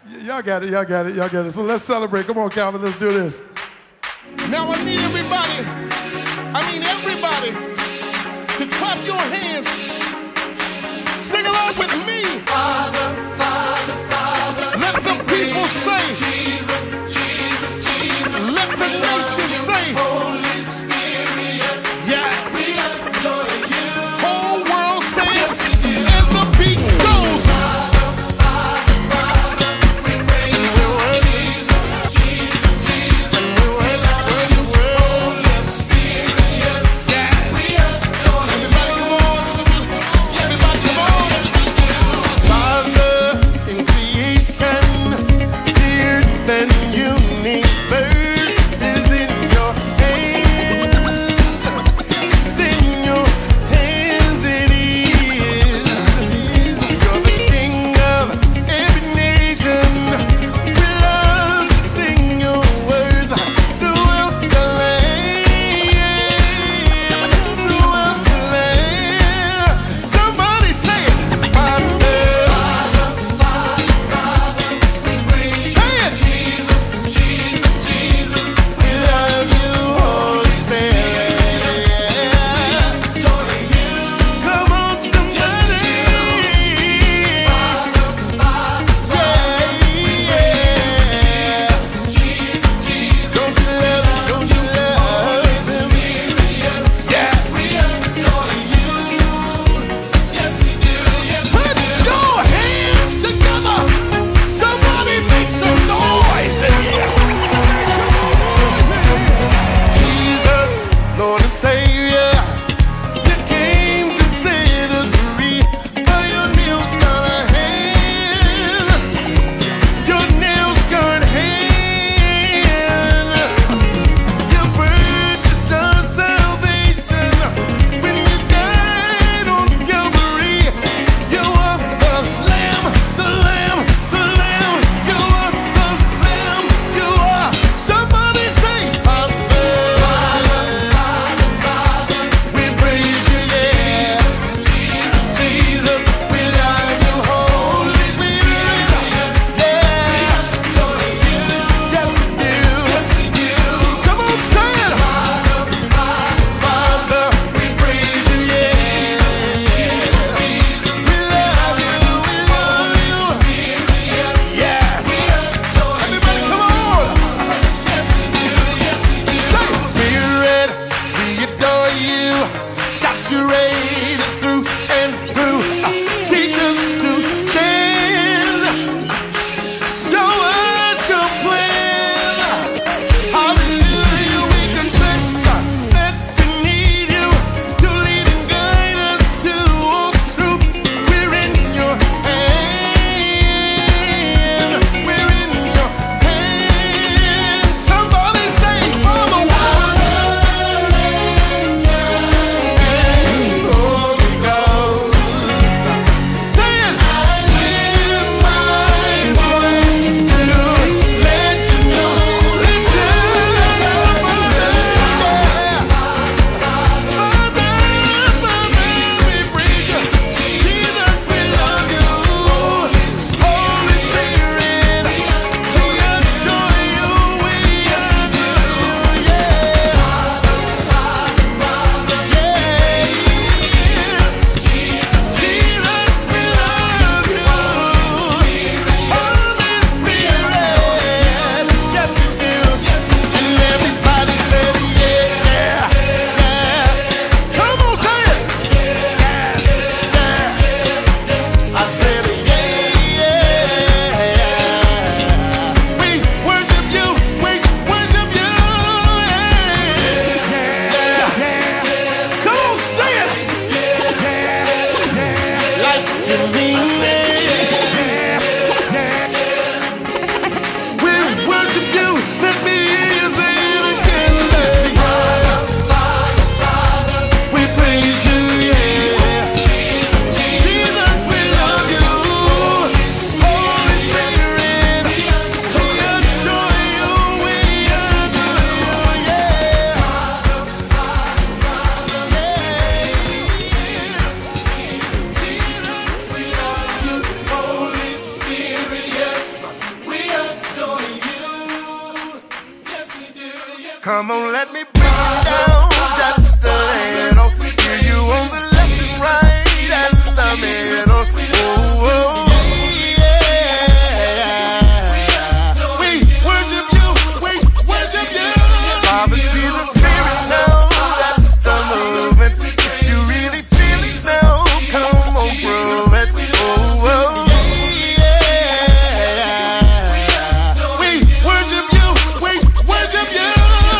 Y'all got it, y'all got it, y'all got it. So let's celebrate. Come on, Calvin, let's do this. Now I need everybody to clap your hands. Sing along with me. Father, Father, Father. Let the people say, Jesus, Jesus, Jesus. let the nation say, Holy Spirit, yeah. we adore you. Whole world say it, and the beat goes. Father, Father, Father, we praise you. Jesus, Jesus, Jesus. We love you. Holy Spirit, we adore you. Everybody come on. Come on, let me bring it down just a little. See you on the left and right and the middle. Oh, yeah. We worship you. We worship you. Father, Jesus, Spirit, now that's the movement. If you really feel it now, come on, prove it. Oh, yeah. We worship you. We worship you.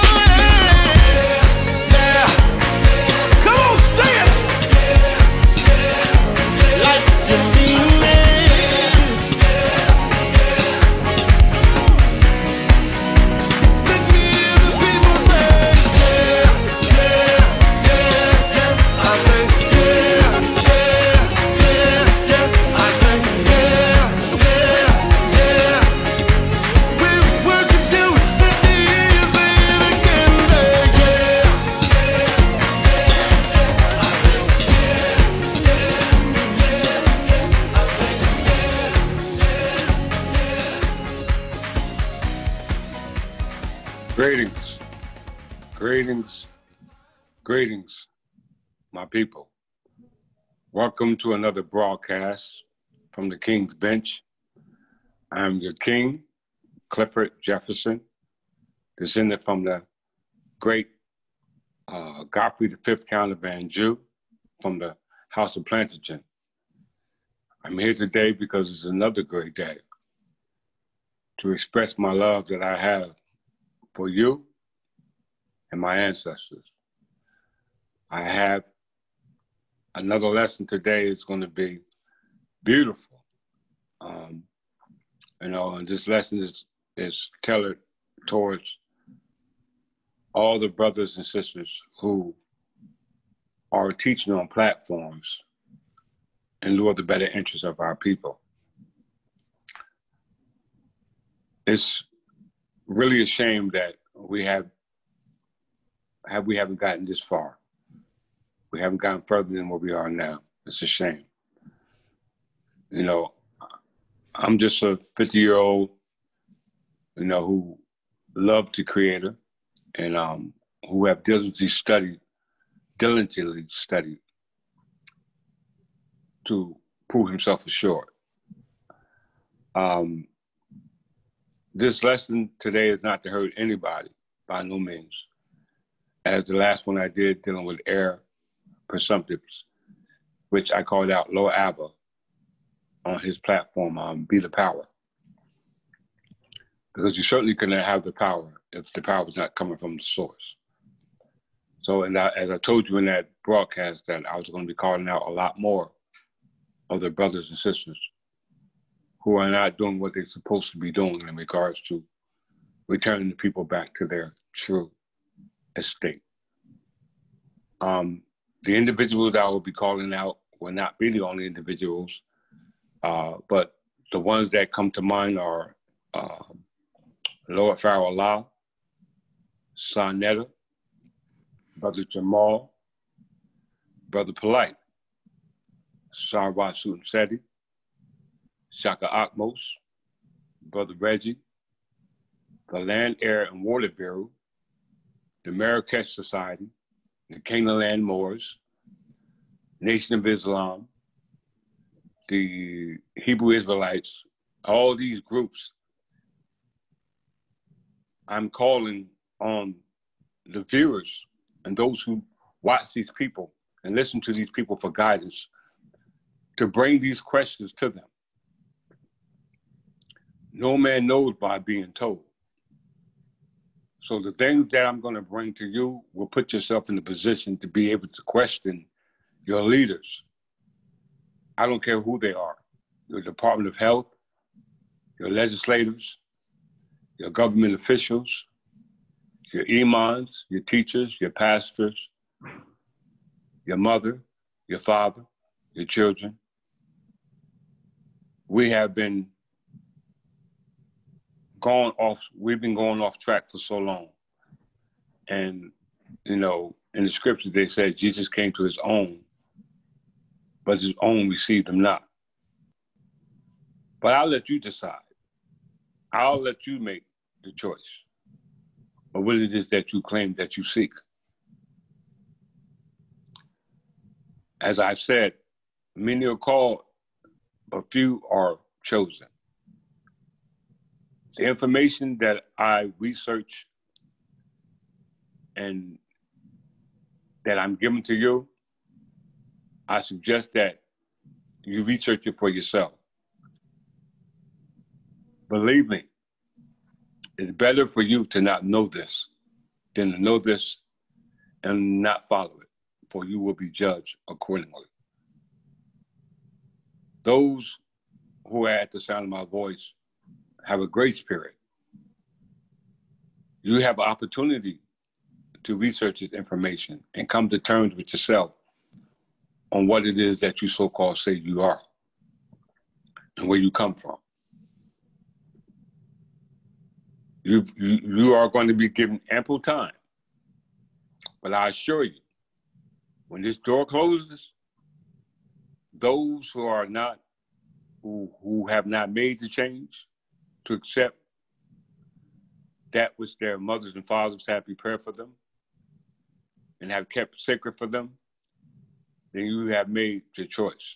Greetings, greetings, greetings, my people. Welcome to another broadcast from the King's Bench. I'm your king, Clifford Jefferson, descended from the great Godfrey V Count of Anjou from the House of Plantagenets. I'm here today because it's another great day to express my love that I have for you and my ancestors. I have another lesson today. It's going to be beautiful. And this lesson is tailored towards all the brothers and sisters who are teaching on platforms in lieu of the better interests of our people. It's really a shame that we haven't gotten this far. We haven't gotten further than where we are now. It's a shame. You know, I'm just a 50-year-old, who loved the Creator and who have diligently studied to prove himself assured. This lesson today is not to hurt anybody, by no means. As the last one I did dealing with air presumptives, which I called out Lo Abba on his platform, Be the Power. Because you certainly cannot have the power if the power is not coming from the source. So, as I told you in that broadcast, that I was going to be calling out a lot more of the brothers and sisters who are not doing what they're supposed to be doing in regards to returning the people back to their true estate. The individuals I will be calling out will not be the only individuals, but the ones that come to mind are Lord Pharaoh Allah, Son Netta, Brother Jamal, Brother Polite, Sarwat Sutan Seti, Shaka Akmos, Brother Reggie, the Land, Air, and Water Bureau, the Marrakesh Society, the Canaan Land Moors, Nation of Islam, the Hebrew Israelites, all these groups. I'm calling on the viewers and those who watch these people and listen to these people for guidance to bring these questions to them. No man knows by being told. So the things that I'm going to bring to you will put yourself in a position to be able to question your leaders. I don't care who they are, your Department of Health, your legislators, your government officials, your imams, your teachers, your pastors, your mother, your father, your children. We've been going off track for so long. And, in the scripture, they said Jesus came to his own, but his own received him not. But I'll let you decide. I'll let you make the choice. or what it is that you claim that you seek. As I've said, many are called, but few are chosen. The information that I research and that I'm giving to you, I suggest that you research it for yourself. Believe me, it's better for you to not know this than to know this and not follow it, for you will be judged accordingly. Those who are at the sound of my voice have a grace period. You have an opportunity to research this information and come to terms with yourself on what it is that you so-called say you are and where you come from. You are going to be given ample time, but I assure you, when this door closes, those who are not, who have not made the change to accept that which their mothers and fathers have prepared for them and have kept sacred for them, then you have made your choice.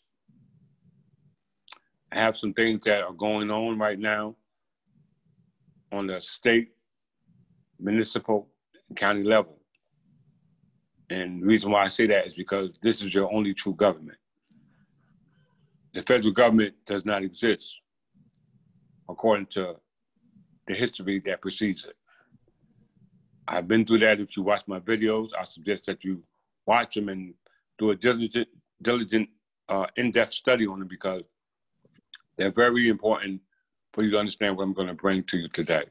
I have some things that are going on right now on the state, municipal, and county level. And the reason why I say that is because this is your only true government. The federal government does not exist according to the history that precedes it. I've been through that. If you watch my videos, I suggest that you watch them and do a diligent in-depth study on them, because they're very important for you to understand what I'm going to bring to you today.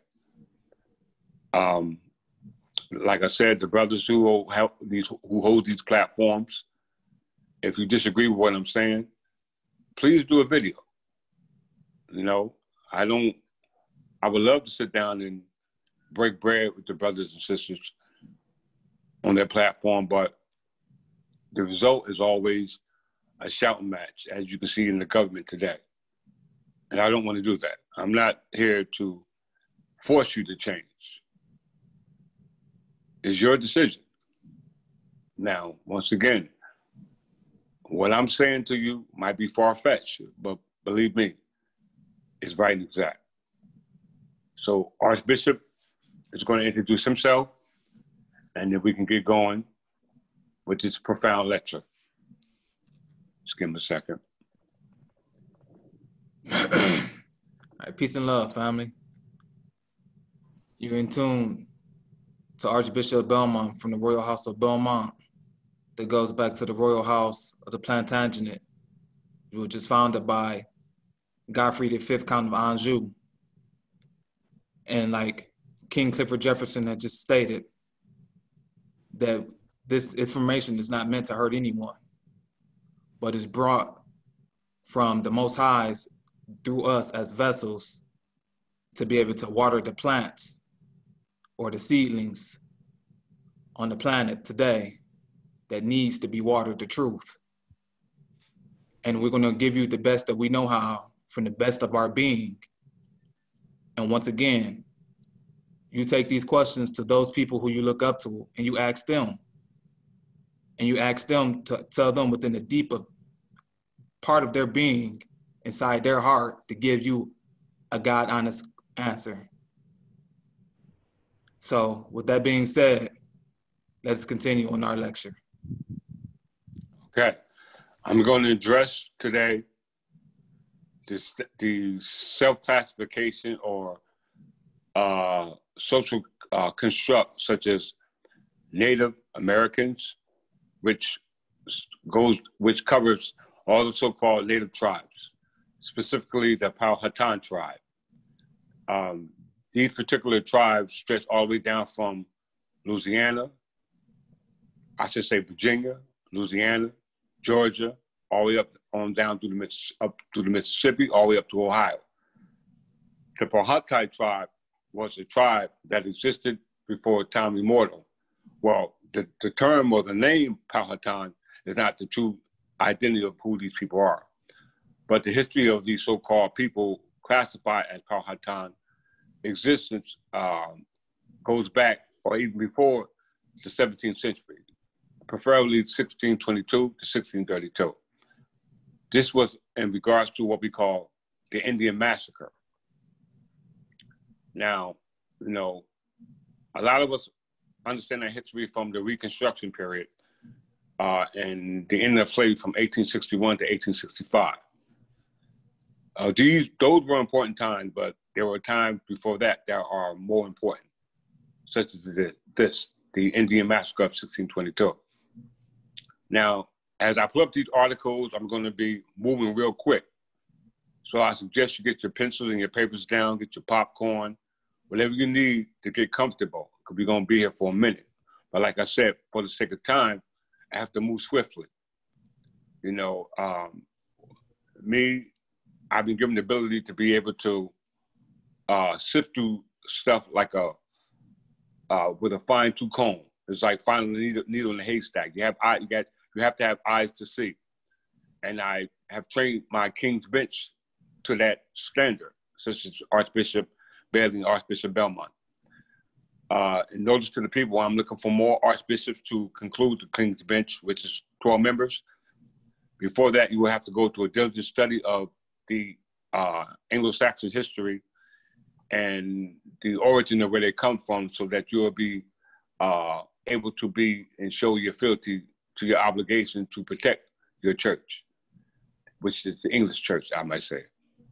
Like I said, the brothers who hold these platforms, if you disagree with what I'm saying, please do a video. You know, I would love to sit down and break bread with the brothers and sisters on their platform, but the result is always a shouting match, as you can see in the government today. And I don't want to do that. I'm not here to force you to change. It's your decision. Now, once again, what I'm saying to you might be far-fetched, but believe me, it's right and exact. So Archbishop is going to introduce himself, and then we can get going with this profound lecture. Just give him a second. All right, peace and love, family. You're in tune to Archbishop Belmont from the Royal House of Belmont, that goes back to the Royal House of the Plantagenet, which was founded by Godfrey V, Count of Anjou. And like King Clifford Jefferson had just stated, that this information is not meant to hurt anyone, but is brought from the Most High's through us as vessels to be able to water the plants or the seedlings on the planet today that needs to be watered the truth. And we're going to give you the best that we know how from the best of our being. And once again, you take these questions to those people who you look up to, and you ask them. And you ask them to tell them within the deep of part of their being, inside their heart, to give you a God-honest answer. So with that being said, let's continue on our lecture. Okay. I'm going to address today the self-classification or social construct, such as Native Americans, which covers all the so-called Native tribes, specifically the Powhatan tribe. These particular tribes stretch all the way down from Louisiana, I should say Virginia, Louisiana, Georgia, all the way up on down to the Mississippi, all the way up to Ohio. The Powhatan tribe was a tribe that existed before time immemorial. Well, the term or the name Powhatan is not the true identity of who these people are. But the history of these so-called people classified as Powhatan existence goes back or even before the 17th century, preferably 1622 to 1632. This was in regards to what we call the Indian Massacre. Now, you know, a lot of us understand that history from the Reconstruction period and the end of slavery from 1861 to 1865. Those were important times, but there were times before that are more important, such as the Indian Massacre of 1622. Now, as I pull up these articles, I'm going to be moving real quick. So I suggest you get your pencils and your papers down, get your popcorn, whatever you need to get comfortable, because we're going to be here for a minute. But like I said, for the sake of time, I have to move swiftly. You know, I've been given the ability to be able to sift through stuff like with a fine-tooth comb. It's like finding a needle in a haystack. You have to have eyes to see. And I have trained my King's Bench to that standard, such as Archbishop Bailey and Archbishop Belmont. And notice to the people, I'm looking for more archbishops to conclude the King's Bench, which is 12 members. Before that, you will have to go to a diligent study of the Anglo-Saxon history and the origin of where they come from, so that you'll be able to be and show your fealty to your obligation to protect your church, which is the English church, I might say.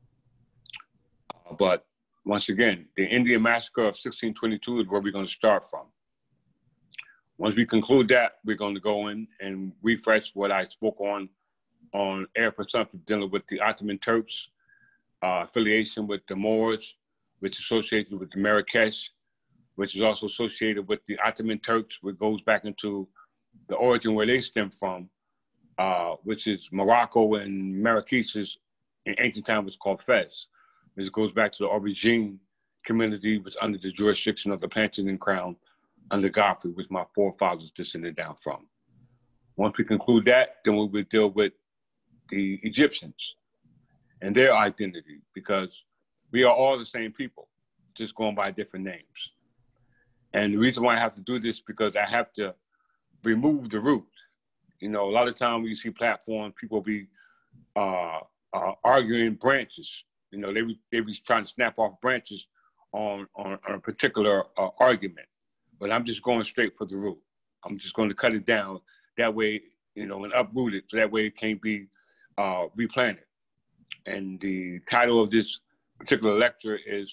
But once again, the Indian Massacre of 1622 is where we're going to start from. Once we conclude that, we're going to go in and refresh what I spoke on air for something dealing with the Ottoman Turks, affiliation with the Moors, which is associated with the Marrakesh, which is also associated with the Ottoman Turks, which goes back into the origin where they stem from, which is Morocco, and Marrakesh is, in ancient times, was called Fez. This goes back to the Aubergine community, which under the jurisdiction of the Plantagenet crown under Godfrey, which my forefathers descended down from. Once we conclude that, then we will deal with the Egyptians and their identity, because we are all the same people, just going by different names. And the reason why I have to do this is because I have to remove the root. You know, a lot of times when you see platforms, people be arguing branches. You know, they be trying to snap off branches on a particular argument. But I'm just going straight for the root. I'm just going to cut it down. That way, you know, and uproot it, so that way it can't be replanted. And the title of this particular lecture is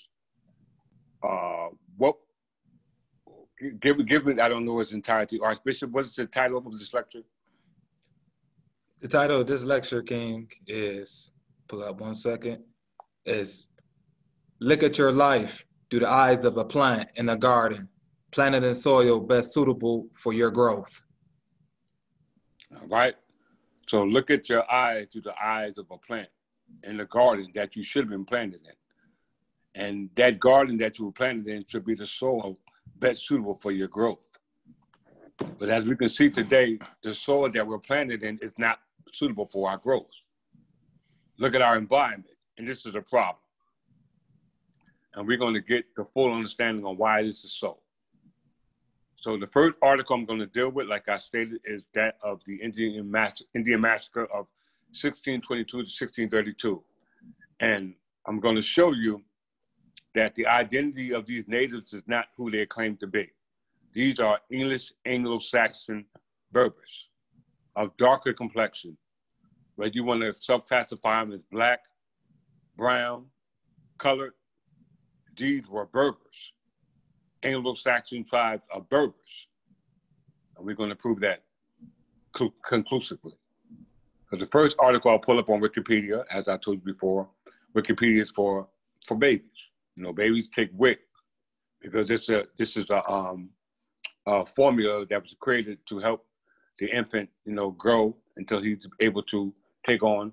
give me, I don't know its entirety. Archbishop, what is the title of this lecture? The title of this lecture, King, is, pull up 1 second, is Look at Your Life Through the Eyes of a Plant in a Garden, planted in soil best suitable for your growth. All right. So look at your eyes through the eyes of a plant in the garden that you should have been planted in. And that garden that you were planted in should be the soil best suitable for your growth. But as we can see today, the soil that we're planted in is not suitable for our growth. Look at our environment, and this is a problem. And we're going to get the full understanding on why this is so. So the first article I'm going to deal with, like I stated, is that of the Indian Massacre of 1622 to 1632. And I'm going to show you that the identity of these natives is not who they claim to be. These are English Anglo-Saxon Berbers of darker complexion, whether you want to self-classify them as black, brown, colored. These were Berbers. Anglo-Saxon tribes are Berbers. And we're going to prove that conclusively. Because the first article I'll pull up on Wikipedia, as I told you before, Wikipedia is for babies. You know, babies take WIC because this is a formula that was created to help the infant, you know, grow until he's able to take on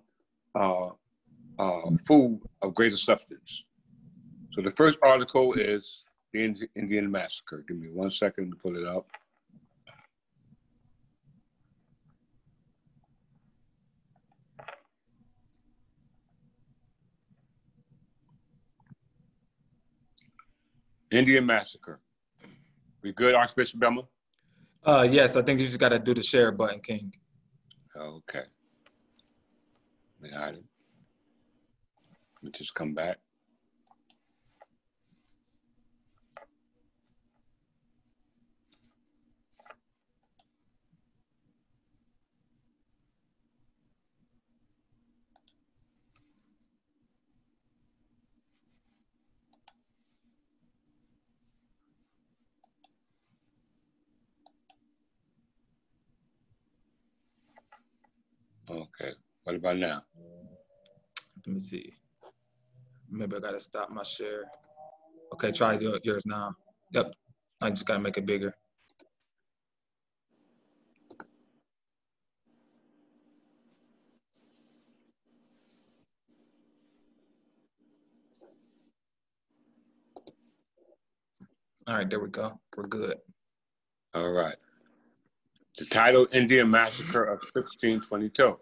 food of greater substance. So the first article is the Indian Massacre. Give me 1 second to pull it up. Indian Massacre. We good, Archbishop Belmont? Yes, I think you just got to do the share button, King. Okay. We got it. Let me just come back. Okay. What about now? Let me see. Maybe I got to stop my share. Okay, try yours now. Yep. I just got to make it bigger. All right, there we go. We're good. All right. The title, Indian Massacre of 1622.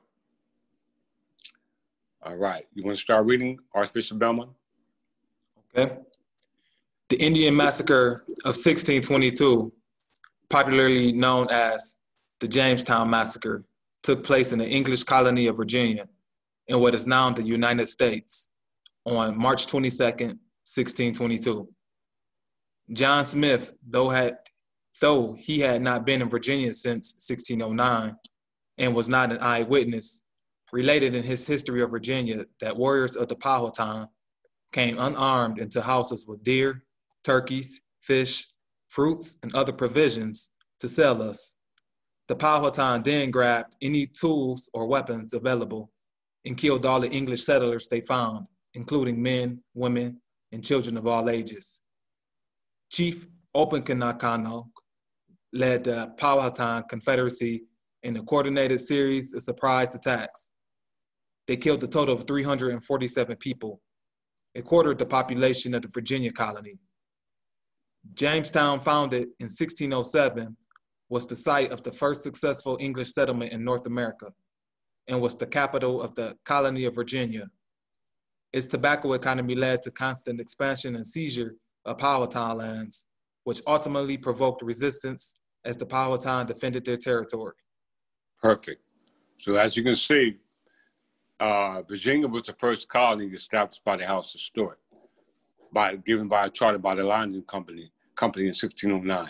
All right. You want to start reading, Archbishop Belmont? Okay. The Indian Massacre of 1622, popularly known as the Jamestown Massacre, took place in the English colony of Virginia in what is now the United States on March 22nd, 1622. John Smith, though he had not been in Virginia since 1609 and was not an eyewitness, related in his history of Virginia that warriors of the Powhatan came unarmed into houses with deer, turkeys, fish, fruits, and other provisions to sell us. The Powhatan then grabbed any tools or weapons available and killed all the English settlers they found, including men, women, and children of all ages. Chief Opequonnock led the Powhatan Confederacy in a coordinated series of surprise attacks. They killed a total of 347 people, a quarter of the population of the Virginia colony. Jamestown, founded in 1607, was the site of the first successful English settlement in North America and was the capital of the colony of Virginia. Its tobacco economy led to constant expansion and seizure of Powhatan lands, which ultimately provoked resistance as the Powhatan defended their territory. Perfect. So as you can see, Virginia was the first colony established by the House of Stuart, given by a charter by the London Company in 1609.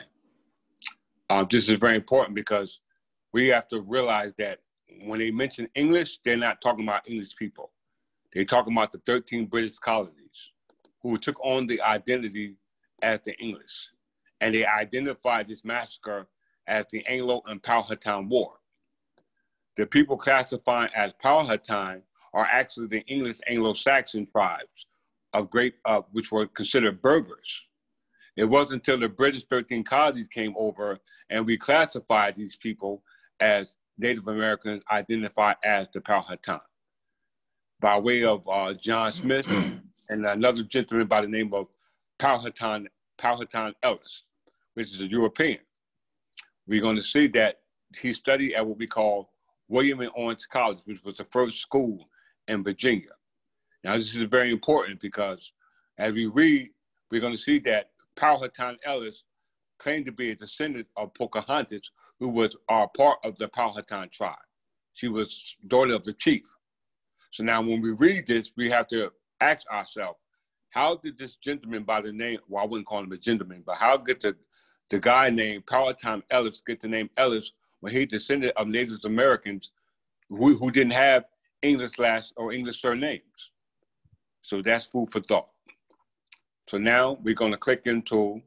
This is very important because we have to realize that when they mention English, they're not talking about English people. They're talking about the 13 British colonies who took on the identity as the English. And they identified this massacre as the Anglo and Powhatan War. The people classified as Powhatan are actually the English Anglo-Saxon tribes which were considered Berbers. It wasn't until the British 13 colonies came over and we classified these people as Native Americans identified as the Powhatan by way of John Smith and another gentleman by the name of Powhatan Ellis, which is a European. We're going to see that he studied at what we call William and Orange College, which was the first school in Virginia. Now, this is very important because as we read, we're going to see that Powhatan Ellis claimed to be a descendant of Pocahontas, who was part of the Powhatan tribe. She was daughter of the chief. So now when we read this, we have to ask ourselves, how did this gentleman by the name, well, I wouldn't call him a gentleman, but how did the guy named Powhatan Ellis get the name Ellis when he descended of Native Americans who didn't have English last or English surnames? So that's food for thought. So now we're going to click into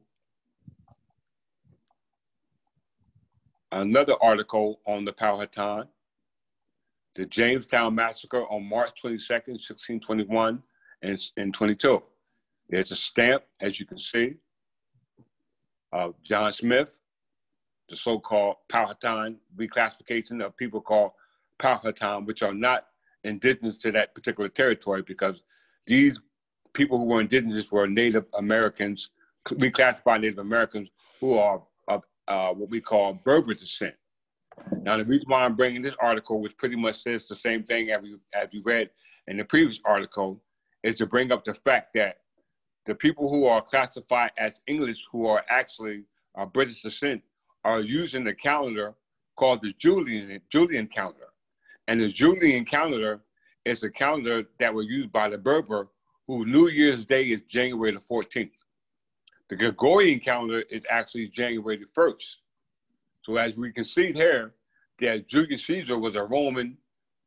another article on the Powhatan, the Jamestown Massacre on March 22nd, 1621 and 22. There's a stamp, as you can see, of John Smith, the so-called Powhatan reclassification of people called Powhatan, which are not indigenous to that particular territory because these people who were indigenous were Native Americans, reclassified Native Americans who are of what we call Berber descent. Now, the reason why I'm bringing this article, which pretty much says the same thing as we read in the previous article, is to bring up the fact that the people who are classified as English, who are actually British descent are using the calendar called the Julian calendar. And the Julian calendar is a calendar that was used by the Berber, whose New Year's Day is January the 14th. The Gregorian calendar is actually January the 1st. So as we can see here, that Julius Caesar was a Roman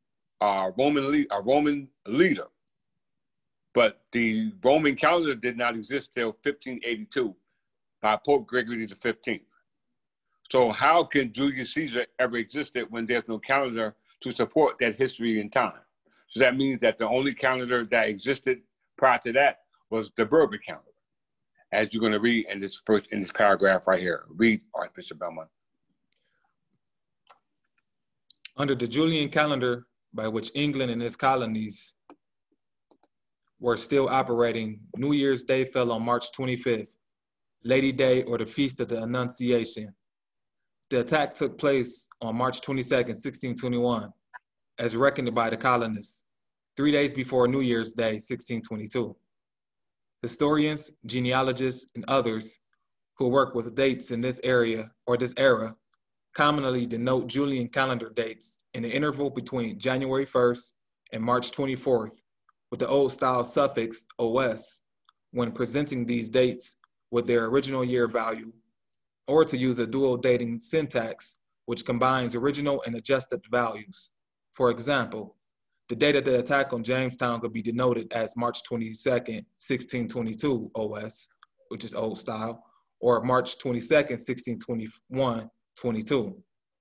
leader. But the Roman calendar did not exist till 1582 by Pope Gregory the 15th. So how can Julius Caesar ever existed when there's no calendar to support that history and time? So that means that the only calendar that existed prior to that was the Berber calendar, as you're going to read in this paragraph right here. Read, Archbishop Belmont. Under the Julian calendar, by which England and its colonies were still operating, New Year's Day fell on March 25th, Lady Day, or the Feast of the Annunciation. The attack took place on March 22nd, 1621, as reckoned by the colonists, 3 days before New Year's Day, 1622. Historians, genealogists, and others who work with dates in this area or this era commonly denote Julian calendar dates in the interval between January 1st and March 24th with the old style suffix OS when presenting these dates with their original year value, or to use a dual dating syntax which combines original and adjusted values. For example, the date of the attack on Jamestown could be denoted as March 22nd, 1622 OS, which is old style, or March 22nd, 1621, 22.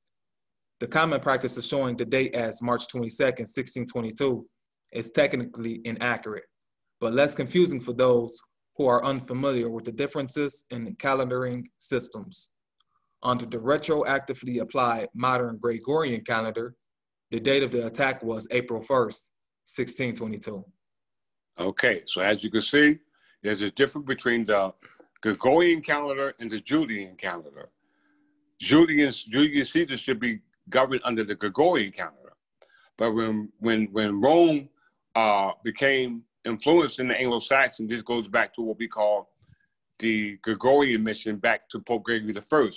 The common practice of showing the date as March 22nd, 1622 is technically inaccurate, but less confusing for those who are unfamiliar with the differences in calendaring systems. Under the retroactively applied modern Gregorian calendar, the date of the attack was April 1st, 1622. Okay, so as you can see, there's a difference between the Gregorian calendar and the Julian calendar. Julius Caesar should be governed under the Gregorian calendar. But when Rome became influenced in the Anglo-Saxon, this goes back to what we call the Gregorian mission back to Pope Gregory I,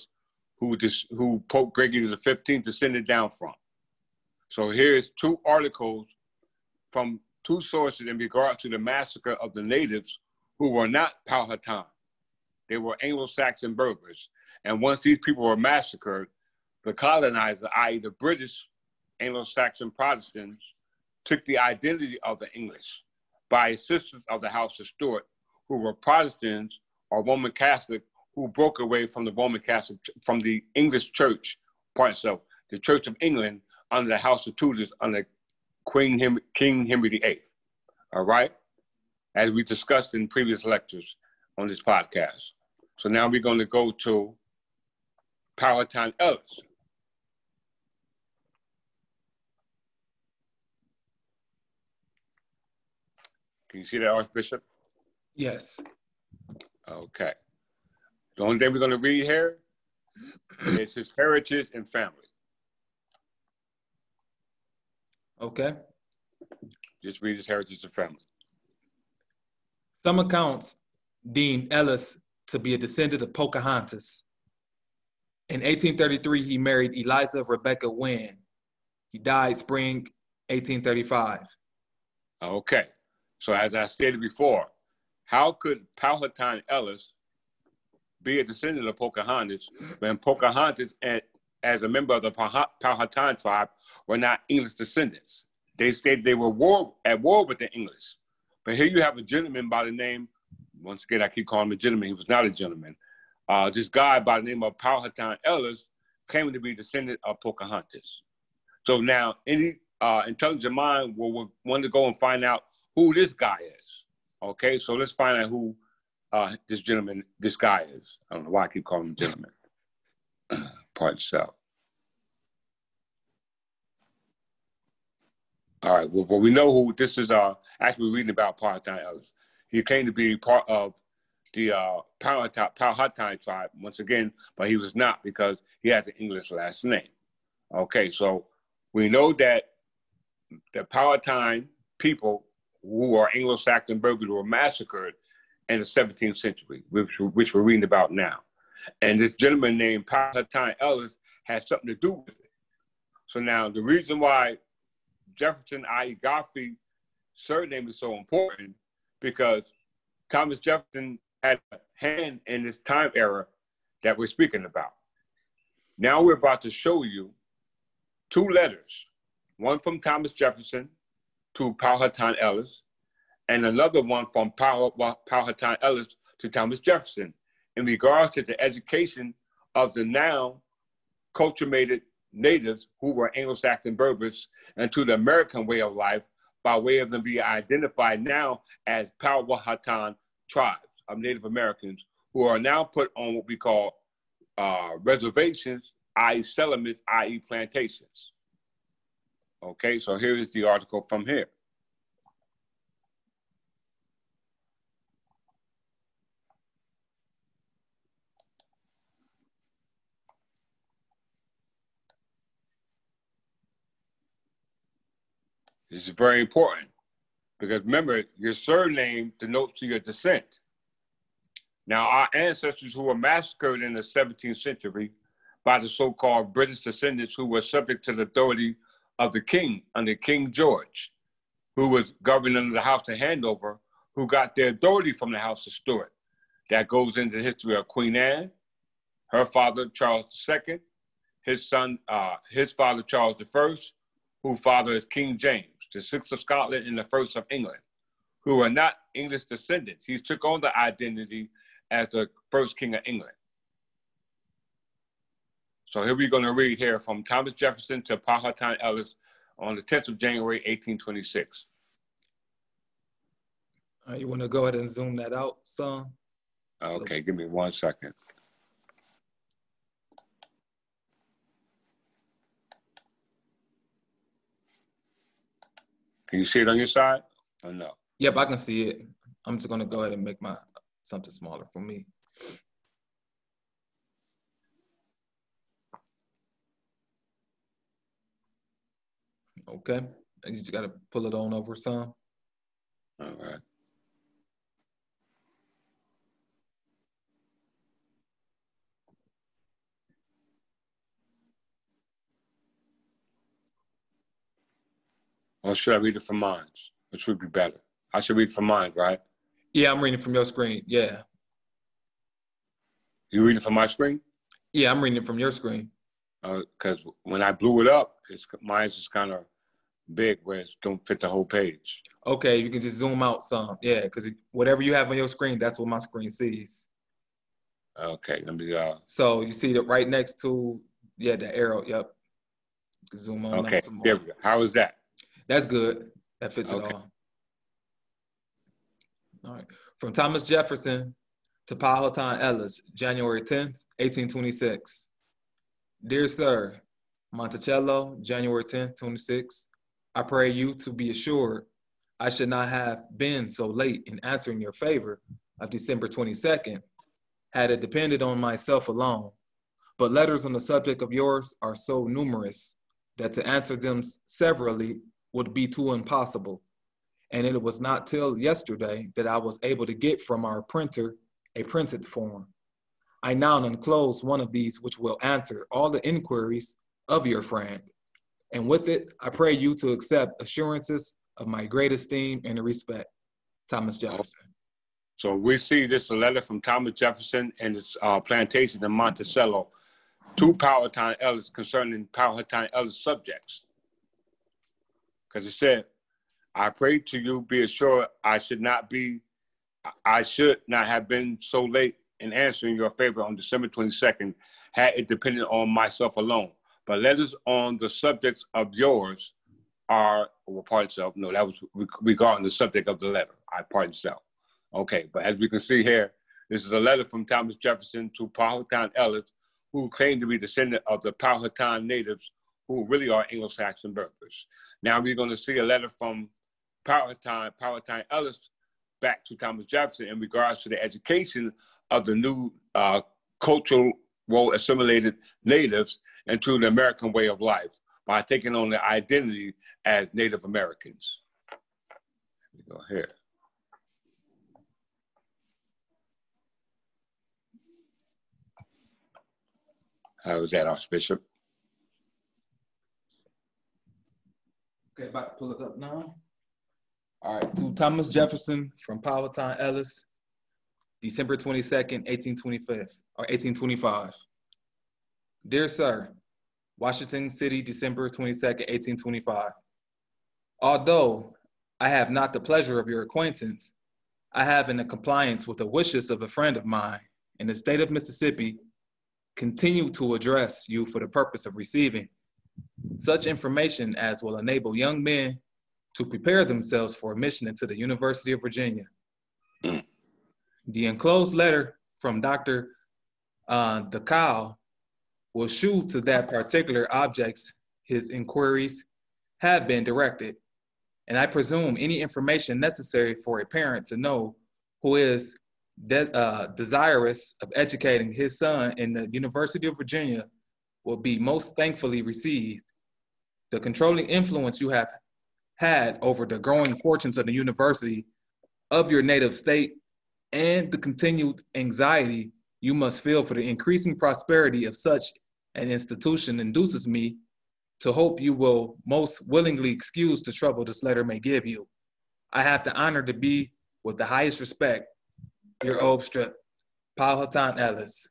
who Pope Gregory XV descended down from. So here's two articles from two sources in regard to the massacre of the natives who were not Powhatan. They were Anglo-Saxon Berbers. And once these people were massacred, the colonizer, i.e. the British Anglo-Saxon Protestants, took the identity of the English by assistance of the House of Stuart, who were Protestants or Roman Catholic who broke away from the Roman Catholic, from the English church, parts of the Church of England under the House of Tudors under King Henry VIII, all right? As we discussed in previous lectures on this podcast. So now we're going to go to Powhatan Ellis. Can you see that, Archbishop? Yes. Okay. The only thing we're going to read here is his heritage and family. Okay. Just read his heritage and family. Some accounts deem Ellis to be a descendant of Pocahontas. In 1833, he married Eliza Rebecca Wynn. He died spring 1835. Okay. So as I stated before, how could Powhatan Ellis be a descendant of Pocahontas when Pocahontas, as a member of the Powhatan tribe, were not English descendants? They stated they were at war with the English. But here you have a gentleman by the name, once again, I keep calling him a gentleman. He was not a gentleman. This guy by the name of Powhatan Ellis claiming to be a descendant of Pocahontas. So now any intelligent mind will want to go and find out who this guy is. Okay, so let's find out who this guy is. I don't know why I keep calling him gentleman. Part itself. All right, well, we know who this is. Actually, reading about Powhatan Ellis. He claimed to be part of the Powhatan tribe, once again, but he was not because he has an English last name. Okay, so we know that the Powhatan people who are Anglo-Saxon Berbers were massacred in the 17th century, which we're reading about now. And this gentleman named Powhatan Ellis had something to do with it. So now the reason why Jefferson, i.e. Godfrey, surname is so important because Thomas Jefferson had a hand in this time era that we're speaking about. Now we're about to show you two letters, one from Thomas Jefferson to Powhatan Ellis, and another one from Powhatan Ellis to Thomas Jefferson in regards to the education of the now cultured natives who were Anglo-Saxon Berbers and to the American way of life by way of them being identified now as Powhatan tribes of Native Americans who are now put on what we call reservations, i.e. settlements, i.e. plantations. Okay, so here is the article from here. This is very important because remember, your surname denotes your descent. Now, our ancestors who were massacred in the 17th century by the so-called British descendants who were subject to the authority of the king under King George, who was governed under the House of Hanover, who got their authority from the House of Stuart. That goes into the history of Queen Anne, her father, Charles II, his son, his father, Charles I, whose father is King James, the sixth of Scotland and the first of England, who are not English descendants. He took on the identity as the first king of England. So here we're going to read here from Thomas Jefferson to Powhatan Ellis on the 10th of January, 1826. You want to go ahead and zoom that out, son? Okay, give me 1 second. Can you see it on your side or no? Yep, I can see it. I'm just going to go ahead and make my something smaller for me. Okay, you just got to pull it on over some. All right. Or should I read it from mine? Which would be better? I should read from mine, right? Yeah, I'm reading from your screen. Yeah. You reading from my screen? Yeah, I'm reading it from your screen. Because when I blew it up, mine's just kind of big where it don't fit the whole page. Okay, you can just zoom out some. Yeah, because whatever you have on your screen, that's what my screen sees. Okay, let me. So you see that right next to, yeah, the arrow. Yep. You can zoom on Okay, up some more. there we go. How is that? That's good. That fits it all. All right. From Thomas Jefferson to Powhatan Ellis, January 10th, 1826. Dear Sir, Monticello, January 10th, 26. I pray you to be assured I should not have been so late in answering your favor of December 22nd, had it depended on myself alone. But letters on the subject of yours are so numerous that to answer them severally would be too impossible. And it was not till yesterday that I was able to get from our printer a printed form. I now enclose one of these which will answer all the inquiries of your friend. And with it, I pray you to accept assurances of my great esteem and respect. Thomas Jefferson. So we see this a letter from Thomas Jefferson and his plantation in Monticello to Powhatan Ellis concerning Powhatan Ellis subjects. Because it said, I pray to you, be assured I should not have been so late in answering your favor on December 22nd, had it depended on myself alone. But letters on the subjects of yours are, well, pardon self, no, that was regarding the subject of the letter. I pardon self. Okay, but as we can see here, this is a letter from Thomas Jefferson to Powhatan Ellis, who claimed to be descendant of the Powhatan natives, who really are Anglo-Saxon Berbers. Now we're going to see a letter from Powhatan Ellis back to Thomas Jefferson in regards to the education of the new cultural assimilated natives into the American way of life by taking on their identity as Native Americans. Let me go here. How was that, Archbishop? Okay, about to pull it up now. All right, to Thomas Jefferson from Powhatan Ellis, December 22nd, 1825. Dear Sir, Washington City, December 22nd, 1825. Although I have not the pleasure of your acquaintance, I have, in compliance with the wishes of a friend of mine in the state of Mississippi, continued to address you for the purpose of receiving such information as will enable young men to prepare themselves for admission into the University of Virginia. The enclosed letter from Dr. DeCal will shew to that particular objects his inquiries have been directed, and I presume any information necessary for a parent to know who is desirous of educating his son in the University of Virginia will be most thankfully received. The controlling influence you have had over the growing fortunes of the university of your native state and the continued anxiety you must feel for the increasing prosperity of such an institution induces me to hope you will most willingly excuse the trouble this letter may give you. I have the honor to be, with the highest respect, your obstrip, Powhatan Ellis.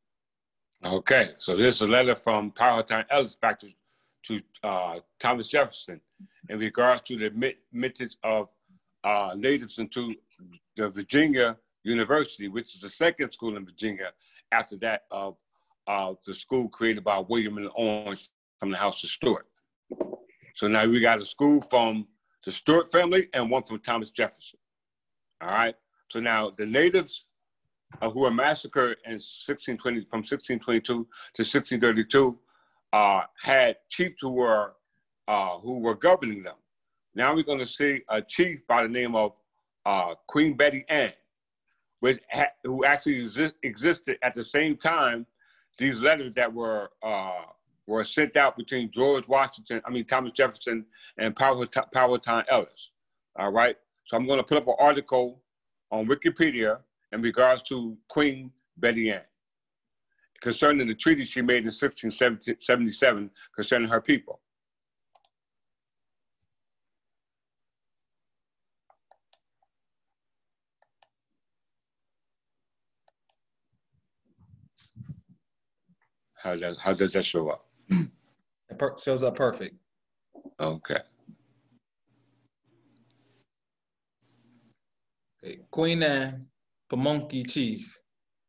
Okay, so this is a letter from Powhatan Ellis back to Thomas Jefferson in regards to the admittance of natives into the Virginia University, which is the second school in Virginia after that of the school created by William and Orange from the House of Stuart. So now we got a school from the Stuart family and one from Thomas Jefferson. All right. So now the natives who were massacred in from 1622 to 1632 had chiefs who were governing them. Now we're going to see a chief by the name of Queen Betty Ann, who actually existed at the same time these letters that were sent out between Thomas Jefferson and Powhatan Ellis. All right. So I'm going to put up an article on Wikipedia in regards to Queen Betty Ann concerning the treaty she made in 1677 concerning her people. How does that show up? It shows up perfect. Okay. Okay. Queen Anne, Pamunkey Chief,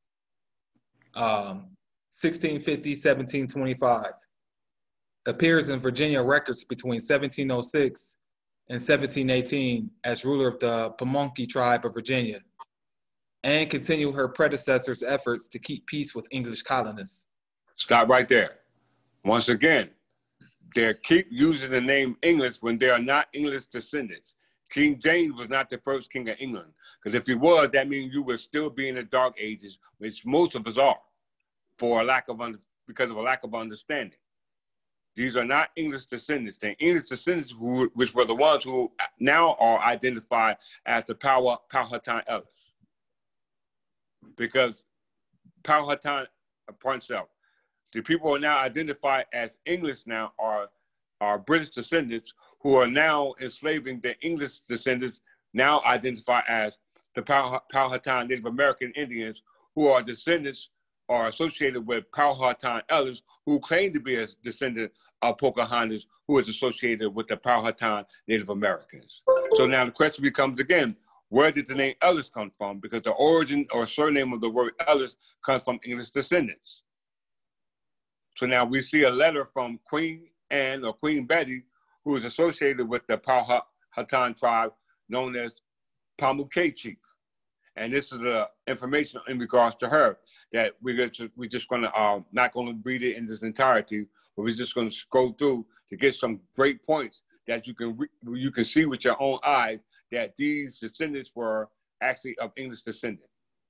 1650, 1725. Appears in Virginia records between 1706 and 1718 as ruler of the Pamunkey tribe of Virginia, and continued her predecessor's efforts to keep peace with English colonists. Stop right there. Once again, they keep using the name English when they are not English descendants. King James was not the first king of England, because if he was, that means you would still be in the Dark Ages, which most of us are, because of a lack of understanding. These are not English descendants. They're English descendants which were the ones who now are identified as the Powhatan Ellis, because Powhatan points out the people who are now identified as English now are British descendants who are now enslaving the English descendants, now identified as the Powhatan Native American Indians, who are descendants or associated with Powhatan Ellis, who claim to be a descendant of Pocahontas, who is associated with the Powhatan Native Americans. So now the question becomes again, where did the name Ellis come from? Because the origin or surname of the word Ellis comes from English descendants. So now we see a letter from Queen Anne or Queen Betty, who is associated with the Powhatan tribe known as Pamunkey Chief. And this is the information in regards to her that we're just going to, not going to read it in its entirety, but we're just going to scroll through to get some great points that you can see with your own eyes that these descendants were actually of English descendants.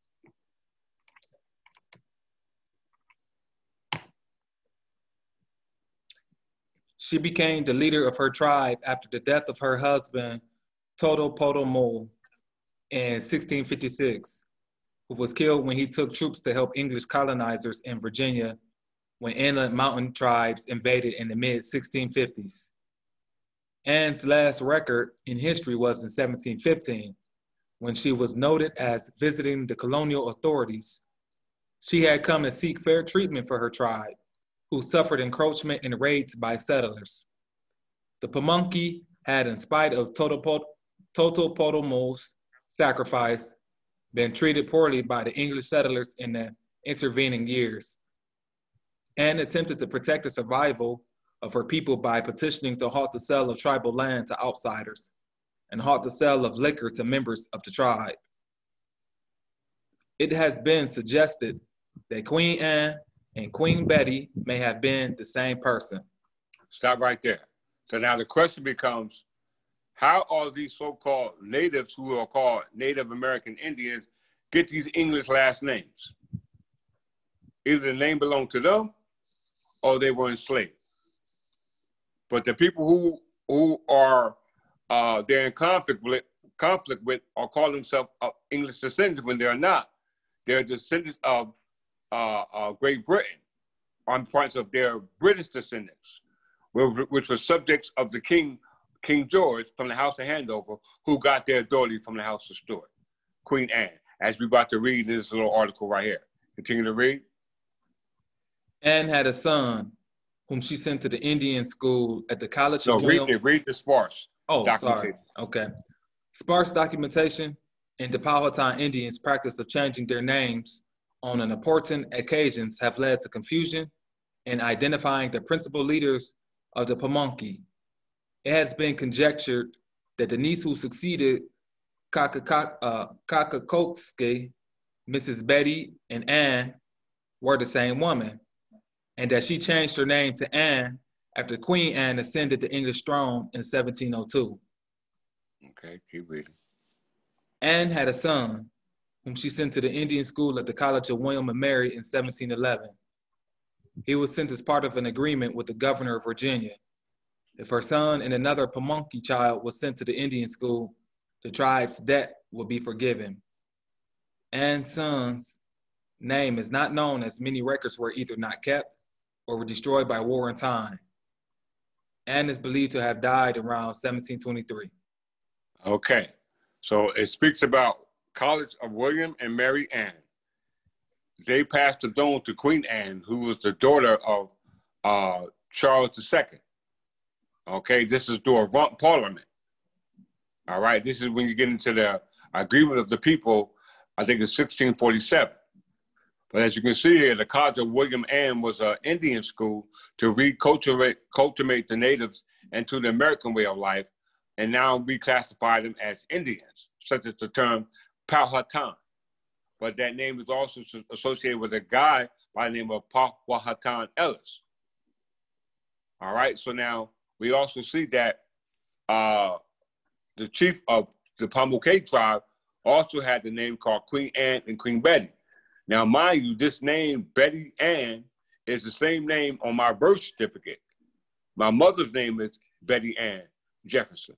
She became the leader of her tribe after the death of her husband, Totopotomo, in 1656, who was killed when he took troops to help English colonizers in Virginia when inland mountain tribes invaded in the mid-1650s. Anne's last record in history was in 1715, when she was noted as visiting the colonial authorities. She had come to seek fair treatment for her tribe, who suffered encroachment and raids by settlers. The Pamunkey had, in spite of Totopotomo's sacrifice, been treated poorly by the English settlers in the intervening years, and attempted to protect the survival of her people by petitioning to halt the sale of tribal land to outsiders and halt the sale of liquor to members of the tribe. It has been suggested that Queen Anne and Queen Betty may have been the same person. Stop right there. So now the question becomes, how are these so-called natives who are called Native American Indians get these English last names? Either the name belonged to them or they were enslaved. But the people who are they're in conflict with or call themselves English descendants when they're not. They're descendants of Great Britain on points of their British descendants, which were subjects of the King George from the House of Handover, who got their authority from the House of Stuart, Queen Anne, as we're about to read in this little article right here. Continue to read. Anne had a son whom she sent to the Indian school at the College of William. Read the sparse. Oh, sorry. Okay. Sparse documentation and the Powhatan Indians' practice of changing their names on an important occasions have led to confusion in identifying the principal leaders of the Pamunkey. It has been conjectured that the niece who succeeded Kakakokske, Mrs. Betty and Anne, were the same woman, and that she changed her name to Anne after Queen Anne ascended the English throne in 1702. Okay, keep reading. Anne had a son whom she sent to the Indian school at the College of William and Mary in 1711. He was sent as part of an agreement with the governor of Virginia. If her son and another Pamunkey child was sent to the Indian school, the tribe's debt would be forgiven. Anne's son's name is not known, as many records were either not kept or were destroyed by war and time. Anne is believed to have died around 1723. Okay, so it speaks about College of William and Mary Anne. They passed the throne to Queen Anne, who was the daughter of Charles II. Okay, this is through a rump parliament. All right, this is when you get into the agreement of the people. I think it's 1647. But as you can see here, the College of William Anne was an Indian school to cultivate the natives into the American way of life, and now we classify them as Indians, such as the term Powhatan. But that name is also associated with a guy by the name of Powhatan Ellis. All right, so now we also see that the chief of the Pamunkey tribe also had the name called Queen Anne and Queen Betty. Now, mind you, this name, Betty Ann, is the same name on my birth certificate. My mother's name is Betty Ann Jefferson.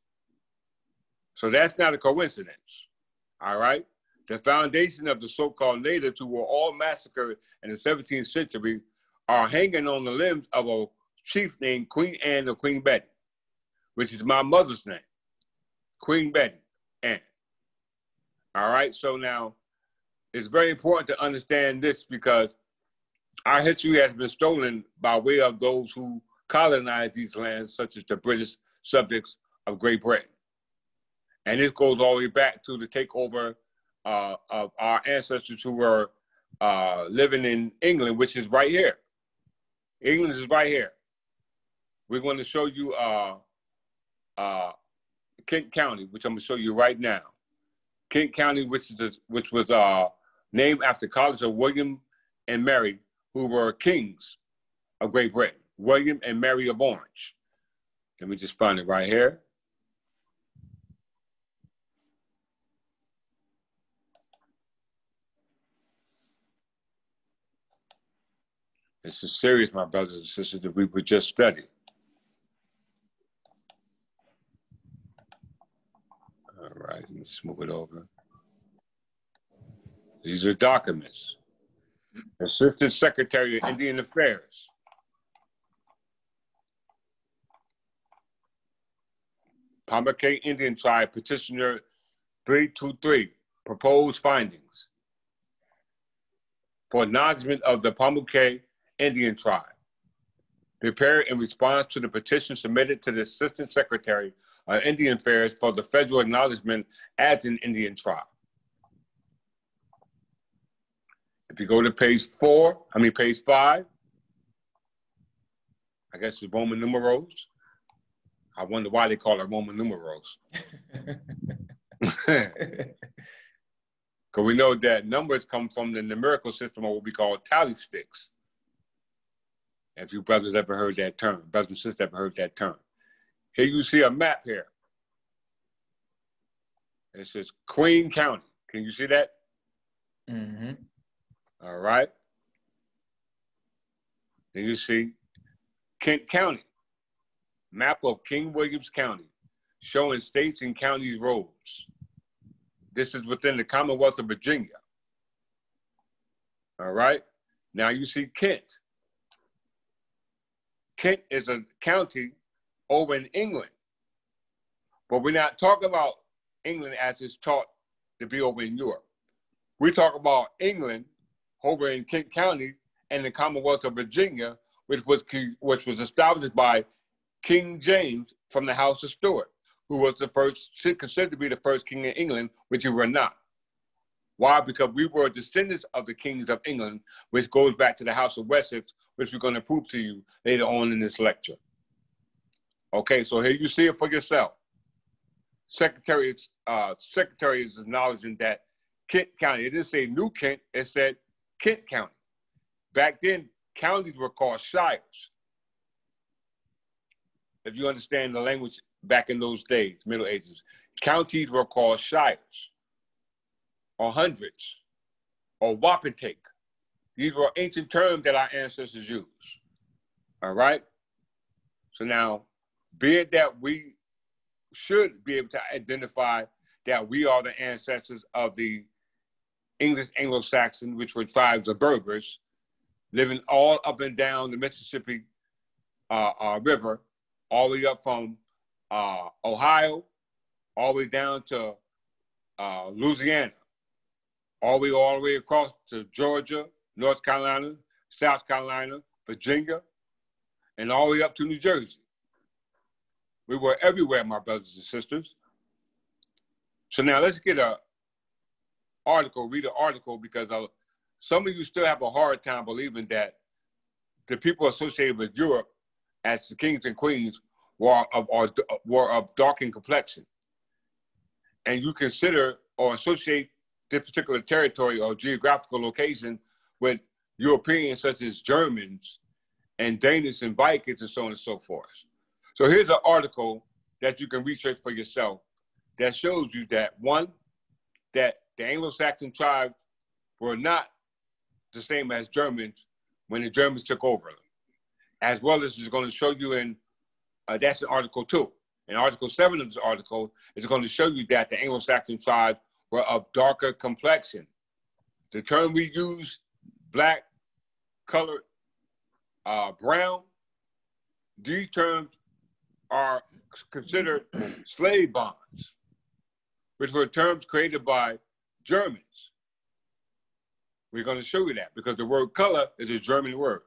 So that's not a coincidence, all right? The foundation of the so-called natives who were all massacred in the 17th century are hanging on the limbs of a chief named Queen Anne or Queen Betty, which is my mother's name, Queen Betty Ann. All right, so now it's very important to understand this because our history has been stolen by way of those who colonized these lands, such as the British subjects of Great Britain. And this goes all the way back to the takeover of our ancestors who were living in England, which is right here. England is right here. We're going to show you Kent County, which I'm going to show you right now. Kent County, which was named after College of William and Mary, who were kings of Great Britain. William and Mary of Orange. Let me just find it right here. This is serious, my brothers and sisters, that we would just study. All right, let me just move it over. These are documents. Assistant Secretary of Indian Affairs, Pamunkey Indian Tribe, petitioner 323, proposed findings for acknowledgement of the Pamunkey Indian Tribe, prepared in response to the petition submitted to the Assistant Secretary of Indian Affairs for the federal acknowledgement as an Indian tribe. If you go to page 5, I guess it's Roman numerals. I wonder why they call it Roman numerals. Because we know that numbers come from the numerical system, or what we call tally sticks. If you brothers ever heard that term, brothers and sisters ever heard that term. Here you see a map here. It says Queen County. Can you see that? Mm-hmm. All right. Then you see Kent County, map of King Williams County, showing states and counties roads. This is within the Commonwealth of Virginia. All right. Now you see Kent. Kent is a county over in England. But we're not talking about England as it's taught to be over in Europe. We talk about England over in Kent County and the Commonwealth of Virginia, which was established by King James from the House of Stuart, who was the first, considered to be the first king in England, which we were not. Why? Because we were descendants of the kings of England, which goes back to the House of Wessex, which we're going to prove to you later on in this lecture. Okay, so here you see it for yourself. Secretary is acknowledging that Kent County, it didn't say New Kent, it said Kent County. Back then, counties were called shires. If you understand the language back in those days, Middle Ages, counties were called shires, or hundreds, or wapentake. These were ancient terms that our ancestors used. All right? So now, be it that we should be able to identify that we are the ancestors of the English Anglo-Saxon, which were tribes of Berbers, living all up and down the Mississippi River, all the way up from Ohio, all the way down to Louisiana, all the way across to Georgia, North Carolina, South Carolina, Virginia, and all the way up to New Jersey. We were everywhere, my brothers and sisters. So now let's get read an article, because some of you still have a hard time believing that the people associated with Europe as the kings and queens were of dark in complexion. And you consider or associate this particular territory or geographical location with Europeans such as Germans and Danish and Vikings and so on and so forth. So here's an article that you can research for yourself that shows you that, one, that the Anglo-Saxon tribes were not the same as Germans when the Germans took over them, as well as it's going to show you in, that's in Article 2. In Article 7 of this article, it's going to show you that the Anglo-Saxon tribes were of darker complexion. The term we use, black, colored, brown, these terms are considered slave bonds, which were terms created by Germans. We're going to show you that because the word color is a German word.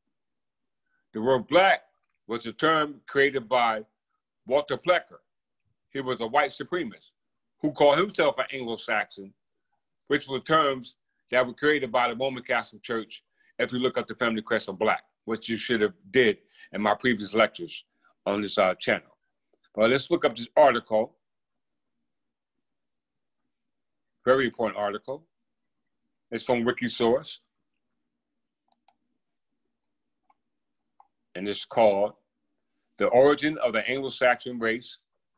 The word black was a term created by Walter Plecker. He was a white supremacist who called himself an Anglo-Saxon, which were terms that were created by the Roman Catholic Church if you look up the family crest of black, which you should have did in my previous lectures on this channel. But let's look up this article. Very important article. It's from Wikisource. And it's called The Origin of the Anglo-Saxon Race,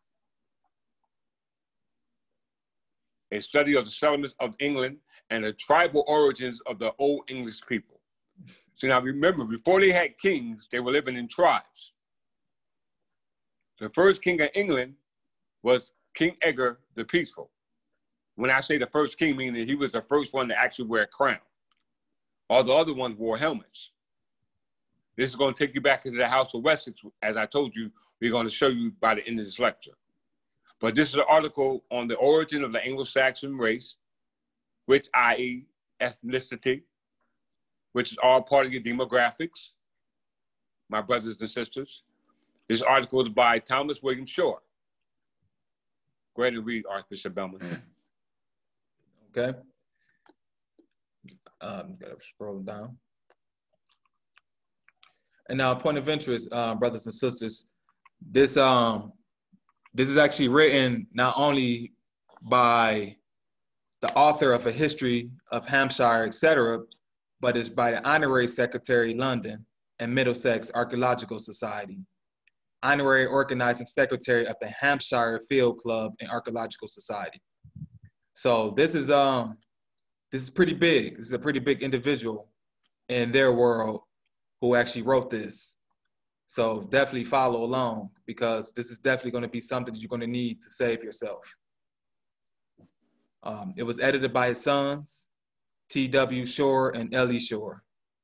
a study of the settlements of England and the tribal origins of the Old English people. So now remember, before they had kings, they were living in tribes. The first king of England was King Edgar the Peaceful. When I say the first king, meaning he was the first one to actually wear a crown. All the other ones wore helmets. This is going to take you back into the House of Wessex. As I told you, we're going to show you by the end of this lecture. But this is an article on the origin of the Anglo-Saxon race, which, i.e., ethnicity, which is all part of your demographics, my brothers and sisters. This article is by Thomas William Shore. Go ahead and read, Archbishop Bellman. Okay. Gotta scroll down. And now, point of interest, brothers and sisters, this is actually written not only by the author of A History of Hampshire, etc., but it's by the Honorary Secretary, London and Middlesex Archaeological Society, Honorary Organizing Secretary of the Hampshire Field Club and Archaeological Society. So this is pretty big. This is a pretty big individual in their world who actually wrote this. So definitely follow along, because this is definitely going to be something that you're going to need to save yourself. It was edited by his sons, T.W. Shore and L.E. Shore.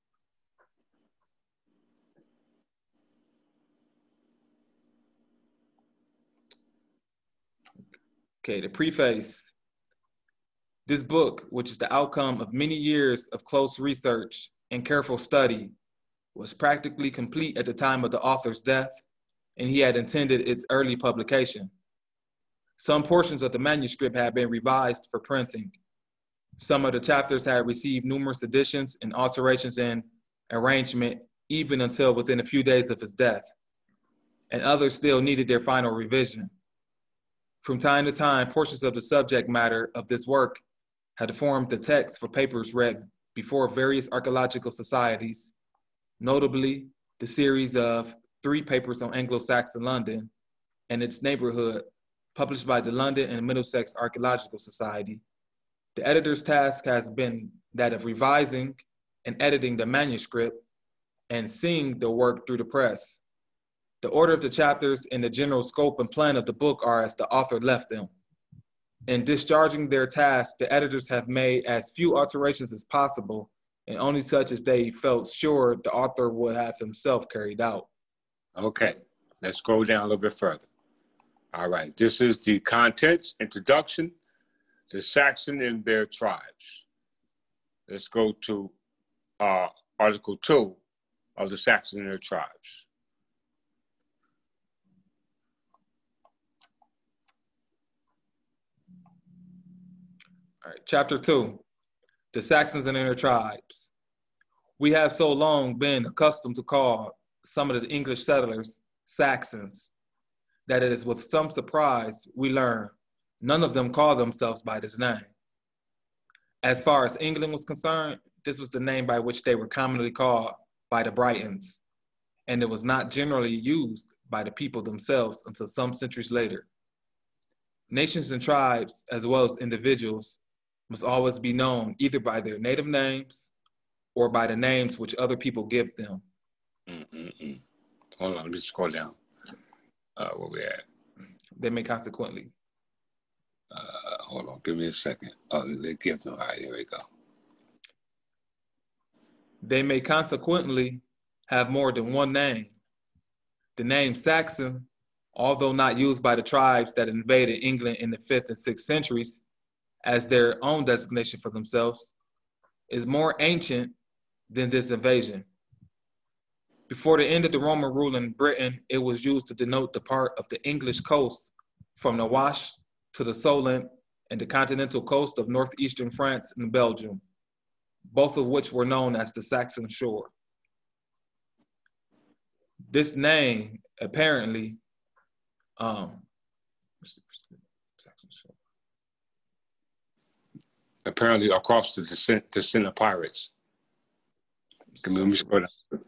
Okay, the preface. This book, which is the outcome of many years of close research and careful study, was practically complete at the time of the author's death, and he had intended its early publication. Some portions of the manuscript had been revised for printing. Some of the chapters had received numerous additions and alterations in arrangement, even until within a few days of his death, and others still needed their final revision. From time to time, portions of the subject matter of this work had formed the text for papers read before various archaeological societies, notably the series of 3 papers on Anglo-Saxon London and its neighborhood, published by the London and Middlesex Archaeological Society. The editor's task has been that of revising and editing the manuscript and seeing the work through the press. The order of the chapters and the general scope and plan of the book are as the author left them. In discharging their task, the editors have made as few alterations as possible, and only such as they felt sure the author would have himself carried out. Okay, let's go down a little bit further. All right, this is the contents, introduction, the Saxon and their tribes. Let's go to Article 2 of the Saxon and their tribes. All right, Chapter 2, the Saxons and their tribes. We have so long been accustomed to call some of the English settlers Saxons that it is with some surprise we learn none of them call themselves by this name. As far as England was concerned, this was the name by which they were commonly called by the Britons, and it was not generally used by the people themselves until some centuries later. Nations and tribes, as well as individuals, must always be known either by their native names or by the names which other people give them. Hold on, let me scroll down. Where we at? They may consequently. Hold on, give me a second. Oh, they give them. All right, here we go. They may consequently have more than one name. The name Saxon, although not used by the tribes that invaded England in the 5th and 6th centuries as their own designation for themselves, is more ancient than this invasion. Before the end of the Roman rule in Britain, it was used to denote the part of the English coast from the Wash to the Solent and the continental coast of northeastern France and Belgium, both of which were known as the Saxon Shore. This name apparently, apparently across the descent of pirates. Let me scroll down.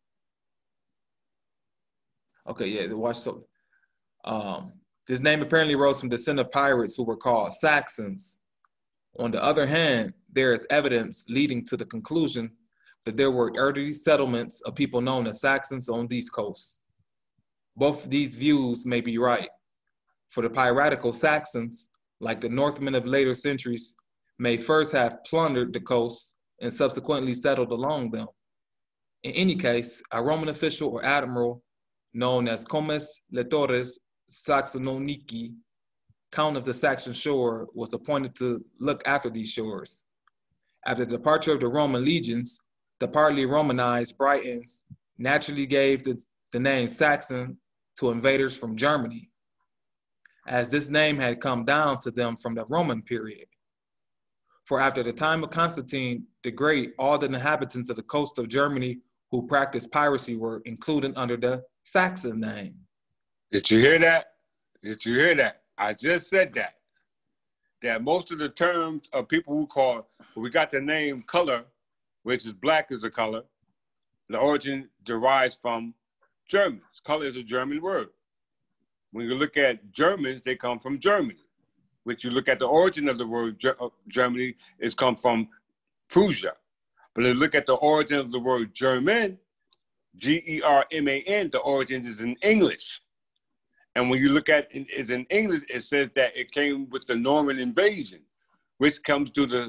Okay, yeah, the Wash. So, this name apparently rose from descent of pirates who were called Saxons. On the other hand, there is evidence leading to the conclusion that there were early settlements of people known as Saxons on these coasts. Both of these views may be right, for the piratical Saxons, like the Northmen of later centuries, may first have plundered the coasts and subsequently settled along them. In any case, a Roman official or admiral known as Comes Lectores Saxononici Count of the Saxon shore, was appointed to look after these shores. After the departure of the Roman legions, the partly Romanized Britons naturally gave the name Saxon to invaders from Germany, as this name had come down to them from the Roman period. For after the time of Constantine the Great, all the inhabitants of the coast of Germany who practiced piracy were included under the Saxon name. Did you hear that? Did you hear that? I just said that. That most of the terms of people who call, we got the name color, which is black is a color. The origin derives from Germans. Color is a German word. When you look at Germans, they come from Germany. Which you look at the origin of the word Germany, it's come from Prussia. But if you look at the origin of the word German, German, the origin is in English. And when you look at it in English, it says that it came with the Norman invasion, which comes through the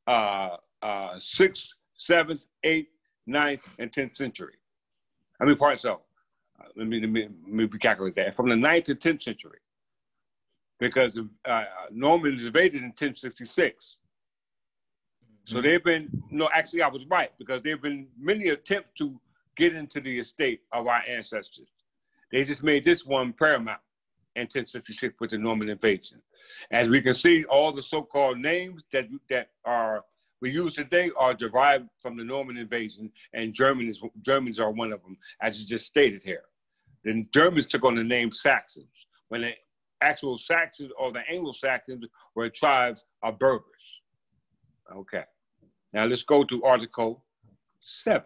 6th, 7th, 8th, 9th, and 10th century. I mean, pardon, so let me recalculate that. From the 9th to 10th century. Because Normans invaded in 1066. So they've been, no, actually I was right, because there have been many attempts to get into the estate of our ancestors. They just made this one paramount in 1066 with the Norman invasion. As we can see, all the so-called names that we use today are derived from the Norman invasion, and Germans are one of them, as you just stated here. The Germans took on the name Saxons, when the actual Saxons or the Anglo-Saxons were tribes of Berbers. Okay. Now let's go to Article 7.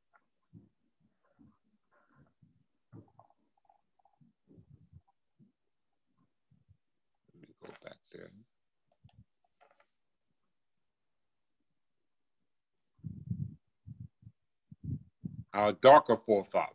Let me go back there. Our darker forefathers.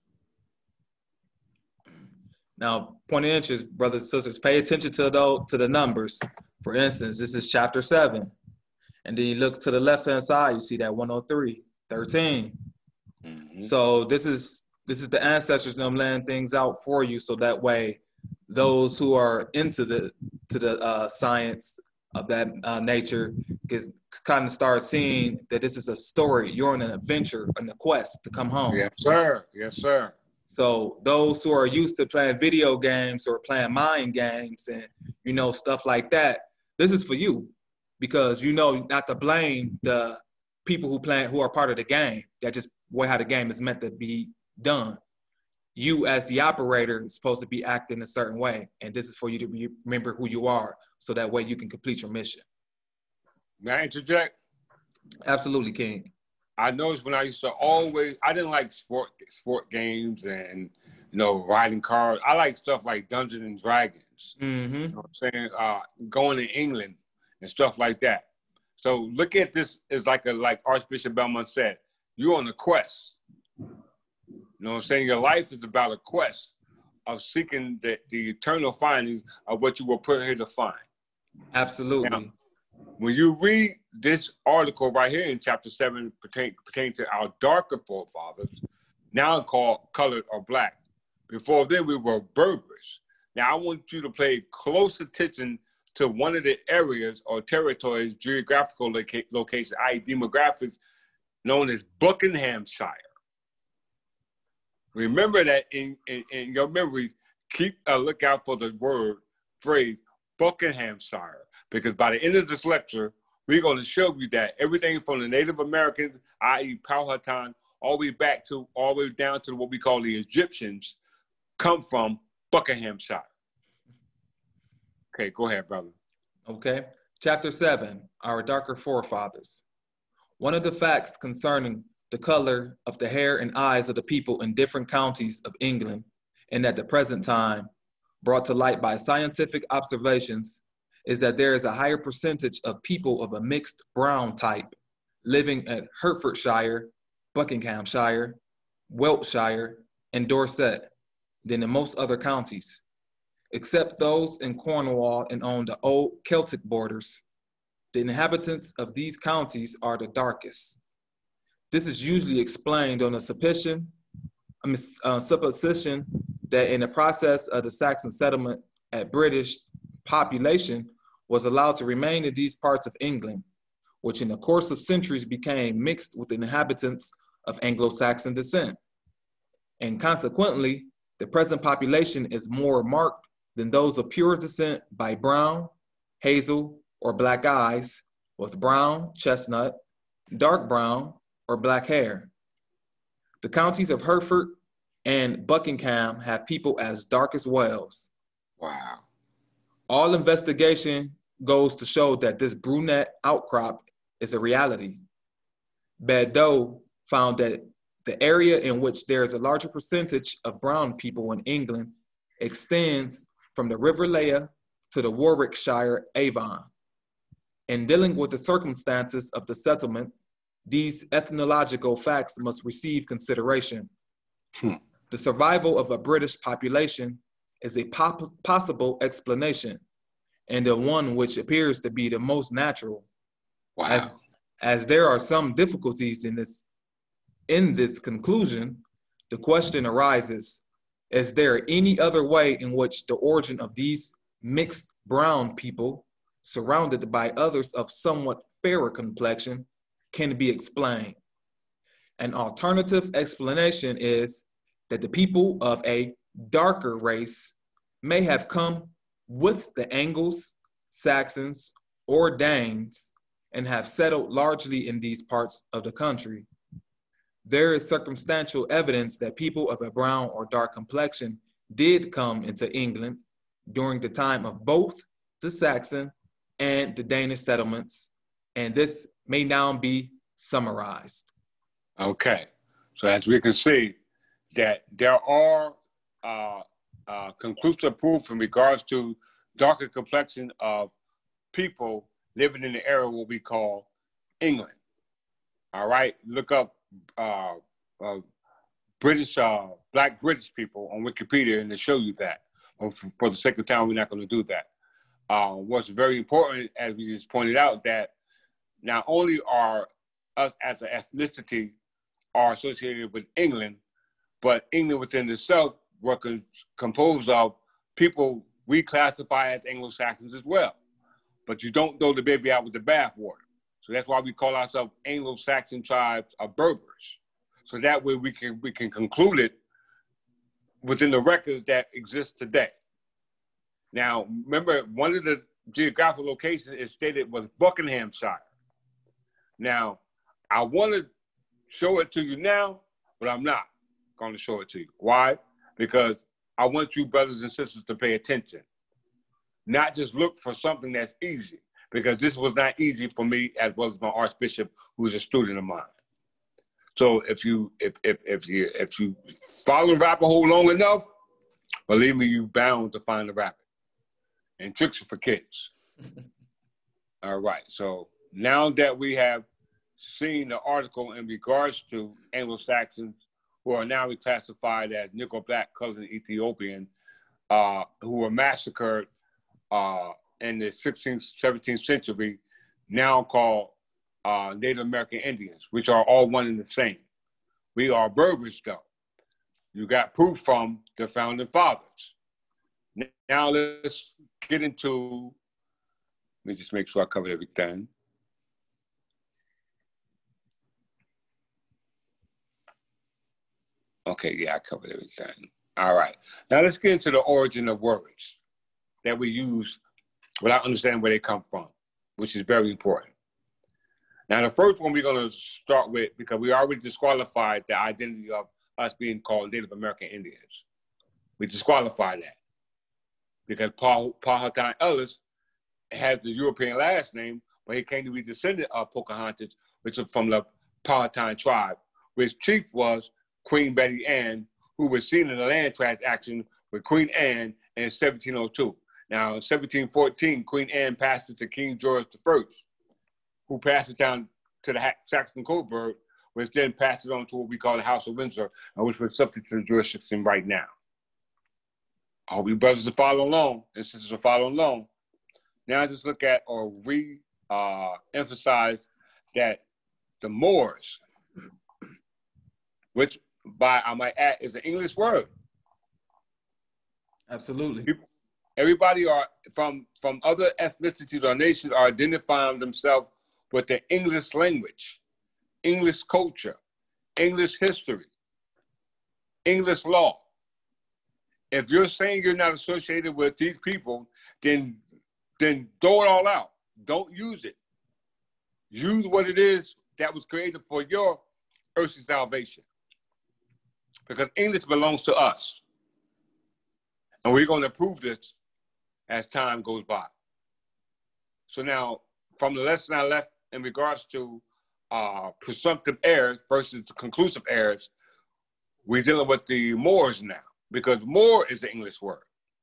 Now, point of interest, brothers and sisters, pay attention to the numbers. For instance, this is chapter 7. And then you look to the left-hand side, you see that 103, 13. Mm-hmm. So this is the ancestors them laying things out for you, so that way those who are into the science of that nature can kind of start seeing that this is a story. You're on an adventure, on a quest to come home. Yes, sir. Yes, sir. So those who are used to playing video games or playing mind games and, stuff like that, this is for you, because not to blame the people who are part of the game. That just how the game is meant to be done. You as the operator is supposed to be acting a certain way. And this is for you to remember who you are, so that way you can complete your mission. May I interject? Absolutely, King. I noticed when I used to I didn't like sport games and, riding cars. I like stuff like Dungeons and Dragons. Mm-hmm. You know what I'm saying? Going to England and stuff like that. So look at this as like Archbishop Belmont said, you're on a quest. You know what I'm saying? Your life is about a quest of seeking the eternal findings of what you were put here to find. Absolutely. Now, when you read this article right here in chapter 7 pertaining to our darker forefathers, now called colored or black. Before then, we were Berbers. Now, I want you to pay close attention to one of the areas or territories, geographical location, i.e. demographics, known as Buckinghamshire. Remember that in your memories, keep a lookout for the phrase, Buckinghamshire, because by the end of this lecture, we're going to show you that everything from the Native Americans, i.e. Powhatan, all the way down to what we call the Egyptians, come from Buckinghamshire. Okay, go ahead, brother. Okay. Chapter 7, our darker forefathers. One of the facts concerning the color of the hair and eyes of the people in different counties of England, and at the present time, brought to light by scientific observations, is that there is a higher percentage of people of a mixed brown type living at Hertfordshire, Buckinghamshire, Wiltshire, and Dorset than in most other counties, except those in Cornwall and on the old Celtic borders. The inhabitants of these counties are the darkest. This is usually explained on a supposition that in the process of the Saxon settlement at British population was allowed to remain in these parts of England, which in the course of centuries became mixed with the inhabitants of Anglo-Saxon descent. And consequently, the present population is more marked than those of pure descent by brown, hazel, or black eyes, with brown, chestnut, dark brown, or black hair. The counties of Hertford and Buckingham have people as dark as Wales. Wow. All investigation goes to show that this brunette outcrop is a reality. Badeau found that the area in which there is a larger percentage of brown people in England extends from the River Lea to the Warwickshire Avon. In dealing with the circumstances of the settlement, these ethnological facts must receive consideration. The survival of a British population is a possible explanation, and the one which appears to be the most natural. Wow. As there are some difficulties in this conclusion, the question arises, is there any other way in which the origin of these mixed brown people, surrounded by others of somewhat fairer complexion, can be explained? An alternative explanation is that the people of a darker race may have come with the Angles, Saxons, or Danes and have settled largely in these parts of the country. There is circumstantial evidence that people of a brown or dark complexion did come into England during the time of both the Saxon and the Danish settlements, and this may now be summarized. Okay. So as we can see, that there are conclusive proof in regards to darker complexion of people living in the area what we call England. All right, look up British, black British people on Wikipedia, and they show you that. For the sake of time, we're not going to do that. What's very important, as we just pointed out, that not only are us as an ethnicity are associated with England, but England within itself were composed of people we classify as Anglo-Saxons as well. But you don't throw the baby out with the bathwater. So that's why we call ourselves Anglo-Saxon tribes of Berbers. So that way we can conclude it within the records that exist today. Now, remember, one of the geographical locations is stated was Buckinghamshire. Now, I want to show it to you now, but I'm not going to show it to you. Why? Because I want you brothers and sisters to pay attention. Not just look for something that's easy, because this was not easy for me as well as my Archbishop, who's a student of mine. So if you follow the rabbit hole long enough, believe me, you're bound to find the rabbit. And tricks are for kids. All right. So now that we have seen the article in regards to Anglo-Saxons who are now reclassified as Negro, Black, Colored, and Ethiopian, who were massacred in the 16th, 17th century, now called Native American Indians, which are all one and the same. We are Berbers, though. You got proof from the founding fathers. Now let's get into, let me just make sure I cover everything. Okay, yeah, I covered everything. All right. Now let's get into the origin of words that we use without understanding where they come from, which is very important. Now, the first one we're going to start with, because we already disqualified the identity of us being called Native American Indians. We disqualified that because Powhatan Ellis has the European last name, but he came to be descendant of Pocahontas, which is from the Powhatan tribe, which chief was Queen Betty Ann, who was seen in a land transaction with Queen Anne in 1702. Now, in 1714, Queen Anne passed it to King George I, who passed it down to the Saxon-Coburg, which then passed it on to what we call the House of Windsor, which was subject to the jurisdiction right now. I hope you brothers are following along and sisters are following along. Now just look at or re-emphasize that the Moors, which by I might add is an English word. Absolutely. Everybody are from other ethnicities or nations are identifying themselves with the English language, English culture, English history, English law. If you're saying you're not associated with these people, then throw it all out. Don't use it. Use what it is that was created for your earthly salvation. Because English belongs to us. And we're going to prove this as time goes by. So now, from the lesson I left in regards to presumptive errors versus the conclusive errors, we're dealing with the Moors now, because Moor is the English word.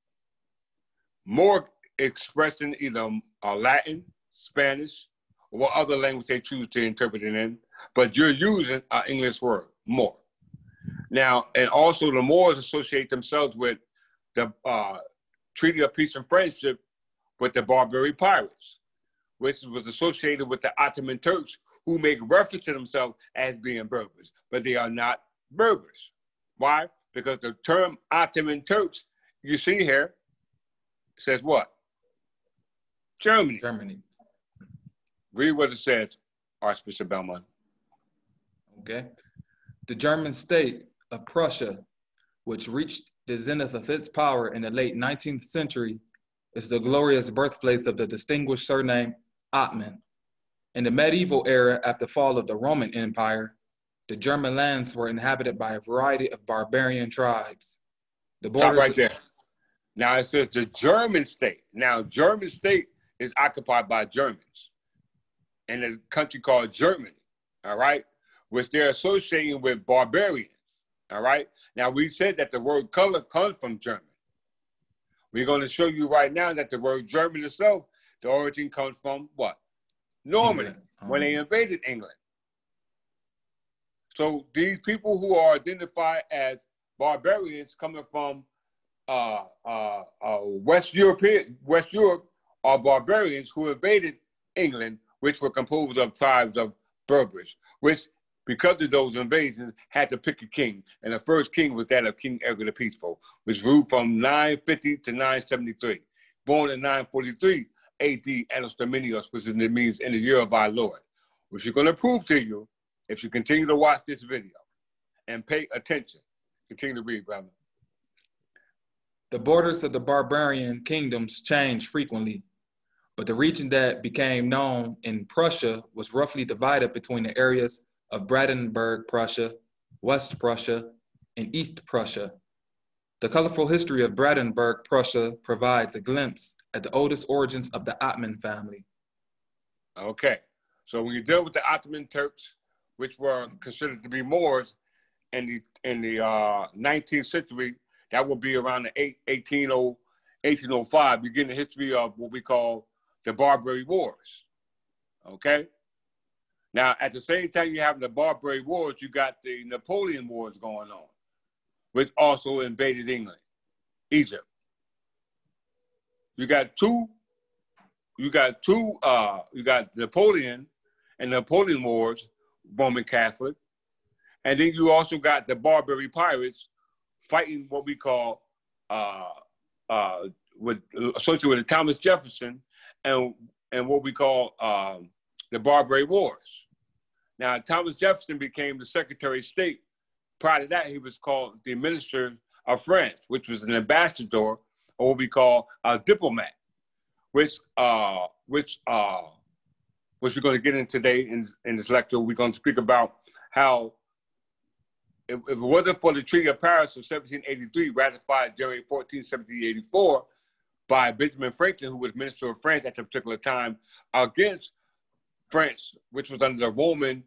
Moor expressed in either Latin, Spanish, or what other language they choose to interpret it in, but you're using an English word, Moor. Now, and also the Moors associate themselves with the Treaty of Peace and Friendship with the Barbary pirates, which was associated with the Ottoman Turks, who make reference to themselves as being Berbers, but they are not Berbers. Why? Because the term Ottoman Turks, you see here, says what? Germany. Germany. Read what it says, Archbishop Belmont. Okay. The German state of Prussia, which reached the zenith of its power in the late 19th century, is the glorious birthplace of the distinguished surname Ottman. In the medieval era, after the fall of the Roman Empire, the German lands were inhabited by a variety of barbarian tribes. The Stop borders right there. Now it says the German state. Now, German state is occupied by Germans in a country called Germany, all right, which they're associating with barbarians, all right? Now, we said that the word color comes from German. We're going to show you right now that the word German itself, the origin comes from what? Normandy, when they invaded England. So these people who are identified as barbarians coming from West Europe are barbarians who invaded England, which were composed of tribes of Berbers, which, because of those invasions, had to pick a king. And the first king was that of King Edward the Peaceful, which ruled from 950 to 973. Born in 943 AD, Annus Dominios, which means in the year of our Lord, which we're going to prove to you if you continue to watch this video and pay attention. Continue to read, brother. The borders of the barbarian kingdoms changed frequently, but the region that became known in Prussia was roughly divided between the areas of Brandenburg Prussia, West Prussia, and East Prussia. The colorful history of Brandenburg Prussia provides a glimpse at the oldest origins of the Ottman family. Okay, so when you deal with the Ottoman Turks, which were considered to be Moors in the 19th century, that will be around the 1805, begin the history of what we call the Barbary Wars, okay? Now, at the same time you have the Barbary Wars, you got the Napoleon Wars going on, which also invaded England, Egypt. You got Napoleon and Napoleon Wars, Roman Catholic, and then you also got the Barbary pirates fighting what we call associated with Thomas Jefferson and what we call the Barbary Wars. Now, Thomas Jefferson became the Secretary of State. Prior to that, he was called the Minister of France, which was an ambassador, or what we call a diplomat, which we're going to get in today in this lecture. We're going to speak about how if it wasn't for the Treaty of Paris of 1783, ratified January 14, 1784, by Benjamin Franklin, who was Minister of France at that particular time, against France, which was under the Roman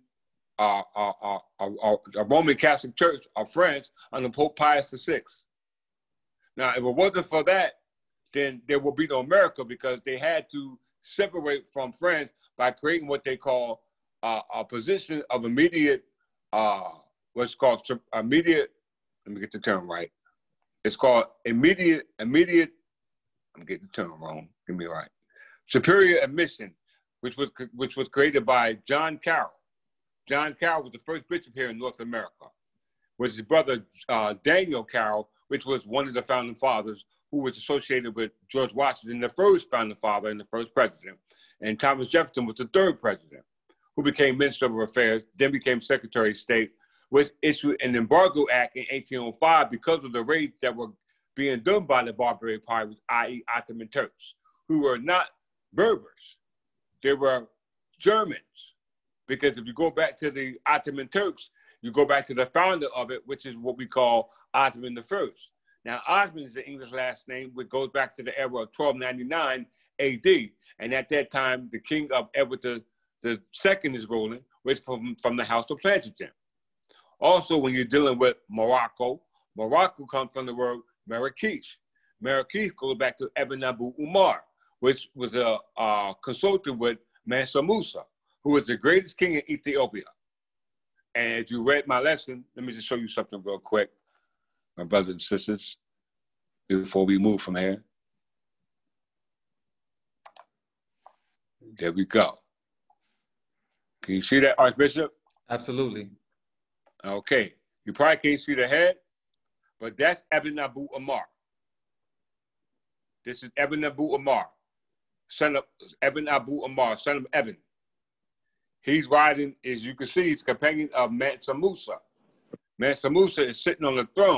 Catholic Church of France under Pope Pius VI. Now, if it wasn't for that, then there would be no America, because they had to separate from France by creating what they call a position of immediate, what's called immediate, let me get the term right. It's called immediate, I'm getting the term wrong, give me right. Superior admission, which was created by John Carroll. John Carroll was the first bishop here in North America, with his brother Daniel Carroll, which was one of the founding fathers who was associated with George Washington, the first founding father and the first president, and Thomas Jefferson was the third president, who became Minister of Affairs, then became Secretary of State, which issued an embargo act in 1805 because of the raids that were being done by the Barbary pirates, i.e. Ottoman Turks, who were not Berbers. They were Germans. Because if you go back to the Ottoman Turks, you go back to the founder of it, which is what we call Ottoman I. Now, Ottoman is the English last name, which goes back to the era of 1299 AD. And at that time, the king of Edward the Second is ruling, which from the house of Plantagenets. Also, when you're dealing with Morocco, Morocco comes from the word Marrakesh. Marrakesh goes back to Ibn Abu Umar, which was a consultant with Mansa Musa, who was the greatest king in Ethiopia. And if you read my lesson, let me just show you something real quick, my brothers and sisters, before we move from here. There we go. Can you see that, Archbishop? Absolutely. Okay. You probably can't see the head, but that's Ibn Abu Umar. This is Ibn Abu Umar, son of Ibn Abu Umar, son of Ibn. He's riding, as you can see, he's companion of Mansa Musa. Mansa Musa is sitting on the throne,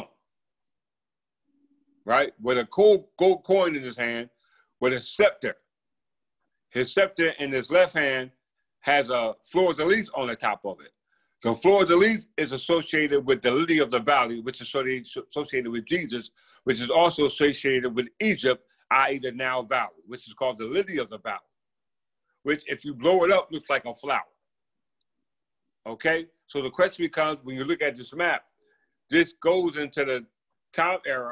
right, with a gold coin in his hand, with a scepter. His scepter in his left hand has a fleur-de-lis on the top of it. The fleur-de-lis is associated with the lily of the valley, which is associated with Jesus, which is also associated with Egypt, i.e. the Nile Valley, which is called the lily of the valley, which if you blow it up, looks like a flower. Okay? So the question becomes, when you look at this map, this goes into the time era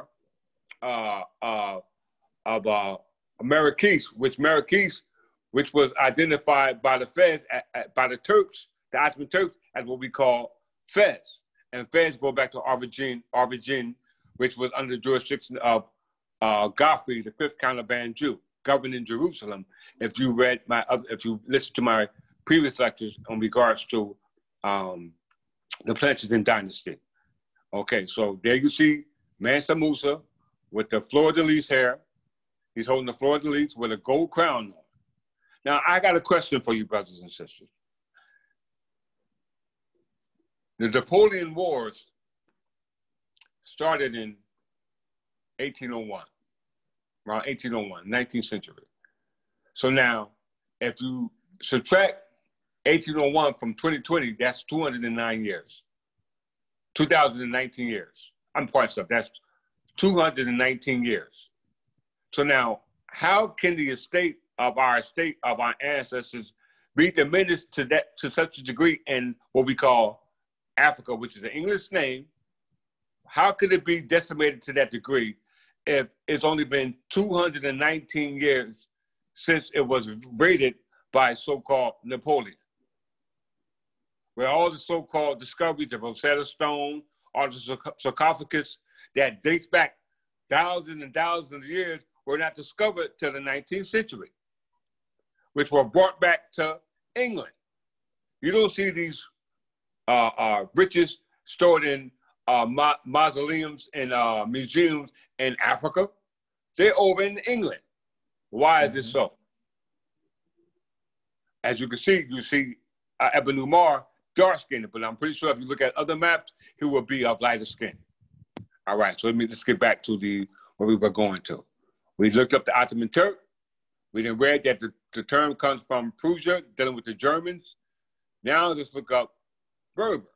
of Marrakesh, which was identified by the Fez, by the Turks, the Ottoman Turks, as what we call Fez. And Fez go back to Arvagin, which was under the jurisdiction of Godfrey, the fifth Count of Anjou, governing Jerusalem. If you listen to my previous lectures in regards to the Plantagenet dynasty. Okay, so there you see Mansa Musa with the fleur-de-lis hair. He's holding the fleur-de-lis with a gold crown on. Now, I got a question for you, brothers and sisters. The Napoleon Wars started in 1801, around 1801, 19th century. So now, if you subtract 1801 from 2020, that's 209 years. 2019 years. I'm part stuff. That's 219 years. So now, how can the estate of our ancestors be diminished to such a degree in what we call Africa, which is an English name? How could it be decimated to that degree if it's only been 219 years since it was raided by so-called Napoleon? Where all the so-called discoveries of Rosetta Stone, all the sarcophagus that dates back thousands and thousands of years were not discovered till the 19th century, which were brought back to England. You don't see these riches stored in mausoleums and museums in Africa. They're over in England. Why is this so? As you can see, Ibn Umar, dark-skinned, but I'm pretty sure if you look at other maps, he will be of lighter skin. All right, so let's get back to where we were going to. We looked up the Ottoman Turk. We then read that the term comes from Prussia, dealing with the Germans. Now let's look up Berber.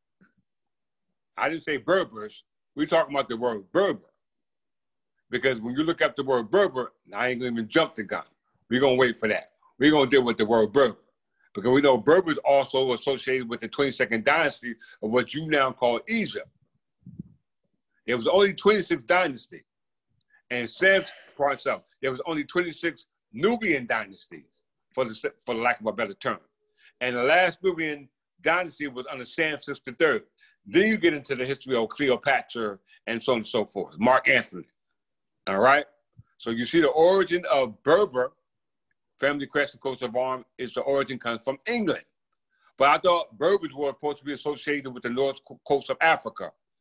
I didn't say Berbers. We're talking about the word Berber. Because when you look up the word Berber, I ain't gonna even jump the gun. We're gonna wait for that. We're gonna deal with the word Berber. Because we know Berber is also associated with the 22nd dynasty of what you now call Egypt. There was only 26 dynasties. And Sam's parts out. There was only 26 Nubian dynasties, for the lack of a better term. And the last Nubian dynasty was under Samsis III. Then you get into the history of Cleopatra and so on and so forth, Mark Antony. All right? So you see the origin of Berber, family crest and coat of arms, is the origin comes from England. But I thought Berbers were supposed to be associated with the north coast of Africa.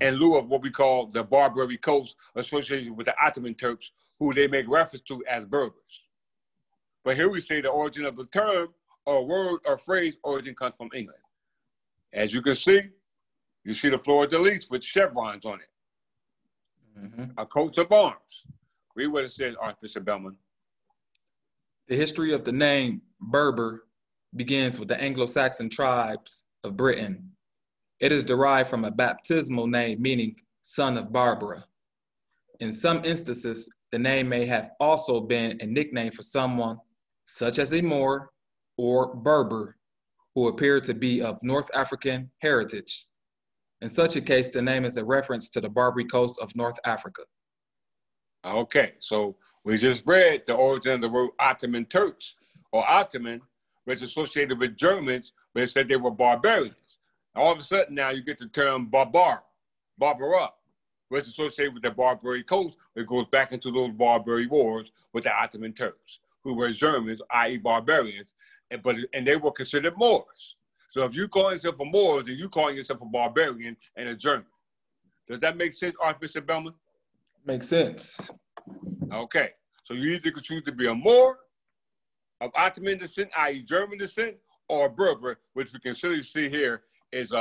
in lieu of what we call the Barbary Coast associated with the Ottoman Turks, who they make reference to as Berbers. But here we say the origin of the term or word or phrase origin comes from England. As you can see, you see the fleur-de-lis with chevrons on it. A coat of arms. Read what it says, Archbishop Bellman. The history of the name Berber begins with the Anglo-Saxon tribes of Britain. It is derived from a baptismal name meaning son of Barbara. In some instances, the name may have also been a nickname for someone such as a Moor or Berber who appeared to be of North African heritage. In such a case, the name is a reference to the Barbary coast of North Africa. Okay, so we just read the origin of the word Ottoman Turks or Ottoman, which is associated with Germans, but it said they were barbarians. All of a sudden now you get the term Barbara, which is associated with the Barbary coast. It goes back into those Barbary wars with the Ottoman Turks, who were Germans, i.e. barbarians, and they were considered Moors. So if you call yourself a Moor, then you calling yourself a barbarian and a German. Does that make sense, Archbishop Bellman? Makes sense. Okay, so you either could choose to be a Moor of Ottoman descent, i.e. German descent, or a Berber, which we can clearly see here is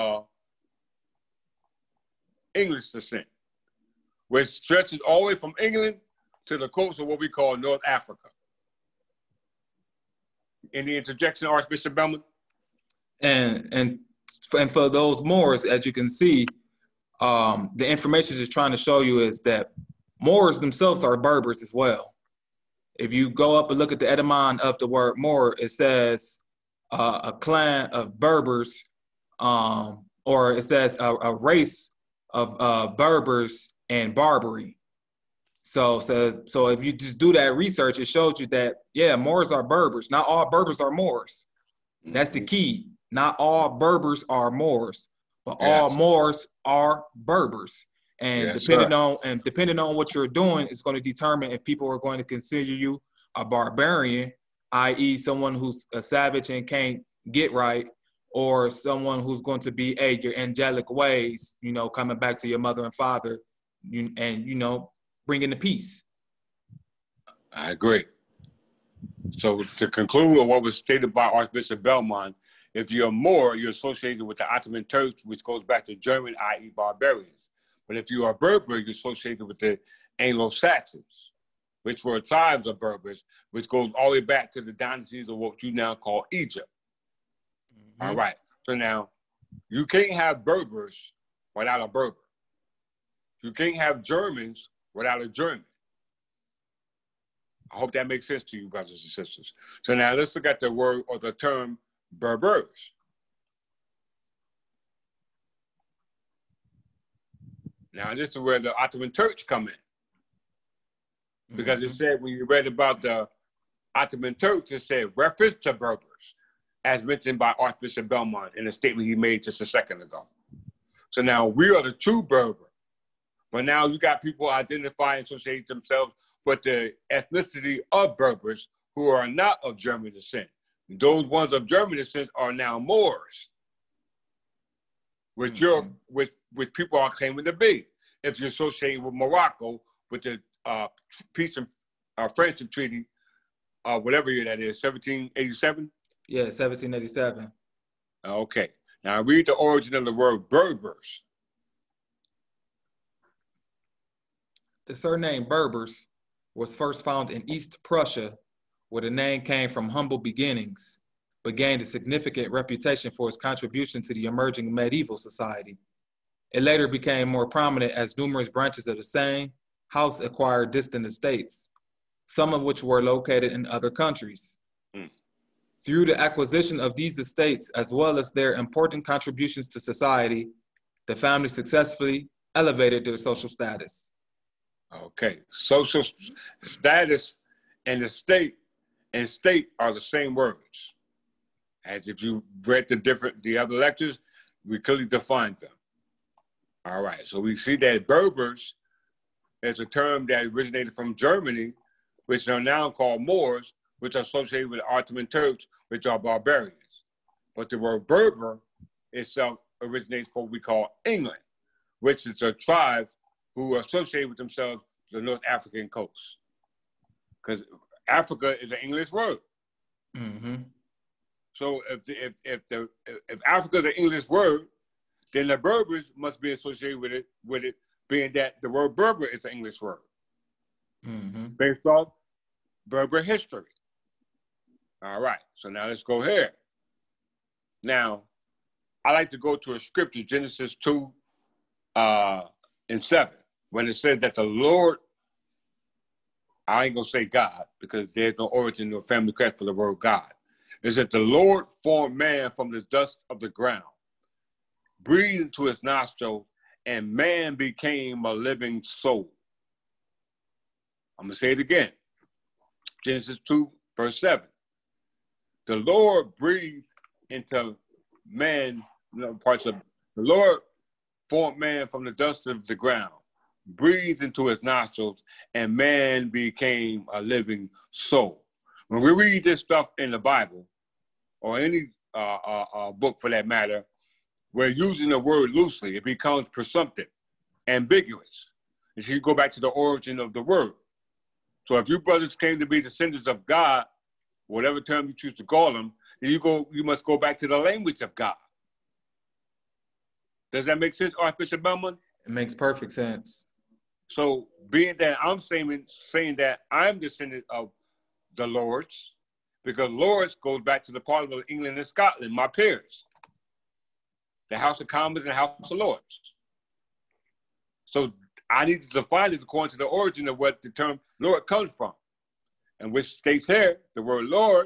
English descent, which stretches all the way from England to the coast of what we call North Africa. Any interjection, Archbishop Bellman? And for those Moors, as you can see, the information is trying to show you is that Moors themselves are Berbers as well. If you go up and look at the etymon of the word Moor, it says a clan of Berbers, or it says a race of Berbers and Barbary. So if you just do that research, it shows you that, yeah, Moors are Berbers. Not all Berbers are Moors. That's the key. Not all Berbers are Moors, but all Moors are Berbers. And depending on what you're doing, it's going to determine if people are going to consider you a barbarian, i.e. someone who's a savage and can't get right, or someone who's going to be, your angelic ways, coming back to your mother and father, and bringing the peace. I agree. So to conclude on what was stated by Archbishop Belmont, if you're Moor, you're associated with the Ottoman Turks, which goes back to German, i.e. barbarians. But if you are Berber, you're associated with the Anglo-Saxons, which were tribes of Berbers, which goes all the way back to the dynasties of what you now call Egypt. All right. So now, you can't have Berbers without a Berber. You can't have Germans without a German. I hope that makes sense to you, brothers and sisters. So now let's look at the word or the term Berbers. Now this is where the Ottoman Turks come in. Because it said, when you read about the Ottoman Turks, it said reference to Berbers, as mentioned by Archbishop Belmont in a statement he made just a second ago. So now we are the true Berber. But now you got people identify and associate themselves with the ethnicity of Berbers who are not of German descent. Those ones of German descent are now Moors, which which people are claiming to be. If you're associated with Morocco, with the peace and friendship treaty, whatever year that is, 1787? Yeah, 1787. Okay. Now read the origin of the word Berbers. The surname Berbers was first found in East Prussia, where the name came from humble beginnings, but gained a significant reputation for its contribution to the emerging medieval society. It later became more prominent as numerous branches of the same house acquired distant estates, some of which were located in other countries. Through the acquisition of these estates, as well as their important contributions to society, the family successfully elevated their social status. Okay, social status and state are the same words. As if you read the other lectures, we clearly defined them. All right, so we see that Berbers is a term that originated from Germany, which are now called Moors, which are associated with Ottoman Turks, which are barbarians. But the word Berber itself originates from what we call England, which is a tribe who associate with themselves the North African coast. Because Africa is an English word. Mm-hmm. So if Africa is an English word, then the Berbers must be associated with it being that the word Berber is an English word. Mm-hmm. Based off Berber history. All right, so now let's go here. Now, I like to go to a scripture, Genesis 2 and 7, when it said that the Lord, I ain't gonna say God, because there's no origin or family crest for the word God. It said the Lord formed man from the dust of the ground, breathed into his nostrils, and man became a living soul. I'm gonna say it again. Genesis 2, verse 7. The Lord breathed into man, parts of the Lord formed man from the dust of the ground, breathed into his nostrils, and man became a living soul. When we read this stuff in the Bible, or any book for that matter, we're using the word loosely. It becomes presumptive, ambiguous. And so you go back to the origin of the word. So if you brothers came to be descendants of God, whatever term you choose to call them, then you must go back to the language of God. Does that make sense, Archbishop Bellman? It makes perfect sense. So being that I'm saying that I'm descendant of the Lords, because Lords goes back to the part of England and Scotland, my peers. The House of Commons and the House of Lords. So I need to define it according to the origin of what the term Lord comes from. And which states here, the word Lord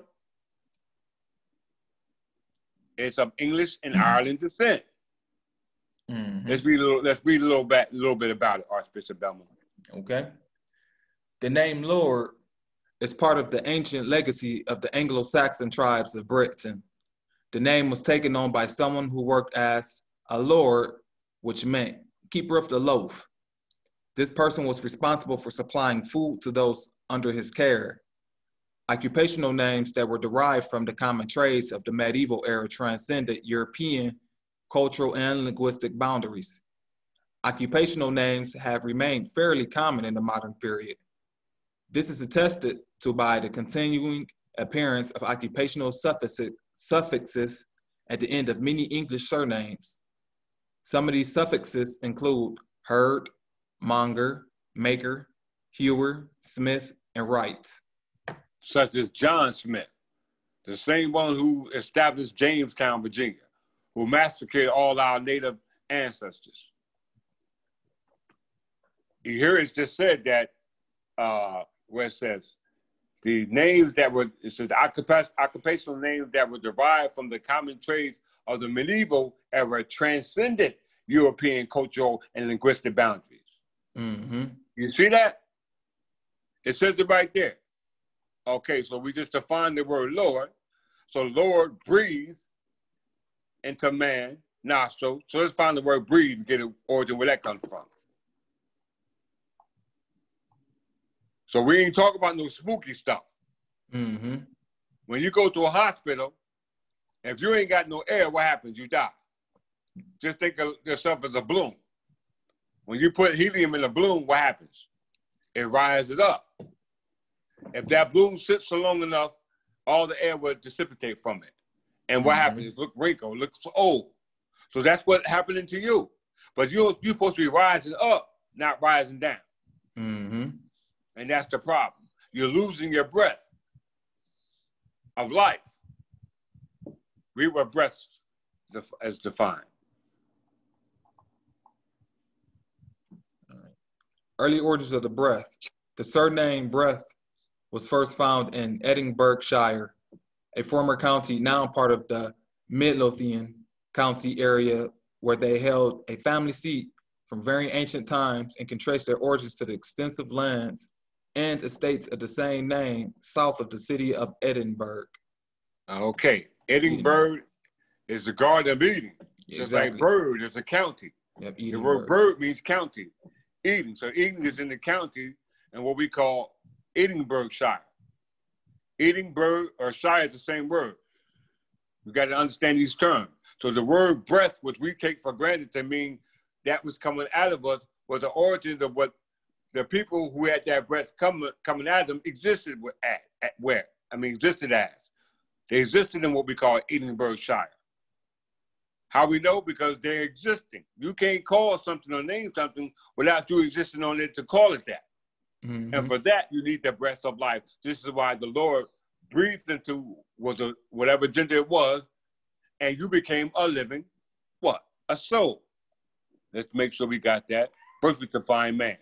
is of English and Ireland descent. Mm-hmm. Let's read a little bit about it, Archbishop Bellman. Okay. The name Lord is part of the ancient legacy of the Anglo-Saxon tribes of Britain. The name was taken on by someone who worked as a lord, which meant keeper of the loaf. This person was responsible for supplying food to those under his care. Occupational names that were derived from the common trades of the medieval era transcended European cultural and linguistic boundaries. Occupational names have remained fairly common in the modern period. This is attested to by the continuing appearance of occupational suffixes at the end of many English surnames. Some of these suffixes include herd, monger, maker, hewer, smith, and wright. Such as John Smith, the same one who established Jamestown, Virginia, who massacred all our native ancestors. You hear it's just said that, where it says, the names that were, it says occupational names that were derived from the common trades of the medieval era transcended European cultural and linguistic boundaries. Mm-hmm. You see that? It says it right there. Okay, so we just defined the word Lord. So Lord breathed into man, nostril. So let's find the word breathe and get an origin where that comes from. So we ain't talking about no spooky stuff. Mm-hmm. When you go to a hospital, if you ain't got no air, what happens? You die. Just think of yourself as a balloon. When you put helium in a balloon, what happens? It rises up. If that balloon sits for long enough, all the air will dissipate from it. And what happens? It looks wrinkled, looks old. So that's what's happening to you. But you're supposed to be rising up, not rising down. Mm-hmm. And that's the problem. You're losing your breath of life. Read what breath is defined. Early origins of the breath. The surname breath was first found in Edinburghshire, a former county now part of the Midlothian County area, where they held a family seat from very ancient times and can trace their origins to the extensive lands and estates of the same name south of the city of Edinburgh. Okay. Edinburgh is the Garden of Eden. Just Exactly. like Bird is a county. Yep, The Edinburgh. word bird means county. Eden. So Eden is in the county and what we call Edinburghshire. Edinburgh or shire is the same word. We got to understand these terms. So the word breath, which we take for granted to mean that was coming out of us was the origins of what the people who had that breath coming out of them existed at where? I mean, existed as. They existed in what we call Edinburghshire. How we know? Because they're existing. You can't call something or name something without you existing on it to call it that. Mm-hmm. And for that, you need the breath of life. This is why the Lord breathed into whatever gender it was, and you became a living, what? A soul. Let's make sure we got that. First, we define man.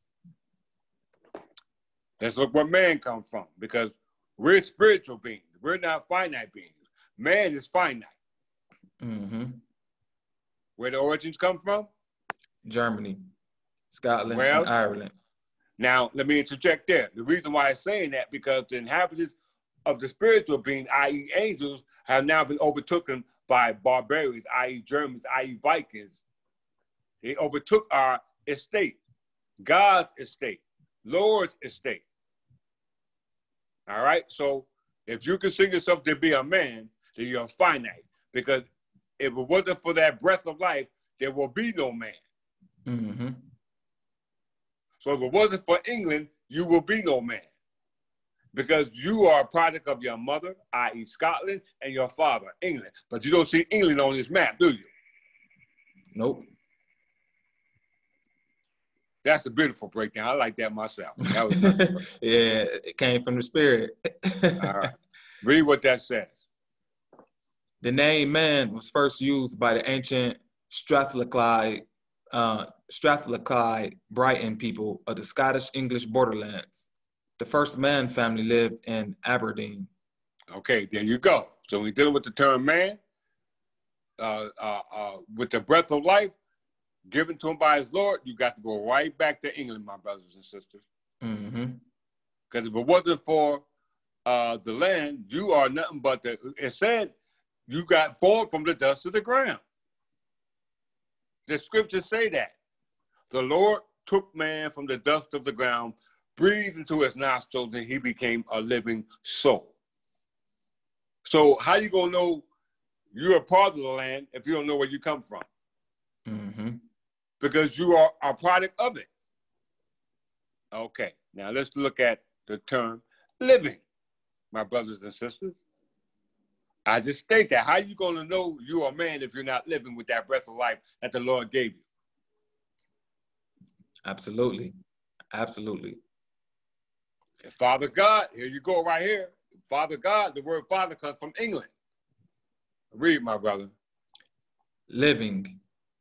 Let's look where man comes from, because we're spiritual beings. We're not finite beings. Man is finite. Mm-hmm. Where the origins come from? Germany, Scotland, Well, and Ireland. now, let me interject there. The reason why I'm saying that, because the inhabitants of the spiritual being, i.e. angels, have now been overtaken by barbarians, i.e. Germans, i.e. Vikings. They overtook our estate, God's estate, Lord's estate. All right? So if you consider yourself to be a man, then you're finite. Because if it wasn't for that breath of life, there will be no man. Mm-hmm. So if it wasn't for England, you will be no man. Because you are a product of your mother, i.e. Scotland, and your father, England. But you don't see England on this map, do you? Nope. That's a beautiful breakdown. I like that myself. That was nice. Yeah, it came from the spirit. All right. Read what that says. The name man was first used by the ancient Strathclyde Brighton people of the Scottish-English borderlands. The first man family lived in Aberdeen. Okay, there you go. So we're dealing with the term man, with the breath of life given to him by his Lord. You got to go right back to England, my brothers and sisters. Mm-hmm. Because if it wasn't for the land, you are nothing but it said you got formed from the dust of the ground. The scriptures say that. The Lord took man from the dust of the ground, breathed into his nostrils, and he became a living soul. So how you going to know you're a part of the land if you don't know where you come from? Mm-hmm. Because you are a product of it. Okay, now let's look at the term living, my brothers and sisters. I just state that. How are you going to know you're a man if you're not living with that breath of life that the Lord gave you? Absolutely. Absolutely. And Father God, here you go right here. Father God, the word father comes from England. Read, my brother. Living.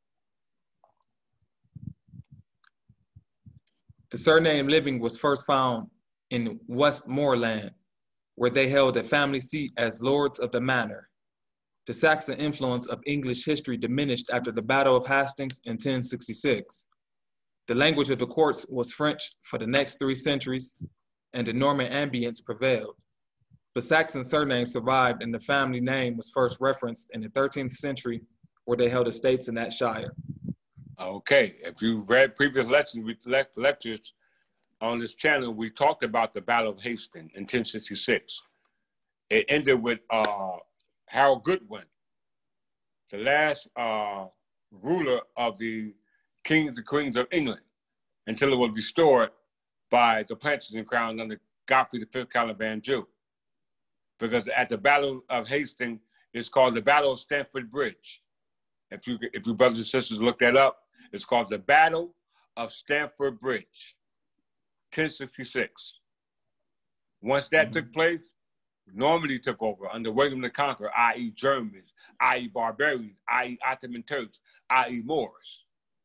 The surname Living was first found in Westmoreland, where they held a family seat as lords of the manor. The Saxon influence of English history diminished after the Battle of Hastings in 1066. The language of the courts was French for the next 3 centuries, and the Norman ambience prevailed. The Saxon surname survived, and the family name was first referenced in the 13th century, where they held estates in that shire. Okay, if you read previous lectures on this channel, we talked about the Battle of Hastings in 1066. It ended with Harold Goodwin, the last ruler of the kings and queens of England, until it was restored by the Plantagenets crown under Godfrey V Caliban Jew. Because at the Battle of Hastings, it's called the Battle of Stamford Bridge. If you brothers and sisters look that up, it's called the Battle of Stamford Bridge, 1066. Once that took place, Normandy took over under William the Conqueror, i.e. Germans, i.e. barbarians, i.e. Ottoman Turks, i.e. Moors,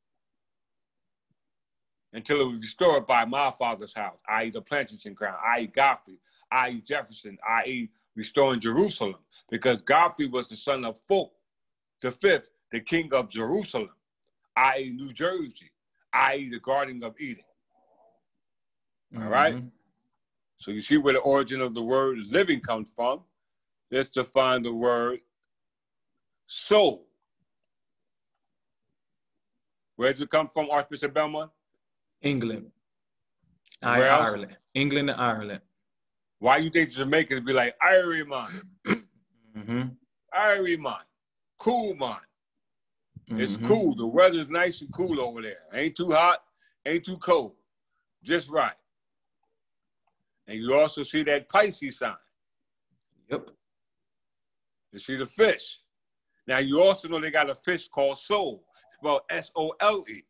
until it was restored by my father's house, i.e. the Plantagenet crown, i.e. Godfrey, i.e. Jefferson, i.e. restoring Jerusalem, because Godfrey was the son of Fulk the Fifth, the king of Jerusalem, i.e. New Jersey, i.e. the Garden of Eden. All right? So you see where the origin of the word living comes from. Let's define the word soul. Where does it come from, Archbishop Belmont? England. Well, Ireland. England and Ireland. Why you think Jamaicans be like, Irie man, Mm-hmm. Irie man, cool man? It's Mm-hmm. cool. The weather's nice and cool over there. Ain't too hot, ain't too cold. Just right. And you also see that Pisces sign. Yep. You see the fish. Now, you also know they got a fish called Soul, spelled S-O-L-E,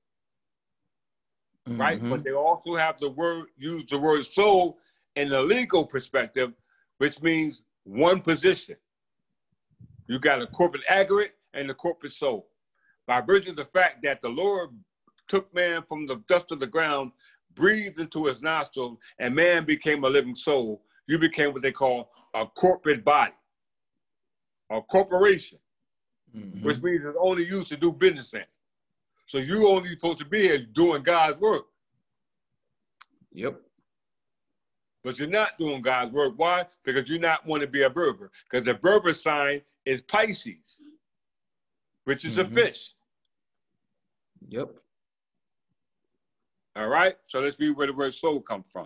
right? Mm-hmm. But they also have use the word soul in the legal perspective, which means one position. You got a corporate aggregate and the corporate soul. By virtue of the fact that the Lord took man from the dust of the ground, breathed into his nostrils, and man became a living soul, you became what they call a corporate body, a corporation, Mm-hmm. which means it's only used to do business in. So you only supposed to be here doing God's work. Yep. But you're not doing God's work. Why? Because you not want to be a Berber. Because the Berber sign is Pisces, which is a Mm-hmm. fish. Yep. All right? So let's read where the word soul comes from.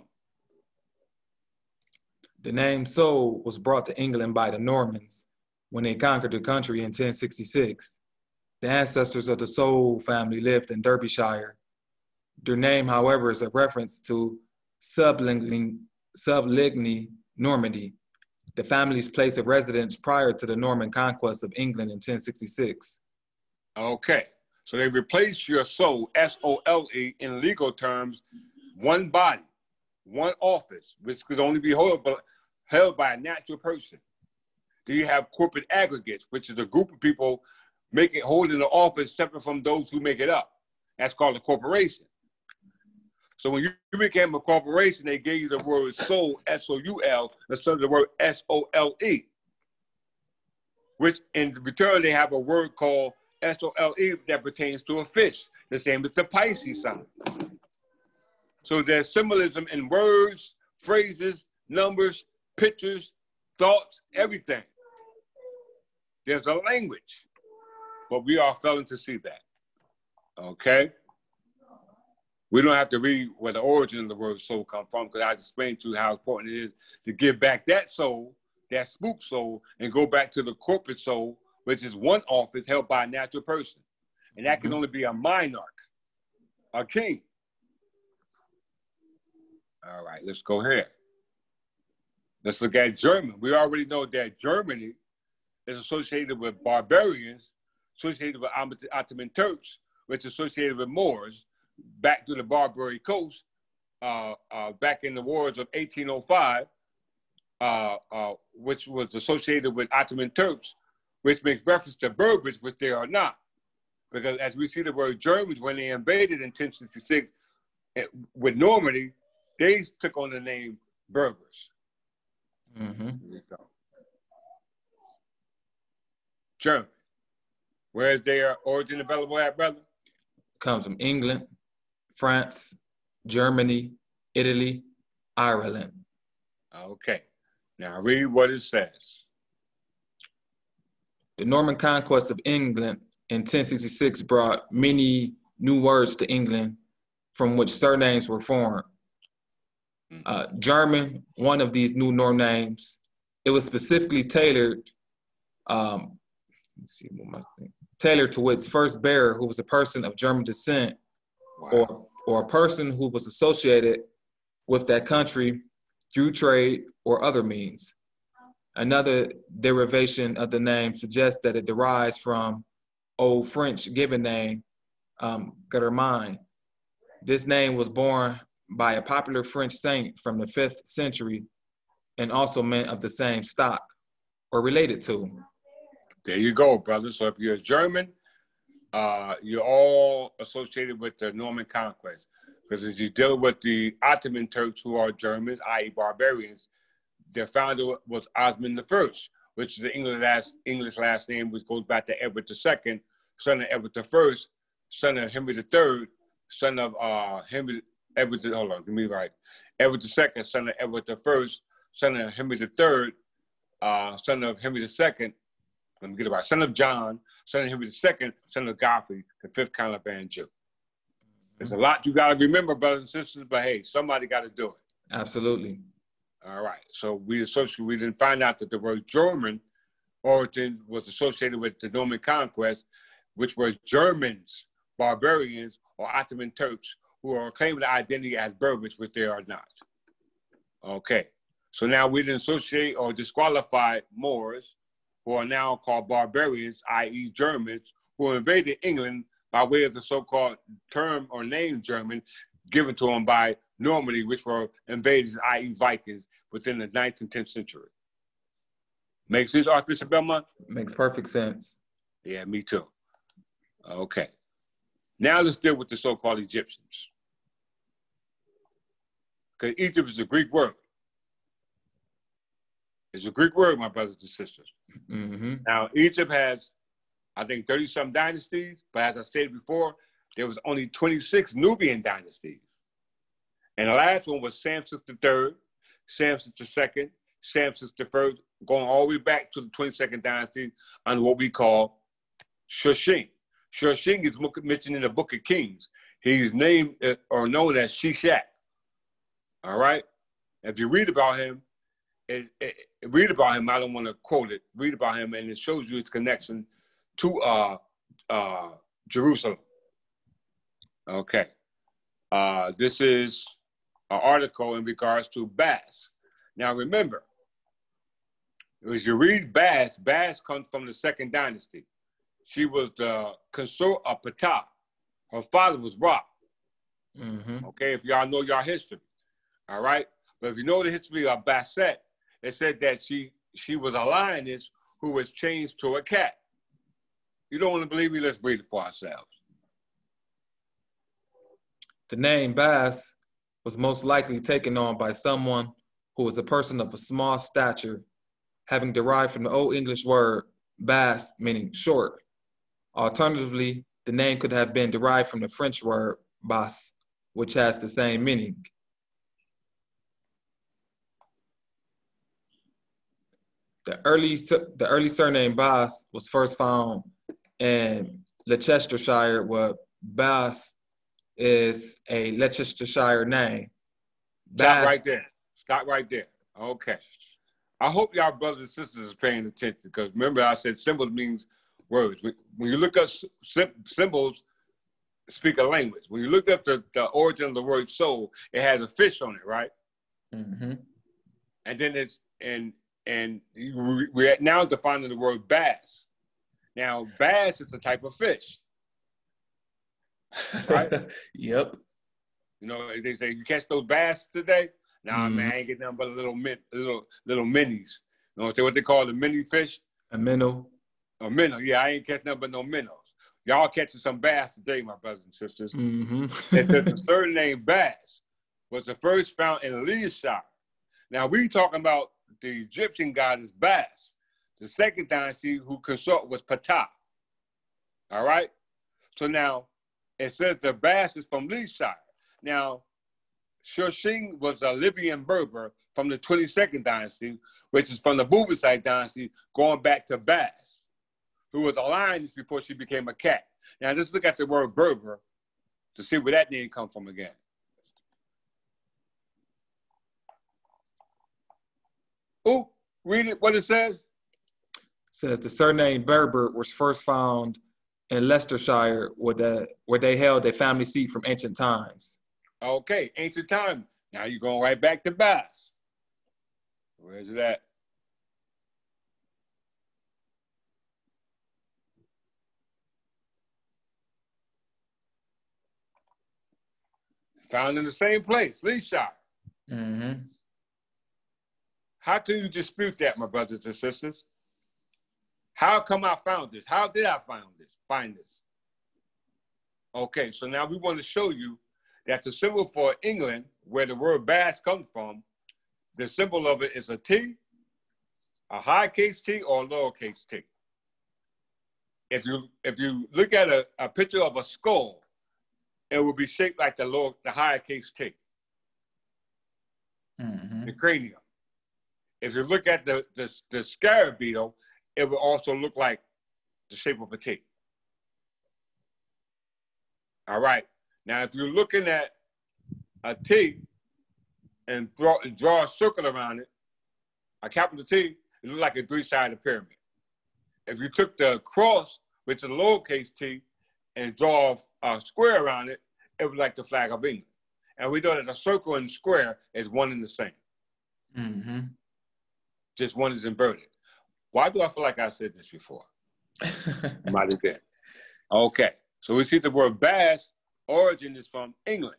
The name Soul was brought to England by the Normans when they conquered the country in 1066. The ancestors of the Soul family lived in Derbyshire. Their name, however, is a reference to Subligny, Normandy, the family's place of residence prior to the Norman conquest of England in 1066. Okay. So they replace your soul, S-O-L-E, in legal terms, one body, one office, which could only be held by a natural person. Then you have corporate aggregates, which is a group of people holding the office separate from those who make it up. That's called a corporation. So when you became a corporation, they gave you the word soul, S-O-U-L, instead of the word S-O-L-E, which in return, they have a word called S-O-L-E that pertains to a fish, the same as the Pisces sign. So there's symbolism in words, phrases, numbers, pictures, thoughts, everything. There's a language, but we are failing to see that, okay? We don't have to read where the origin of the word soul comes from, because I explained to you how important it is to give back that soul, that spook soul, and go back to the corporate soul, which is one office held by a natural person. And that can only be a monarch, a king. All right, let's go ahead. Let's look at German. We already know that Germany is associated with barbarians, associated with Ottoman Turks, which is associated with Moors, back to the Barbary coast, back in the wars of 1805, which was associated with Ottoman Turks, which makes reference to Berbers, which they are not. Because as we see the word Germans, when they invaded in 1066 with Normandy, they took on the name Berbers. Mm-hmm. German. Where is their origin available at, brother? Comes from England, France, Germany, Italy, Ireland. Okay. Now read what it says. The Norman conquest of England in 1066 brought many new words to England from which surnames were formed. German, one of these new norm names, it was specifically tailored tailored to its first bearer, who was a person of German descent, Wow. or a person who was associated with that country through trade or other means. Another derivation of the name suggests that it derives from Old French given name, Gutermann. This name was borne by a popular French saint from the 5th century and also meant of the same stock or related to. There you go, brother. So if you're German, you're all associated with the Norman conquest. Because as you deal with the Ottoman Turks, who are Germans, i.e. barbarians, their founder was Osman I, which is the English last name, which goes back to Edward II, son of Edward I, son of Henry III, son of Edward II, son of Edward I, son of Henry III, son of Henry II, let me get it right, son of John, son of Henry II, son of Godfrey, the 5th Caliban Jew. There's a lot you got to remember, brothers and sisters, but hey, somebody got to do it. Absolutely. All right. So we didn't find out that the word German origin was associated with the Norman conquest, which were Germans, barbarians, or Ottoman Turks who are claiming the identity as Berbers, which they are not. Okay, so now we didn't associate or disqualify Moors, who are now called barbarians, i.e. Germans, who invaded England by way of the so-called term or name German given to them by Normandy, which were invaders, i.e. Vikings, within the 9th and 10th century. Make sense, Archbishop Belmont? Makes perfect sense. Yeah, me too. Okay. Now let's deal with the so-called Egyptians. Because Egypt is a Greek word. It's a Greek word, my brothers and sisters. Mm-hmm. Now, Egypt has, I think, 30-some dynasties, but as I stated before, there was only 26 Nubian dynasties. And the last one was Samson III, Samson II, Samson I, going all the way back to the 22nd dynasty under what we call Shushin. Shushin is mentioned in the Book of Kings. He's named or known as Shishak. All right? If you read about him, I don't want to quote it, read about him, and it shows you its connection to Jerusalem. Okay. This is an article in regards to Bas. Now remember, as you read Bas, Bas comes from the 2nd dynasty. She was the consort of Ptah. Her father was Ra. Mm-hmm. Okay, if y'all know y'all history. All right? But if you know the history of Bastet, it said that she was a lioness who was changed to a cat. You don't want to believe me? Let's read it for ourselves. The name Bas was most likely taken on by someone who was a person of a small stature, having derived from the Old English word bas, meaning short. Alternatively, the name could have been derived from the French word bas, which has the same meaning. The early surname Bas was first found in Leicestershire, where Bas is a Leicestershire name. Stop right there. Stop right there. Okay. I hope y'all brothers and sisters are paying attention, because remember I said symbols means words. When you look up symbols, speak a language. When you look up the origin of the word soul, it has a fish on it, right? Mm-hmm. And then we're now defining the word bass. Now, bass is a type of fish, right? Yep. You know, they say, you catch those bass today? Nah, man, I ain't getting nothing but little minis. You know what they call the mini fish? A minnow. A minnow. Yeah, I ain't catching nothing but no minnows. Y'all catching some bass today, my brothers and sisters. Mm-hmm. It says the surname Bass was the first found in Leicestershire. Now, we talking about the Egyptian goddess Bas. The 2nd dynasty who consort was Ptah. All right? So now, it says the Bas is from Leicestershire. Now, Shushin was a Libyan Berber from the 22nd dynasty, which is from the Bubasite dynasty, going back to Bas, who was a lioness before she became a cat. Now, let's look at the word Berber to see where that name comes from again. Oh, read it, what it says. Says the surname Berber was first found in Leicestershire, where they held their family seat from ancient times. Okay, ancient time. Now you're going right back to Bas. Where's it at? Found in the same place, Leicestershire. Mm-hmm. How can you dispute that, my brothers and sisters? How come I found this? How did I find this? Okay, so now we want to show you that the symbol for England, where the word Bas comes from, the symbol of it is a T, a high case T or a lowercase t. If you look at a picture of a skull, it will be shaped like the higher case T, the cranium. If you look at the scarab beetle, it will also look like the shape of a T. All right. Now, if you're looking at a T and draw a circle around it, a capital T, it looks like a 3-sided pyramid. If you took the cross which is a lowercase t, and draw a square around it, it was like the flag of England. And we know that a circle and square is one and the same. Mm-hmm. Just one is inverted. Why do I feel like I said this before? Might have been. Okay, so we see the word bass, origin is from England.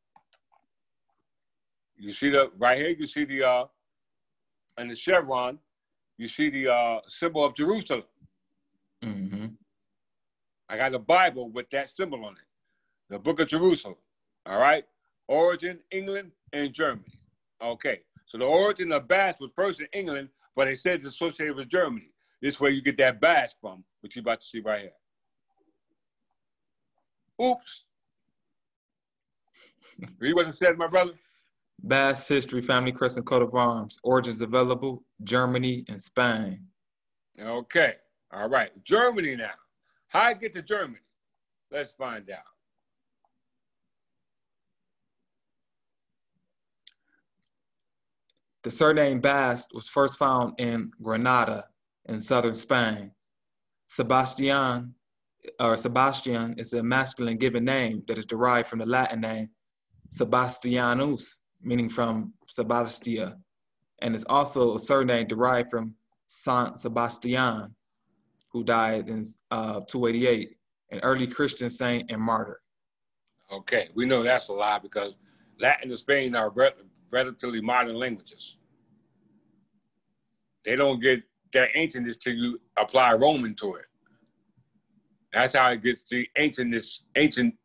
You see the, right here, you see the, and the chevron, you see the symbol of Jerusalem. Mm-hmm. I got a Bible with that symbol on it. The book of Jerusalem, all right? Origin, England, and Germany. Okay, so the origin of bass was first in England, but they said it's associated with Germany. This is where you get that bass from, which you're about to see right here. Oops. Read what it said, my brother. Bass history, family crest and coat of arms. Origins available, Germany and Spain. Okay, all right. Germany now. How I get to Germany? Let's find out. The surname Bast was first found in Granada in southern Spain. Sebastian is a masculine given name that is derived from the Latin name Sebastianus, meaning from Sebastia, and is also a surname derived from Saint Sebastian, who died in 288, an early Christian saint and martyr. Okay, we know that's a lie because Latin and Spain are relatively modern languages. They don't get their ancientness till you apply Roman to it. That's how it gets the ancientness, ancient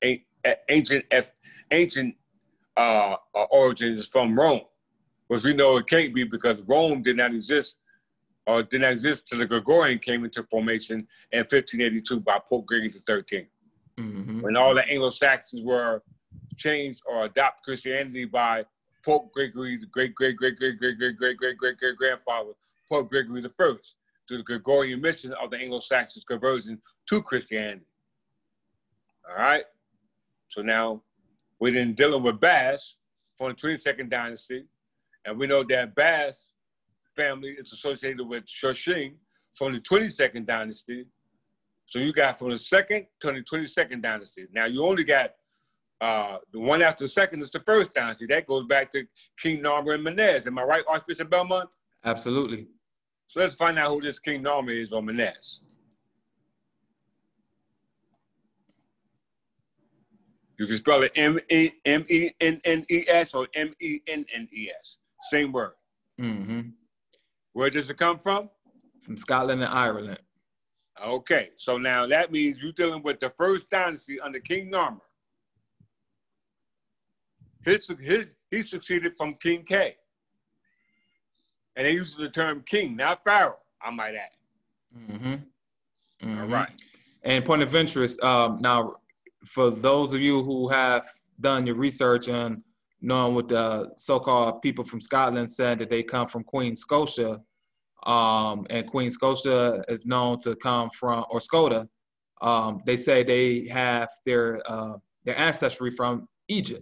origins from Rome, which we know it can't be because Rome did not exist till the Gregorian came into formation in 1582 by Pope Gregory XIII. Mm-hmm. When all the Anglo-Saxons were changed or adopted Christianity by Pope Gregory's great-great-great-great-great-great-great-great-grandfather, Pope Gregory I, through the Gregorian mission of the Anglo-Saxons conversion to Christianity. All right? So now we're then dealing with Bass from the 22nd dynasty, and we know that Bass family is associated with Shoshin from the 22nd dynasty. So you got from the 2nd to the 22nd dynasty. Now you only got the one after the second is the first dynasty. That goes back to King Narmer and Menez. Am I right, Archbishop Belmont? Absolutely. So let's find out who this King Narmer is or Menez. You can spell it M-E-N-N-E-S or M-E-N-N-E-S. Same word. Mm-hmm. Where does it come from? From Scotland and Ireland. Okay, so now that means you're dealing with the first dynasty under King Narmer. He succeeded from King K. And they use the term king, not pharaoh, I might add. Mm-hmm. Mm-hmm. All right. And point of interest, now, for those of you who have done your research and knowing what the so-called people from Scotland said that they come from Queen Scotia, and Queen Scotia is known to come from, or Scotia, they say they have their ancestry from Egypt.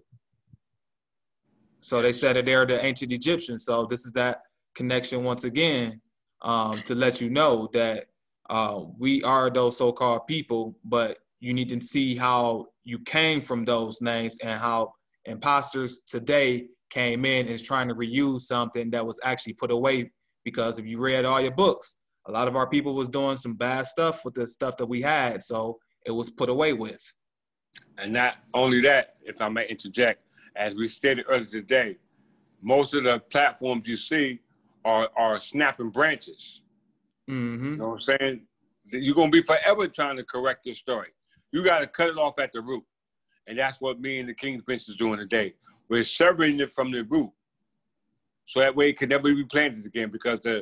So they said that they're the ancient Egyptians. So this is that connection once again, to let you know that we are those so-called people, but you need to see how you came from those names and how imposters today came in and is trying to reuse something that was actually put away. Because if you read all your books, a lot of our people was doing some bad stuff with the stuff that we had. So it was put away with. And not only that, if I may interject, as we stated earlier today, most of the platforms you see are snapping branches. Mm-hmm. You know what I'm saying? You're going to be forever trying to correct your story. You got to cut it off at the root. And that's what me and the King's Bench is doing today. We're severing it from the root. So that way it can never be planted again, because the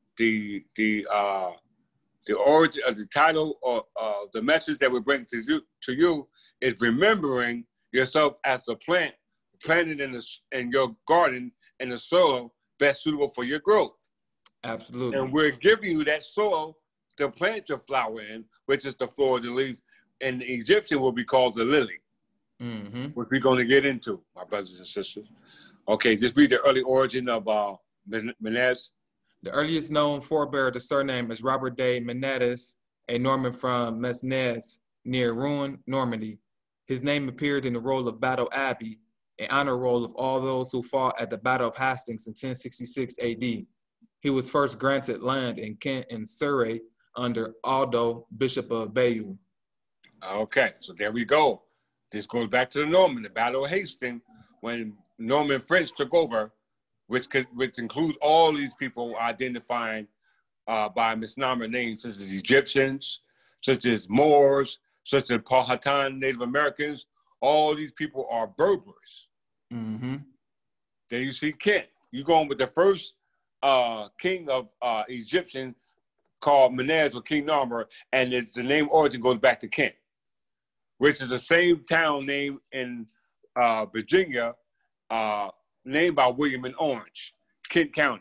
origin of the title or the message that we bring to you is remembering yourself as the plant planted in your garden in the soil best suitable for your growth. Absolutely. And we're giving you that soil to plant your flower in, which is the floor of the leaves. And the Egyptian will be called the lily, Mm-hmm. which we're going to get into, my brothers and sisters. Okay, just read the early origin of Menez. The earliest known forebear of the surname is Robert de Menendez, a Norman from Mesnez near Rouen, Normandy. His name appeared in the roll of Battle Abbey, an honor roll of all those who fought at the Battle of Hastings in 1066 AD. He was first granted land in Kent and Surrey under Aldo, Bishop of Bayeux. Okay, so there we go. This goes back to the Norman, the Battle of Hastings, when Norman French took over, which includes all these people identifying by misnomer names, such as Egyptians, such as Moors, such as Powhatan Native Americans. All these people are Berbers. Mm-hmm. Then you see Kent. You going with the first king of Egyptian called Menez or King Narmer, and the name origin goes back to Kent, which is the same town name in Virginia, named by William and Orange, Kent County,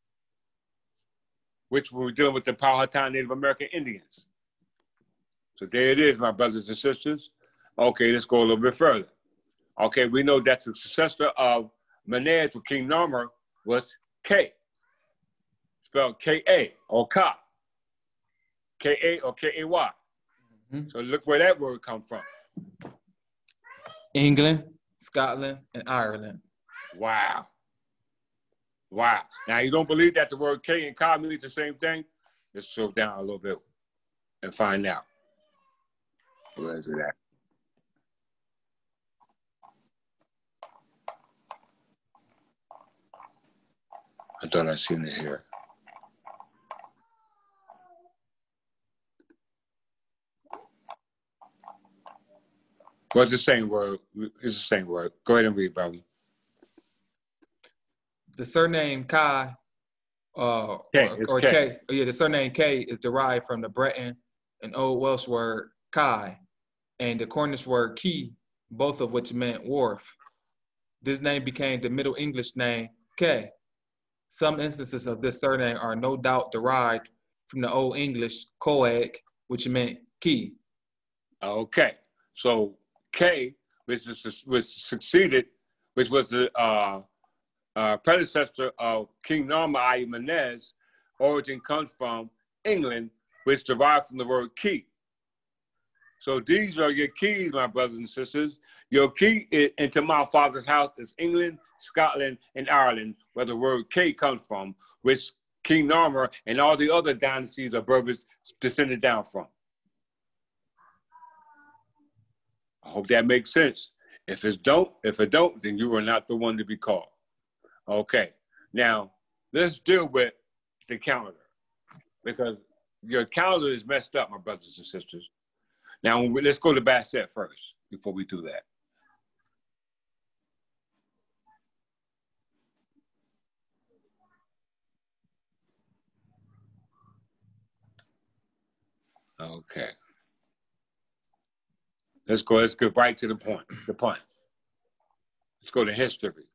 which we were dealing with the Powhatan Native American Indians. So there it is, my brothers and sisters. Okay, let's go a little bit further. Okay, we know that the successor of Menez or King Narmer was K, spelled K-A or Ka, K-A or K-A-Y. Mm-hmm. So look where that word comes from. England, Scotland, and Ireland. Wow. Wow. Now, you don't believe that the word K and Ka means the same thing? Let's slow down a little bit and find out. Where is it at? I thought I seen it here. Well, it's the same word. It's the same word. Go ahead and read, brother. The surname Kai, K. The surname K is derived from the Breton and Old Welsh word Kai, and the Cornish word Key, both of which meant wharf. This name became the Middle English name K. Some instances of this surname are no doubt derived from the Old English Coag, which meant key. Okay, so K, which was the predecessor of King Narmer I Menez, origin comes from England, which derived from the word key. So these are your keys, my brothers and sisters. Your key into my father's house is England, Scotland, and Ireland, where the word K comes from, which King Narmer and all the other dynasties of Berbers descended down from. I hope that makes sense. If it don't, then you are not the one to be called. Okay, now let's deal with the calendar, because your calendar is messed up, my brothers and sisters. Now let's go to Bastet first before we do that. Okay. Let's get right to the point, the punt. Let's go to history.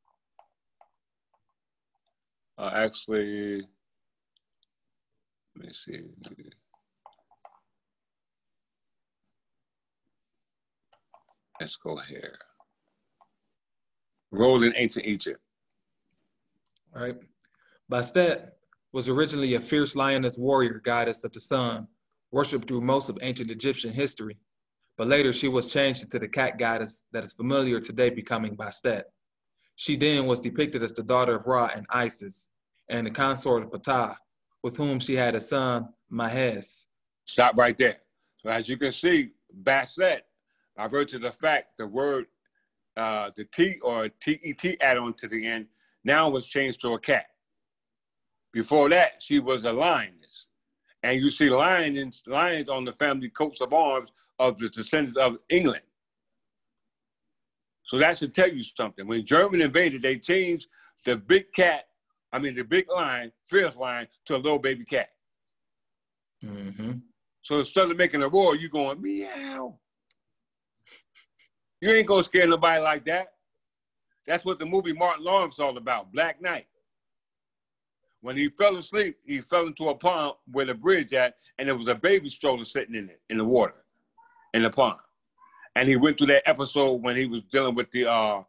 Actually, let me see. Let's go here. Role in ancient Egypt. All right. Bastet was originally a fierce lioness warrior goddess of the sun, worshipped through most of ancient Egyptian history. But later she was changed into the cat goddess that is familiar today, becoming Bastet. She then was depicted as the daughter of Ra and Isis, and the consort of Ptah, with whom she had a son, Mahes. Stop right there. So as you can see, Bastet, by virtue of the fact the word, the T or T-E-T add-on to the end, now was changed to a cat. Before that, she was a lioness. And you see lions on the family coats of arms of the descendants of England. So that should tell you something. When Germany invaded, they changed the big lion, fierce lion, to a little baby cat. Mm-hmm. So instead of making a roar, you going, meow. You ain't gonna scare nobody like that. That's what the movie Martin Lawrence is all about, Black Knight. When he fell asleep, he fell into a pond where the bridge at, and there was a baby stroller sitting in it, in the water, in the pond. And he went through that episode when he was dealing with the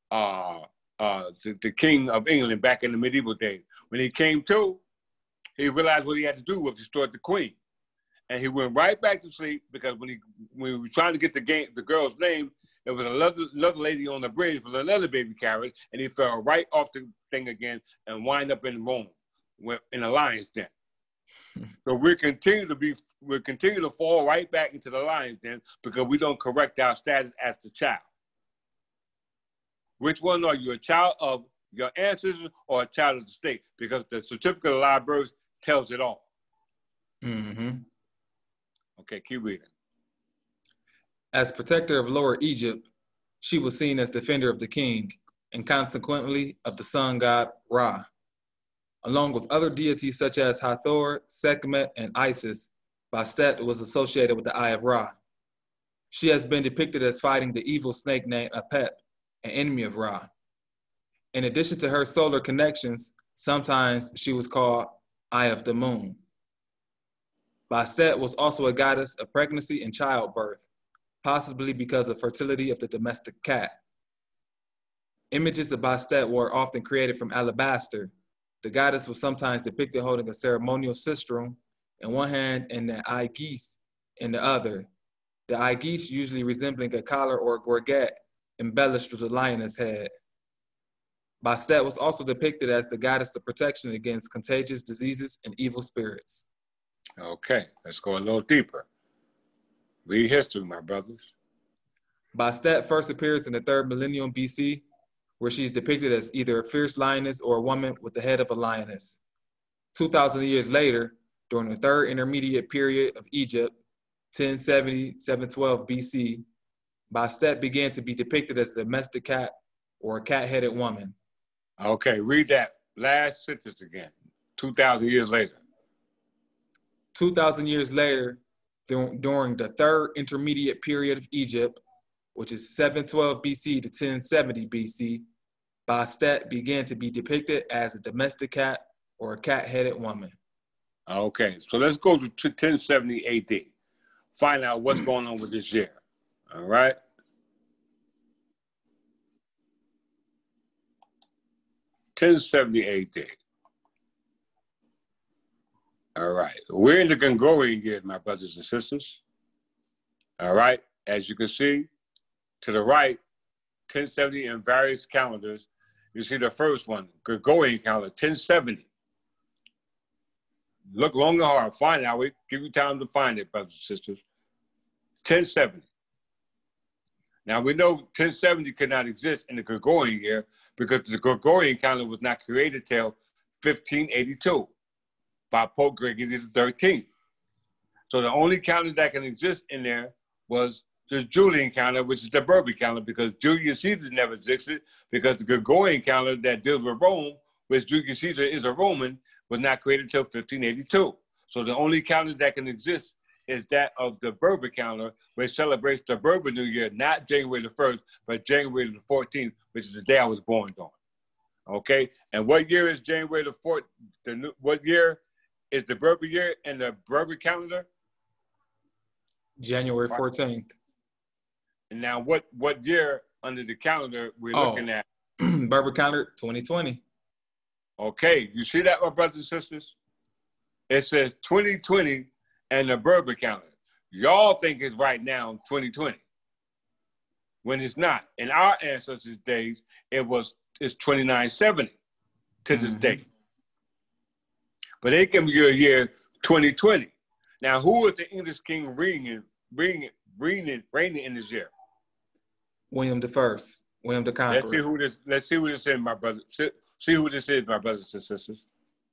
king of England back in the medieval days. When he came to, he realized what he had to do was destroy the queen. and he went right back to sleep because when we were trying to get the girl's name, there was another lady on the bridge with another baby carriage, and he fell right off the thing again and wind up in Rome, in a lion's den. So we continue to fall right back into the lion's den because we don't correct our status as the child. Which one are you, a child of your ancestors or a child of the state? Because the certificate of live birth tells it all. Mm-hmm. Okay, keep reading. As protector of Lower Egypt, she was seen as defender of the king and consequently of the sun god Ra. Along with other deities such as Hathor, Sekhmet, and Isis, Bastet was associated with the Eye of Ra. She has been depicted as fighting the evil snake named Apep, an enemy of Ra. In addition to her solar connections, sometimes she was called Eye of the Moon. Bastet was also a goddess of pregnancy and childbirth, possibly because of fertility of the domestic cat. Images of Bastet were often created from alabaster. The goddess was sometimes depicted holding a ceremonial sistrum in one hand and the eye geese in the other. The eye geese usually resembling a collar or a gorget embellished with a lioness head. Bastet was also depicted as the goddess of protection against contagious diseases and evil spirits. Okay, let's go a little deeper. Read history, my brothers. Bastet first appears in the 3rd millennium BC, where she's depicted as either a fierce lioness or a woman with the head of a lioness. 2,000 years later, during the 3rd intermediate period of Egypt, 1070-712 BC, Bastet began to be depicted as a domestic cat or a cat-headed woman. Okay, read that last sentence again. 2,000 years later. 2,000 years later, during the 3rd intermediate period of Egypt, which is 712 BC to 1070 BC, Bastet began to be depicted as a domestic cat or a cat-headed woman. Okay, so let's go to 1070 AD. Find out what's going on with this year. All right? (1070 AD). All right, we're in the Gregorian year, my brothers and sisters. All right, as you can see, to the right, 1070 in various calendars. You see the first one, Gregorian calendar, 1070. Look long and hard, find it. I will give you time to find it, brothers and sisters. 1070. Now we know 1070 could not exist in the Gregorian year because the Gregorian calendar was not created till 1582 by Pope Gregory XIII. So the only calendar that can exist in there was the Julian calendar, which is the Berber calendar, because Julius Caesar never existed, because the Gregorian calendar that deals with Rome, which Julius Caesar is a Roman, was not created until 1582. So the only calendar that can exist is that of the Berber calendar, which celebrates the Berber New Year, not January the 1st, but January the 14th, which is the day I was born on. Okay? And what year is January the 4th? What year is the Berber year in the Berber calendar? January 14th. And now what year under the calendar we're looking at? Berber calendar, 2020. Okay, you see that, my brothers and sisters? It says 2020 and the Berber calendar. Y'all think it's right now 2020, when it's not. In our ancestors' days, it's 2970 to this day. But they give you a year 2020. Now, who is the English king reigning in this year? William I, William the Conqueror. Let's see who this is, my brother. See who this is, my brothers and sisters.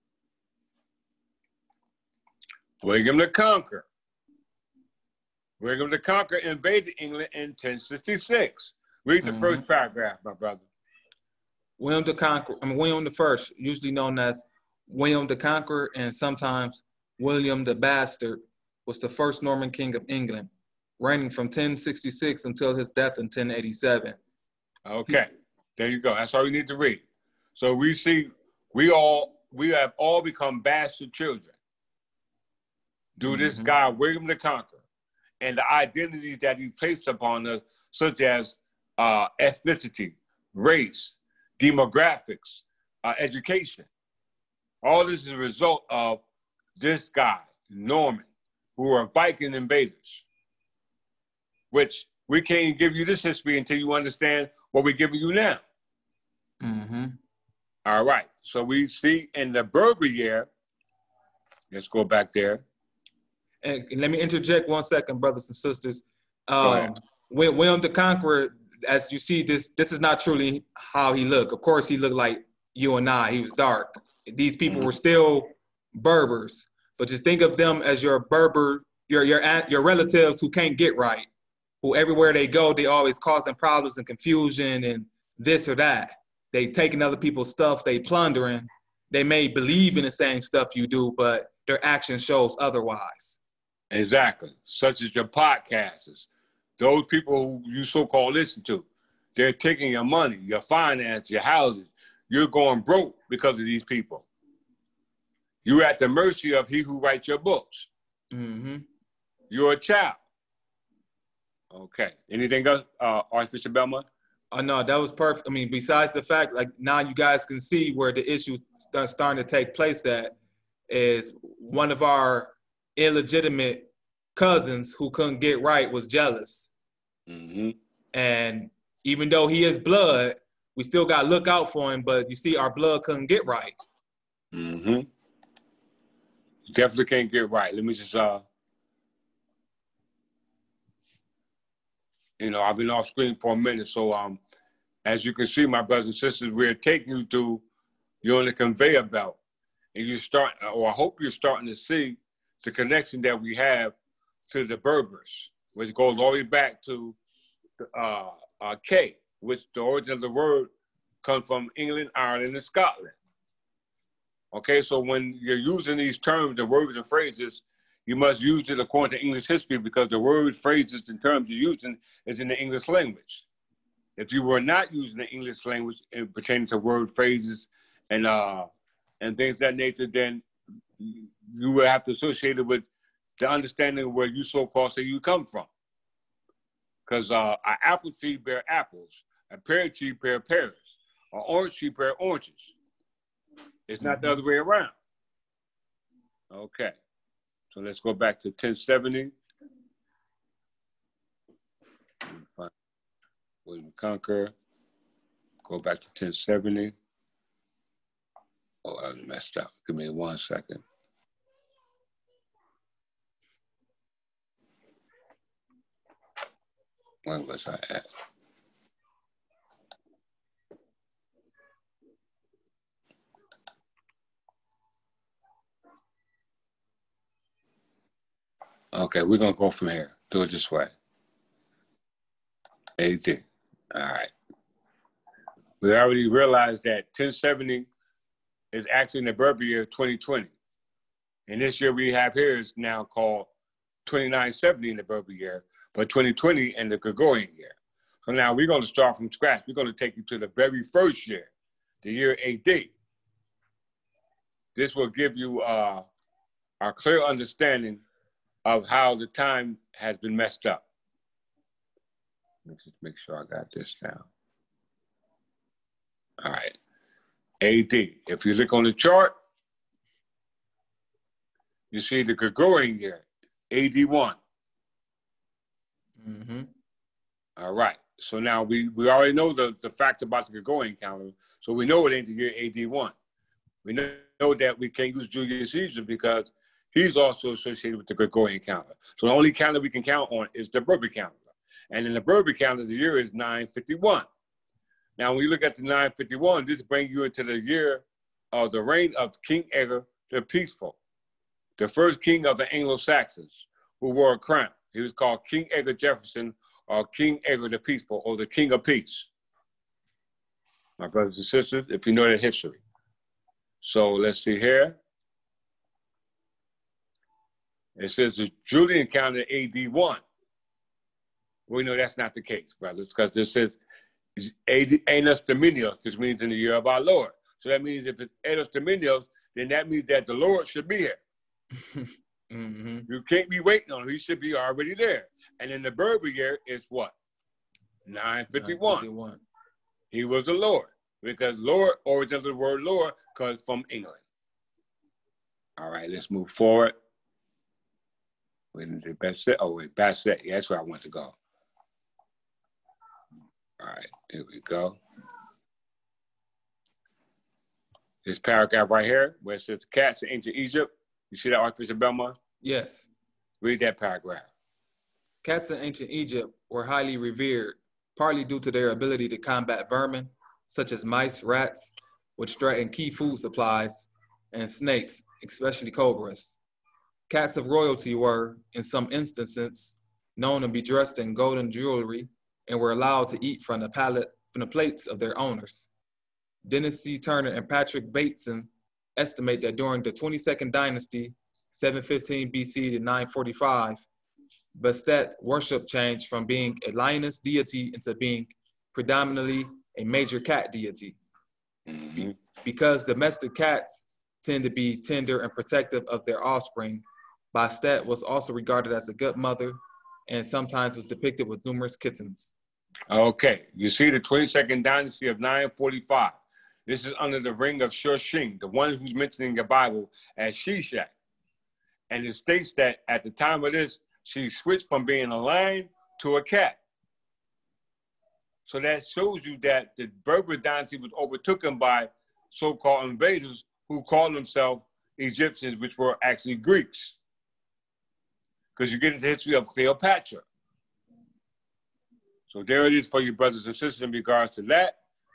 William the Conqueror. William the Conqueror invaded England in 1066. Read the first paragraph, my brother. William I, usually known as William the Conqueror and sometimes William the Bastard, was the first Norman king of England, reigning from 1066 until his death in 1087. Okay, there you go. That's all you need to read. So we see we have all become bastard children due to this guy, William the Conqueror, and the identities that he placed upon us, such as ethnicity, race, demographics, education. All this is a result of this guy, Norman, who are Viking invaders, which we can't give you this history until you understand what we're giving you now. Mm-hmm. All right. So we see in the Berber year, let's go back there. And let me interject 1 second, brothers and sisters. Go ahead. William the Conqueror, as you see, this is not truly how he looked. Of course, he looked like you and I. He was dark. These people were still Berbers, but just think of them as your Berber, your relatives who can't get right, who everywhere they go, they always causing problems and confusion and this or that. They taking other people's stuff, they plundering. They may believe in the same stuff you do, but their action shows otherwise. Exactly. Such as your podcasters. Those people who you so-called listen to. They're taking your money, your finance, your houses. You're going broke because of these people. You're at the mercy of he who writes your books. Mm-hmm. You're a child. Okay. Anything else, Archbishop Belmont? Oh, no, that was perfect. I mean, besides the fact, like, now you guys can see where the issue starting to take place at is one of our illegitimate cousins who couldn't get right was jealous. Mm-hmm. And even though he is blood, we still got to look out for him. But you see, our blood couldn't get right. Mm-hmm. Definitely can't get right. Let me just, I've been off screen for a minute. So, as you can see, my brothers and sisters, we're taking you through, you're on the conveyor belt. And you start, or I hope you're starting to see the connection that we have to the Berbers, which goes all the way back to K, which the origin of the word comes from England, Ireland, and Scotland. Okay, so when you're using these terms, the words and phrases, you must use it according to English history because the words, phrases, and terms you're using is in the English language. If you were not using the English language pertaining to word, phrases, and things of that nature, then you would have to associate it with the understanding of where you so-called say you come from. Because an apple tree bear apples, a pear tree bear pears, an orange tree bear oranges. It's not the other way around. Okay. So let's go back to 1070. William Conquer. Go back to 1070. Oh, I messed up. Give me 1 second. Where was I at? Okay, we're going to go from here. Do it this way. AD. All right. We already realized that 1070 is actually in the Berber year 2020. And this year we have here is now called 2970 in the Berber year, but 2020 in the Gregorian year. So now we're going to start from scratch. We're going to take you to the very first year, the year AD. This will give you a clear understanding of how the time has been messed up. Let me just make sure I got this down. All right. AD. If you look on the chart, you see the Gregorian year, AD 1. Mm-hmm. All right. So now we already know the fact about the Gregorian calendar. So we know it ain't the year AD 1. We know that we can't use Julius Caesar because he's also associated with the Gregorian calendar. So the only calendar we can count on is the Berber calendar. And in the Berber calendar, the year is 951. Now, when you look at the 951, this brings you into the year of the reign of King Edgar the Peaceful, the first king of the Anglo-Saxons who wore a crown. He was called King Edgar Jefferson or King Edgar the Peaceful or the King of Peace. My brothers and sisters, if you know that history. So let's see here. It says the Julian calendar AD 1. We know that's not the case, brothers, because it says Annus Dominius, which means in the year of our Lord. So that means if it's Annus Dominius, then that means that the Lord should be here. Mm-hmm. You can't be waiting on him. He should be already there. And in the Berber year, it's what? 951. He was the Lord, because Lord, origin of the word Lord, comes from England. All right, let's move forward. When the Basset, oh wait, Basset, yeah, that's where I want to go. All right, here we go. This paragraph right here, where it says cats in ancient Egypt. You see that, Archbishop Belmont? Yes. Read that paragraph. Cats in ancient Egypt were highly revered, partly due to their ability to combat vermin, such as mice, rats, which threaten key food supplies, and snakes, especially cobras. Cats of royalty were, in some instances, known to be dressed in golden jewelry and were allowed to eat from the plates of their owners. Dennis C. Turner and Patrick Bateson estimate that during the 22nd dynasty, 715 BC to 945, Bastet worship changed from being a lioness deity into being predominantly a major cat deity. Mm-hmm. Because domestic cats tend to be tender and protective of their offspring, Bastet was also regarded as a good mother and sometimes was depicted with numerous kittens. Okay, you see the 22nd dynasty of 945. This is under the ring of Shushin, the one who's mentioned in the Bible as Shishak. And it states that at the time of this, she switched from being a lion to a cat. So that shows you that the Berber dynasty was overtaken by so-called invaders who called themselves Egyptians, which were actually Greeks. Because you get into the history of Cleopatra. So there it is for you brothers and sisters in regards to that.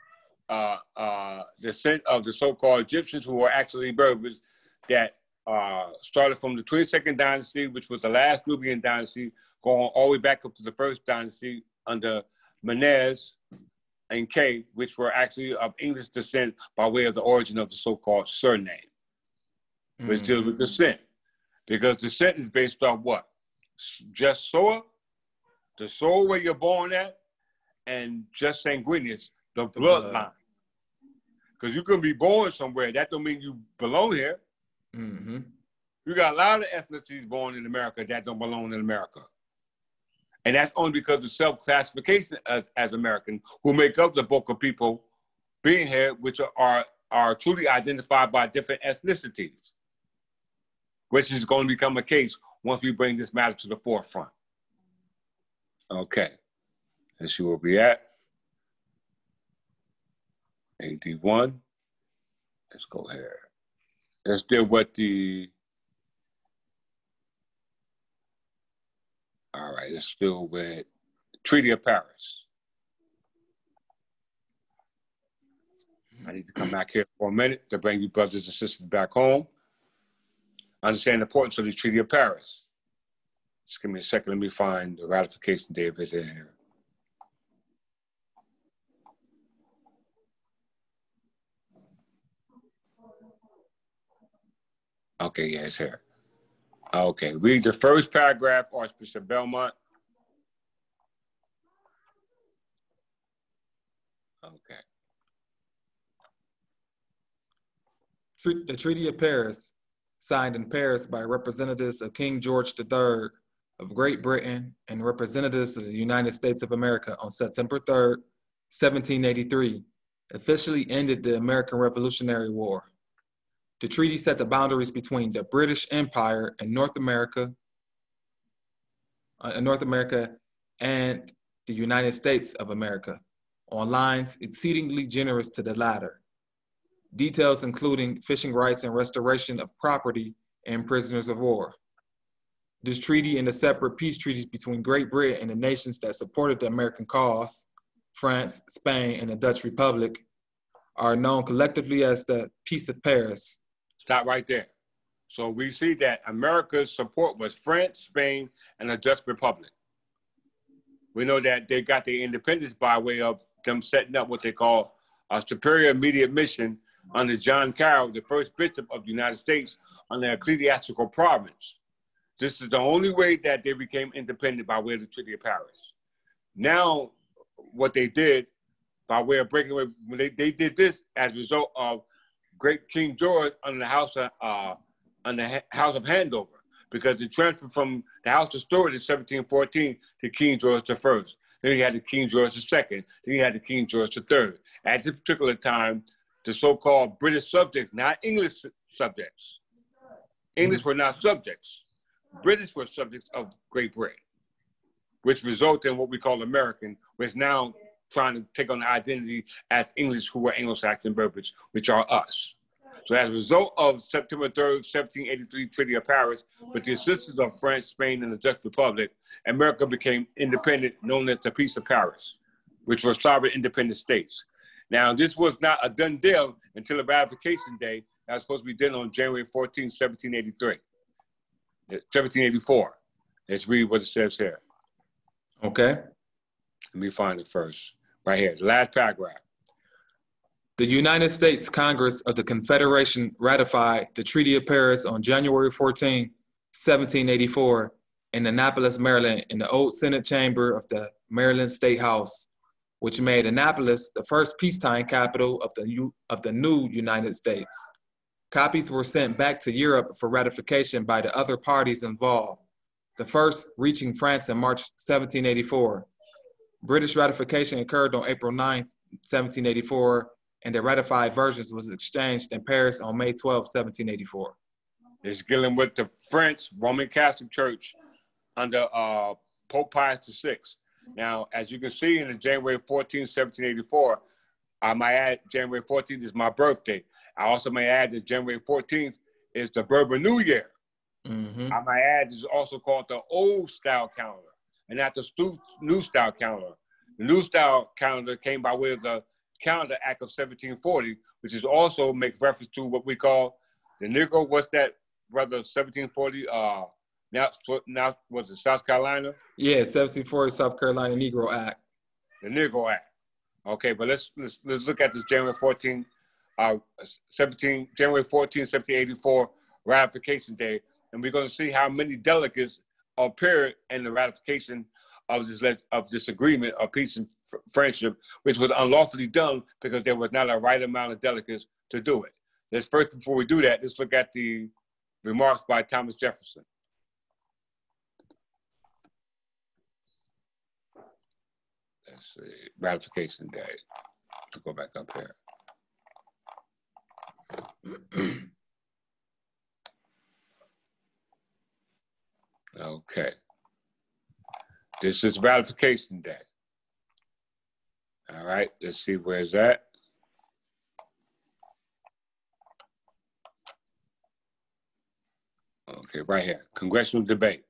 Descent of the so-called Egyptians who were actually Berbers that started from the 22nd dynasty, which was the last Nubian dynasty, going all the way back up to the first dynasty under Menes and K, which were actually of English descent by way of the origin of the so-called surname, which deals with descent. Because descent is based on what? Just soil, the soil where you're born at, and just sanguineous, the bloodline. Because you can be born somewhere, that don't mean you belong here. Mm-hmm. You got a lot of ethnicities born in America that don't belong in America. And that's only because of self-classification as American, who make up the bulk of people being here, which are truly identified by different ethnicities, which is going to become a case once we bring this matter to the forefront. Okay, let's see where we at. 81. Let's go here. Let's deal with the, all right, let's deal with Treaty of Paris. I need to come back here for a minute to bring you brothers and sisters back home. Understand the importance of the Treaty of Paris. Just give me a second. Let me find the ratification date of it in here. Okay, yeah, it's here. Okay, read the first paragraph, Archbishop Belmont. Okay. The Treaty of Paris, signed in Paris by representatives of King George III of Great Britain and representatives of the United States of America on September 3rd, 1783, officially ended the American Revolutionary War. The treaty set the boundaries between the British Empire and North America and the United States of America on lines exceedingly generous to the latter. Details including fishing rights and restoration of property and prisoners of war. This treaty and the separate peace treaties between Great Britain and the nations that supported the American cause, France, Spain, and the Dutch Republic, are known collectively as the Peace of Paris. Stop right there. So we see that America's support was France, Spain, and the Dutch Republic. We know that they got their independence by way of them setting up what they call a superior immediate mission under John Carroll, the first bishop of the United States, on the ecclesiastical province. This is the only way that they became independent, by way of the Treaty of Paris. Now, what they did, by way of breaking away, they did this as a result of great King George under the House of Handover, because it transferred from the House of Stuart in 1714 to King George I. Then you had the King George II. Then you had the King George III. At this particular time, the so-called British subjects, not English subjects. English were not subjects. British were subjects of Great Britain, which resulted in what we call American, which now trying to take on the identity as English, who were Anglo-Saxon British, which are us. So as a result of September 3rd, 1783 Treaty of Paris, with the assistance of France, Spain, and the Dutch Republic, America became independent, known as the Peace of Paris, which were sovereign independent states. Now, this was not a done deal until the ratification day that was supposed to be done on January 14, 1783. 1784. Let's read what it says here. Okay. Let me find it first. Right here, the last paragraph. The United States Congress of the Confederation ratified the Treaty of Paris on January 14, 1784, in Annapolis, Maryland, in the old Senate chamber of the Maryland State House, which made Annapolis the first peacetime capital of the new United States. Copies were sent back to Europe for ratification by the other parties involved, the first reaching France in March 1784. British ratification occurred on April 9, 1784, and the ratified versions was exchanged in Paris on May 12, 1784. It's dealing with the French Roman Catholic Church under Pope Pius VI. Now, as you can see in the January 14, 1784, I might add January 14th is my birthday. I also may add that January 14th is the Bourbon New Year. Mm-hmm. I might add it's also called the old style calendar and not the new style calendar. The new style calendar came by way of the Calendar Act of 1740, which is also make reference to what we call the Negro. What's that, brother? 1740. Now was it South Carolina? Yeah, 1740 South Carolina Negro Act. The Negro Act. Okay, but let's look at this January 14, January 14, 1784 ratification day, and we're going to see how many delegates appeared in the ratification of this agreement of peace and friendship, which was unlawfully done because there was not a right amount of delegates to do it. Let's first, before we do that, let's look at the remarks by Thomas Jefferson. Let's see, ratification day. To go back up here. Okay. This is ratification day. All right, let's see where's that. Okay, right here, congressional debate.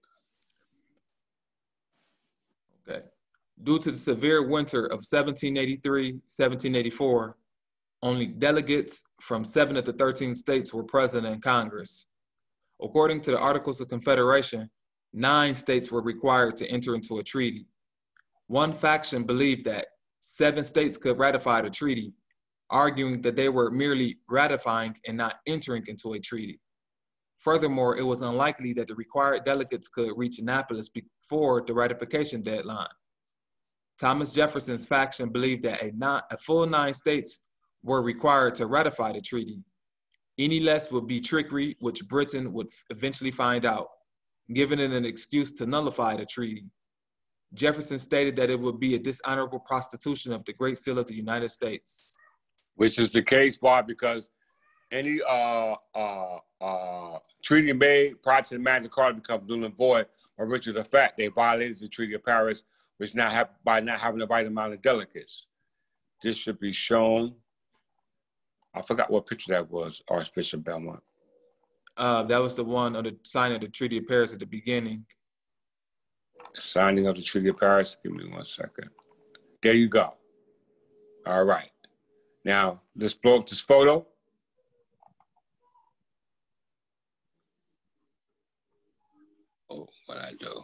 Okay. Due to the severe winter of 1783-1784, only delegates from 7 of the 13 states were present in Congress. According to the Articles of Confederation, 9 states were required to enter into a treaty. One faction believed that 7 states could ratify the treaty, arguing that they were merely ratifying and not entering into a treaty. Furthermore, it was unlikely that the required delegates could reach Annapolis before the ratification deadline. Thomas Jefferson's faction believed that a full 9 states were required to ratify the treaty. Any less would be trickery, which Britain would eventually find out, giving it an excuse to nullify the treaty. Jefferson stated that it would be a dishonorable prostitution of the Great Seal of the United States. Which is the case, why? Because any treaty made prior to the Magna Carta becomes null and void by virtue of the fact they violated the Treaty of Paris, which by not having the right amount of delegates. This should be shown. I forgot what picture that was, Archbishop Belmont. That was the one on the signing of the Treaty of Paris at the beginning. Signing of the Treaty of Paris. Give me 1 second. There you go. All right. Now, let's blow up this photo. Oh, what I do?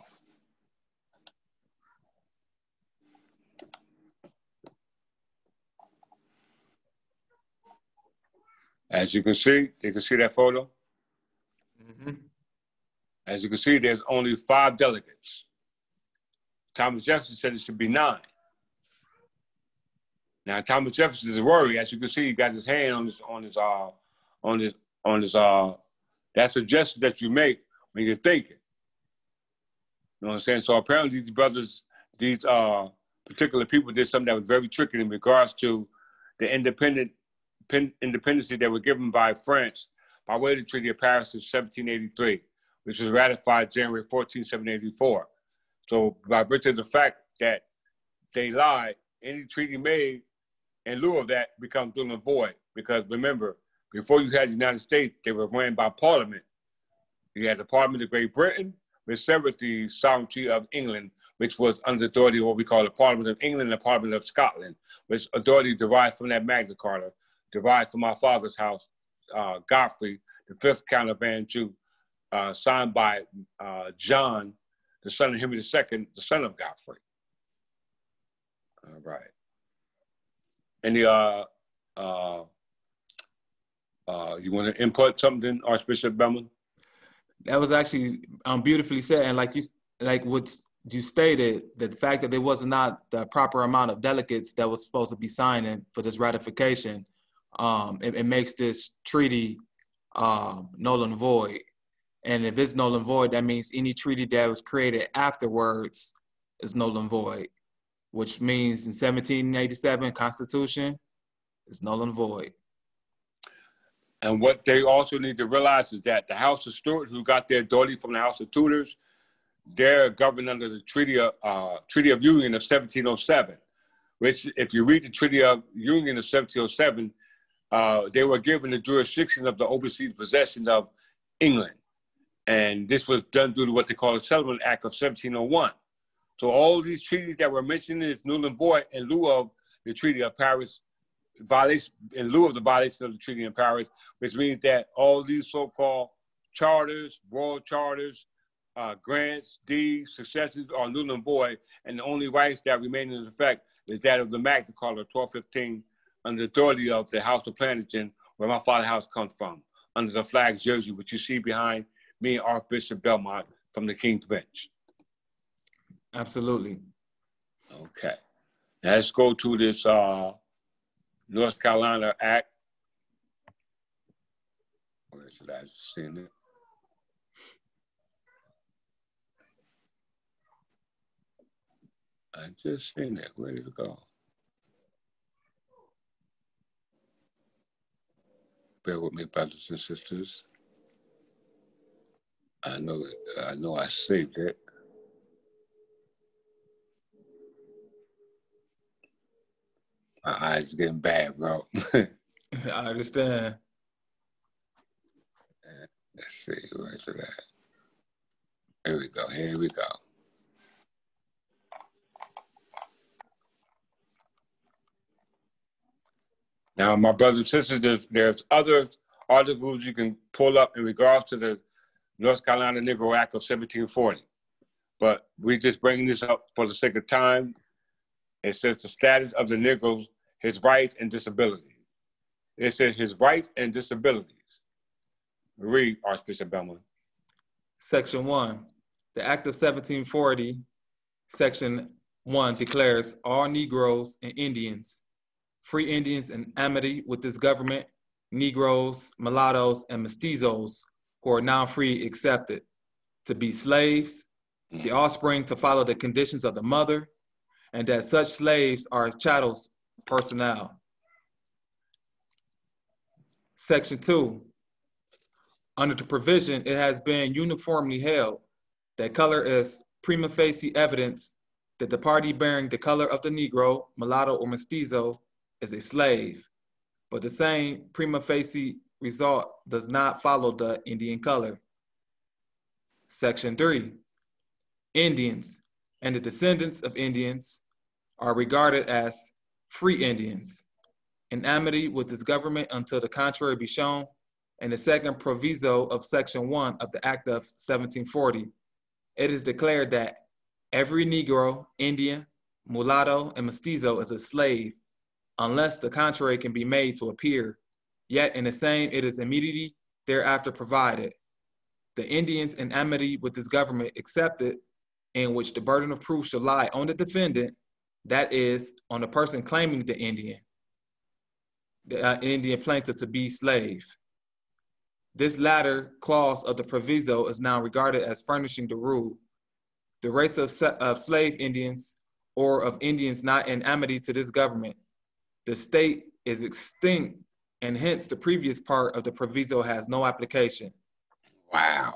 As you can see that photo? Mm-hmm. As you can see, there's only 5 delegates. Thomas Jefferson said it should be 9. Now, Thomas Jefferson is worried. As you can see, he got his hand on his that suggestion that you make when you're thinking. You know what I'm saying? So apparently these brothers, these particular people did something that was very tricky in regards to the independency that were given by France by way of the Treaty of Paris in 1783, which was ratified January 14, 1784. So by virtue of the fact that they lied, any treaty made in lieu of that becomes null and void. Because remember, before you had the United States, they were ran by Parliament. You had the Parliament of Great Britain, which severed the sovereignty of England, which was under the authority of what we call the Parliament of England and the Parliament of Scotland, which authority derived from that Magna Carta, derived from our father's house, Godfrey, the fifth Count of Anjou, signed by John, the son of Henry II, the son of Godfrey. All right. Any you want to input something, Archbishop Bellman? That was actually beautifully said, and like what you stated, that the fact that there was not the proper amount of delegates that was supposed to be signing for this ratification, it makes this treaty null and void. And if it's null and void, that means any treaty that was created afterwards is null and void, which means in 1787 Constitution is null and void. And what they also need to realize is that the House of Stuart, who got their authority from the House of Tudors, they're governed under the Treaty of Union of 1707, which, if you read the Treaty of Union of 1707, they were given the jurisdiction of the overseas possession of England. And this was done through what they call the Settlement Act of 1701. So all these treaties that were mentioned is null and void in lieu of the Treaty of Paris, in lieu of the violation of the Treaty in Paris, which means that all these so-called charters, royal charters, grants, deeds, successes are null and void, and the only rights that remain in effect is that of the Magna Carta 1215 under the authority of the House of Plantagenets, where my father's house comes from, under the flag jersey, which you see behind me and Archbishop Belmont from the King's Bench. Absolutely. Okay. Now let's go to this North Carolina Act. Where is it? I just seen it. I just seen it. Where did it go? Bear with me, brothers and sisters. I know I saved it. My eyes are getting bad, bro. I understand. Let's see, where's it at? Here we go, here we go. Now, my brothers and sisters, there's other articles you can pull up in regards to the North Carolina Negro Act of 1740. But we're just bringing this up for the sake of time. It says the status of the Negroes, his rights and disabilities. It says his rights and disabilities. Read, Archbishop Belmont. Section 1. The Act of 1740, Section 1 declares all Negroes and Indians, free Indians in amity with this government, Negroes, mulattoes, and mestizos who are now free accepted to be slaves, the offspring to follow the conditions of the mother, and that such slaves are chattel personnel. Section 2. Under the provision, it has been uniformly held that color is prima facie evidence that the party bearing the color of the Negro, mulatto, or mestizo is a slave, but the same prima facie result does not follow the Indian color. Section 3. Indians and the descendants of Indians are regarded as free Indians in amity with this government until the contrary be shown. And the second proviso of Section 1 of the Act of 1740, it is declared that every Negro, Indian, mulatto, and mestizo is a slave unless the contrary can be made to appear. Yet in the same, it is immediately thereafter provided. The Indians in amity with this government accepted, in which the burden of proof shall lie on the defendant, that is, on the person claiming the Indian plaintiff to be slave. This latter clause of the proviso is now regarded as furnishing the rule. The race of slave Indians or of Indians not in amity to this government, the state is extinct, and hence the previous part of the proviso has no application. Wow.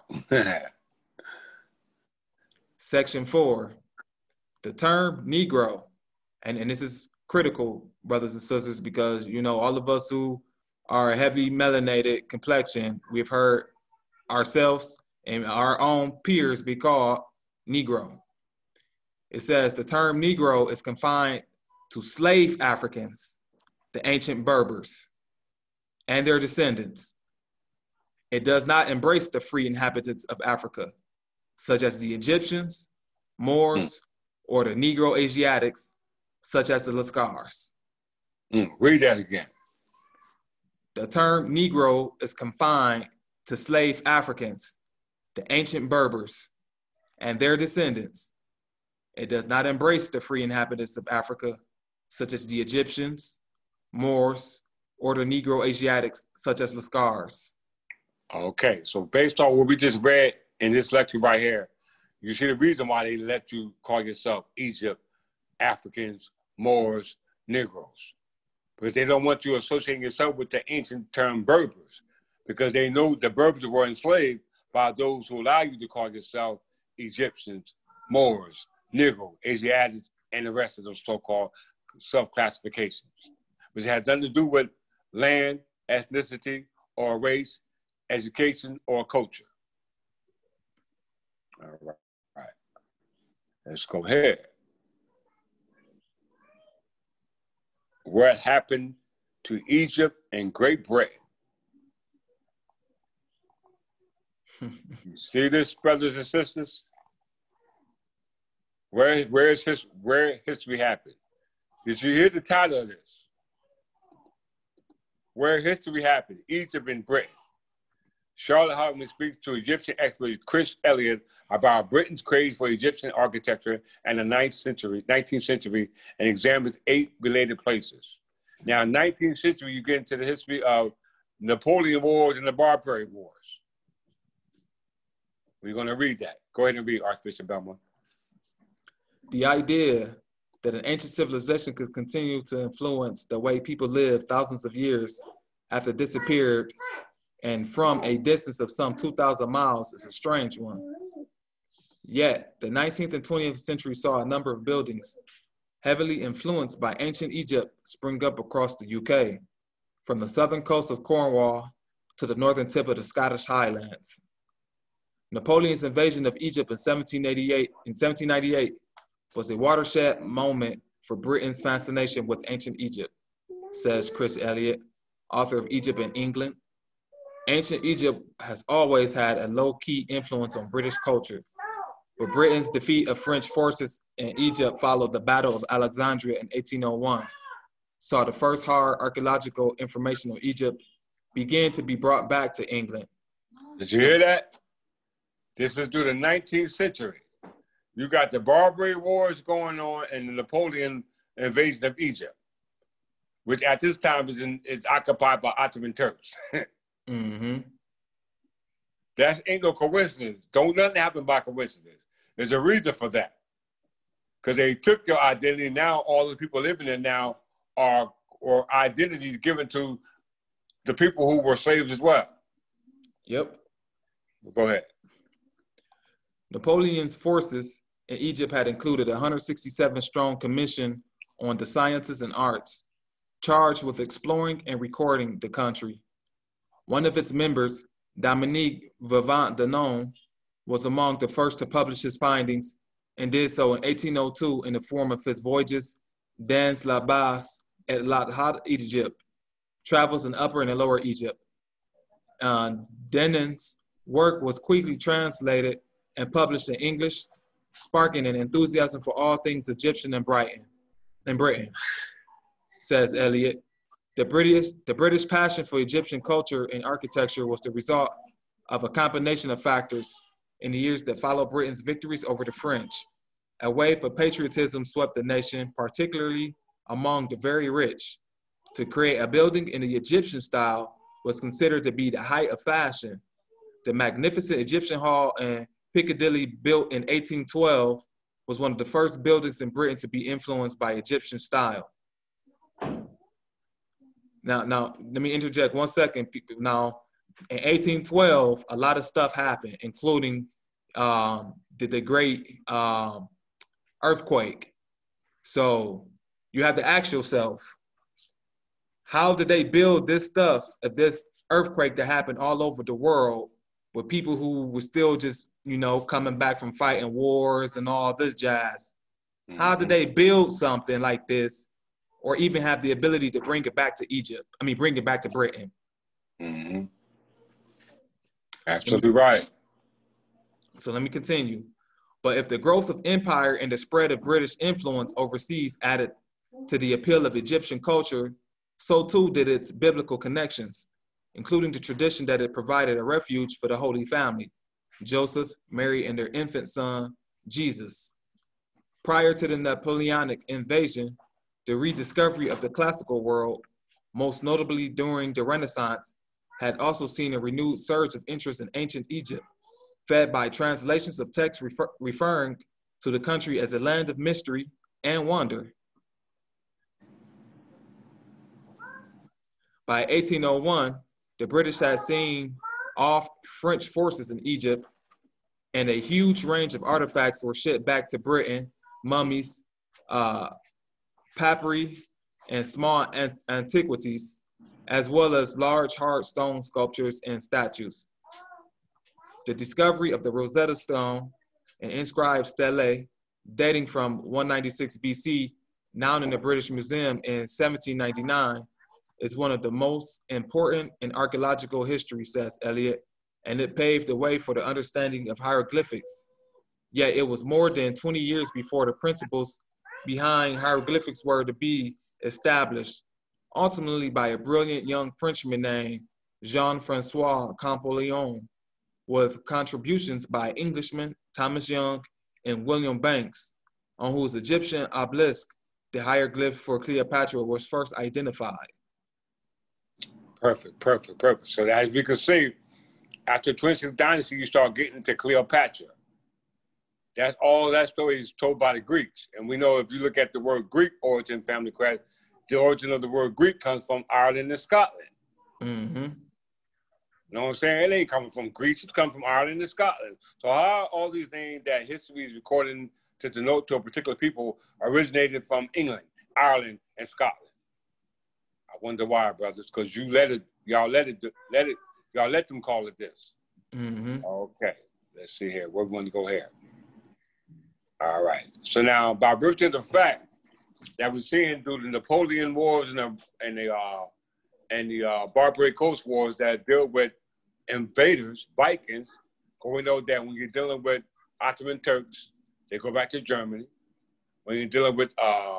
Section 4, the term Negro, and this is critical, brothers and sisters, because, you know, all of us who are heavy melanated complexion, we've heard ourselves and our own peers be called Negro. It says the term Negro is confined to slave Africans, the ancient Berbers, and their descendants. It does not embrace the free inhabitants of Africa, such as the Egyptians, Moors, or the Negro Asiatics, such as the Lascars. Read that again. The term Negro is confined to slave Africans, the ancient Berbers, and their descendants. It does not embrace the free inhabitants of Africa, such as the Egyptians, Moors, or the Negro Asiatics, such as Lascars. Okay, so based on what we just read in this lecture right here, you see the reason why they let you call yourself Egypt, Africans, Moors, Negroes. Because they don't want you associating yourself with the ancient term Berbers, because they know the Berbers were enslaved by those who allow you to call yourself Egyptians, Moors, Negro, Asiatics, and the rest of those so-called self-classifications, which has nothing to do with land, ethnicity, or race, education, or culture. All right. Let's go ahead. What happened to Egypt and Great Britain? You see this, brothers and sisters? Where history happened? Did you hear the title of this? Where history happened, Egypt and Britain. Charlotte Hartman speaks to Egyptian expert Chris Elliott about Britain's craze for Egyptian architecture in the 19th century, and examines 8 related places. Now, 19th century, you get into the history of Napoleon Wars and the Barbary Wars. We're going to read that. Go ahead and read, Archbishop Belmont. The idea that an ancient civilization could continue to influence the way people lived thousands of years after it disappeared and from a distance of some 2,000 miles is a strange one. Yet, the 19th and 20th century saw a number of buildings heavily influenced by ancient Egypt spring up across the UK, from the southern coast of Cornwall to the northern tip of the Scottish Highlands. Napoleon's invasion of Egypt in 1798 was a watershed moment for Britain's fascination with ancient Egypt, says Chris Elliott, author of Egypt in England. Ancient Egypt has always had a low-key influence on British culture, but Britain's defeat of French forces in Egypt followed the Battle of Alexandria in 1801, saw the first hard archaeological information on Egypt begin to be brought back to England. Did you hear that? This is through the 19th century. You got the Barbary Wars going on and the Napoleon invasion of Egypt, which at this time is occupied by Ottoman Turks. Mm-hmm. That ain't no coincidence. Don't nothing happen by coincidence. There's a reason for that. Because they took your identity. Now all the people living there now are, or identities given to the people who were slaves as well. Yep. Go ahead. Napoleon's forces in Egypt had included a 167-strong commission on the sciences and arts, charged with exploring and recording the country. One of its members, Dominique Vivant Denon, was among the first to publish his findings and did so in 1802 in the form of his Voyages dans la Basse et la Haute Egypte, Travels in Upper and Lower Egypt. Denon's work was quickly translated and published in English, sparking an enthusiasm for all things Egyptian in Britain, says Elliott. The British passion for Egyptian culture and architecture was the result of a combination of factors in the years that followed Britain's victories over the French. A wave of patriotism swept the nation, particularly among the very rich. To create a building in the Egyptian style was considered to be the height of fashion. The magnificent Egyptian Hall in Piccadilly, built in 1812, was one of the first buildings in Britain to be influenced by Egyptian style. Now, let me interject 1 second. Now, In 1812, a lot of stuff happened, including the great earthquake. So you have to ask yourself, how did they build this stuff if this earthquake that happened all over the world with people who were still just, coming back from fighting wars and all this jazz? How did they build something like this or even have the ability to bring it back to Egypt? Bring it back to Britain. Mm-hmm. Absolutely right. So let me continue. But if the growth of empire and the spread of British influence overseas added to the appeal of Egyptian culture, so too did its biblical connections, including the tradition that it provided a refuge for the Holy Family, Joseph, Mary, and their infant son, Jesus. Prior to the Napoleonic invasion, the rediscovery of the classical world, most notably during the Renaissance, had also seen a renewed surge of interest in ancient Egypt, fed by translations of texts referring to the country as a land of mystery and wonder. By 1801, the British had seen off French forces in Egypt, and a huge range of artifacts were shipped back to Britain: mummies, papyri, and small antiquities, as well as large hard stone sculptures and statues. The discovery of the Rosetta Stone, an inscribed stele dating from 196 BC, now in the British Museum in 1799, is one of the most important in archaeological history, says Eliot, and it paved the way for the understanding of hieroglyphics. Yet it was more than 20 years before the principles behind hieroglyphics were to be established, ultimately by a brilliant young Frenchman named Jean-Francois Champollion, with contributions by Englishmen Thomas Young and William Banks, on whose Egyptian obelisk the hieroglyph for Cleopatra was first identified. Perfect. So as we can see, after 20th dynasty, you start getting into Cleopatra. That's all that story is told by the Greeks. And we know if you look at the word Greek origin, family crest, the origin of the word Greek comes from Ireland and Scotland. Mm-hmm. You know what I'm saying? It ain't coming from Greece, it's coming from Ireland and Scotland. So how all these things that history is recording to denote to a particular people originated from England, Ireland, and Scotland? I wonder why, brothers, because y'all let them call it this. Mm-hmm. Okay, let's see here. Where we want to go here? All right. So now, by virtue of the fact that we're seeing through the Napoleon Wars and the Barbary Coast Wars that deal with invaders, Vikings, because we know that when you're dealing with Ottoman Turks, they go back to Germany. When you're dealing with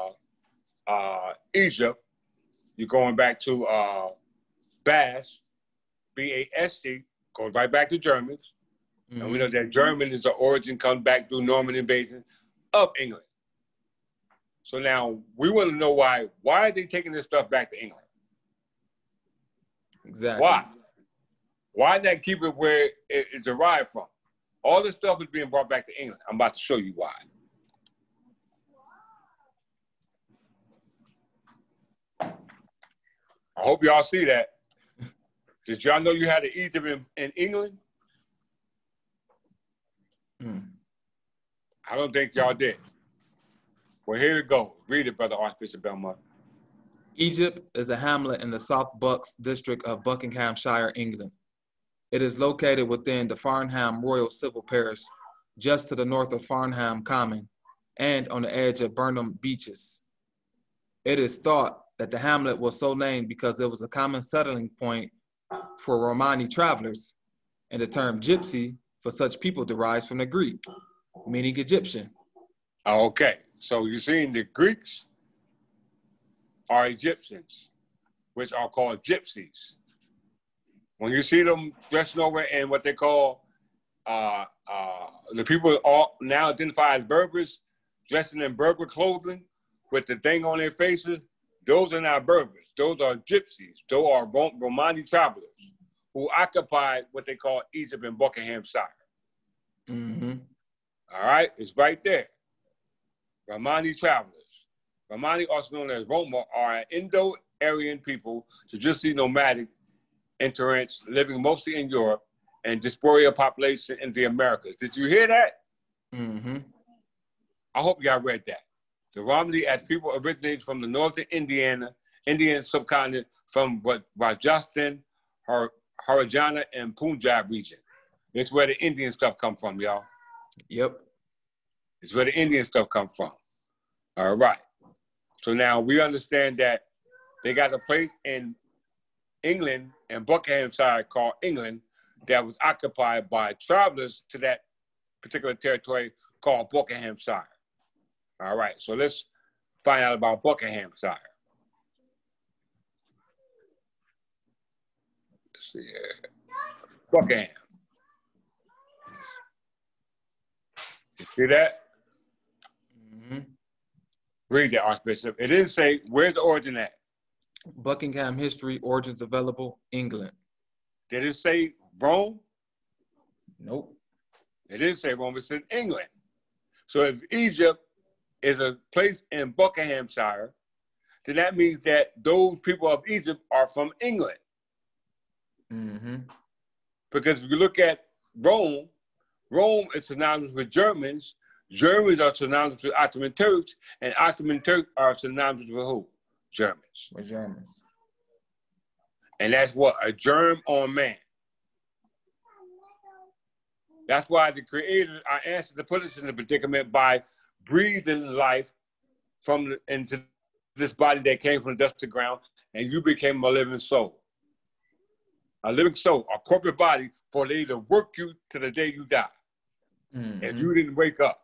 Egypt, you're going back to Bast, B-A-S-T, goes right back to Germans. Mm-hmm. And we know that German is the origin, comes back through Norman invasion of England. So now we want to know why are they taking this stuff back to England? Exactly. Why? Why not keep it where it derived from? All this stuff is being brought back to England. I'm about to show you why. I hope y'all see that. Did y'all know you had an Egypt in England? I don't think y'all did. Well, here it goes. Read it, Brother Archbishop Belmont. Egypt is a hamlet in the South Bucks district of Buckinghamshire, England. It is located within the Farnham Royal Civil Parish, just to the north of Farnham Common, and on the edge of Burnham Beaches. It is thought that the hamlet was so named because it was a common settling point for Romani travelers, and the term gypsy for such people derives from the Greek, meaning Egyptian. Okay, so you're seeing the Greeks are Egyptians, which are called gypsies. When you see them dressing over in what they call, the people all now identify as Berbers, dressing in Berber clothing with the thing on their faces, those are not Berbers. Those are gypsies. Those are Romani travelers who occupied what they call Egypt and Buckinghamshire. Mm-hmm. All right, it's right there. Romani travelers. Romani, also known as Roma, are an Indo-Aryan people, traditionally nomadic entrants living mostly in Europe and diaspora population in the Americas. Did you hear that? Mm-hmm. I hope y'all read that. The Romney as people originated from the northern Indian subcontinent from what Rajasthan, Haryana, and Punjab region. It's where the Indian stuff come from, y'all. Yep. It's where the Indian stuff come from. All right. So now we understand that they got a place in England and Buckinghamshire called England that was occupied by travelers to that particular territory called Buckinghamshire. All right, so let's find out about Buckinghamshire. Let's see here. Buckingham. You see that? Mm-hmm. Read that, Archbishop. It didn't say, where's the origin at? Buckingham history, origins available, England. Did it say Rome? Nope. It didn't say Rome, it said England. So if Egypt is a place in Buckinghamshire, then that means that those people of Egypt are from England. Mm-hmm. Because if you look at Rome, Rome is synonymous with Germans. Germans are synonymous with Ottoman Turks, and Ottoman Turks are synonymous with who? Germans. With Germans. And that's what? A germ on man. That's why the Creator, our ancestors, put us in the predicament by breathing life into this body that came from the dust to ground, and you became a living soul. A living soul, a corporate body, for they to work you to the day you die. Mm-hmm. If you didn't wake up.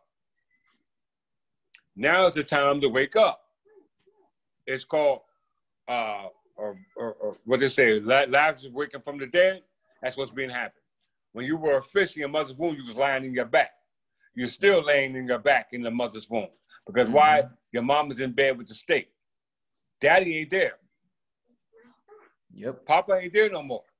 Now is the time to wake up. It's called, or what they say, lives is waking from the dead. That's what's being happened. When you were a fish in your mother's womb, you was lying in your back. You're still laying in your back in the mother's womb. Because why? Your mom is in bed with the state. Daddy ain't there. Yep. Papa ain't there no more.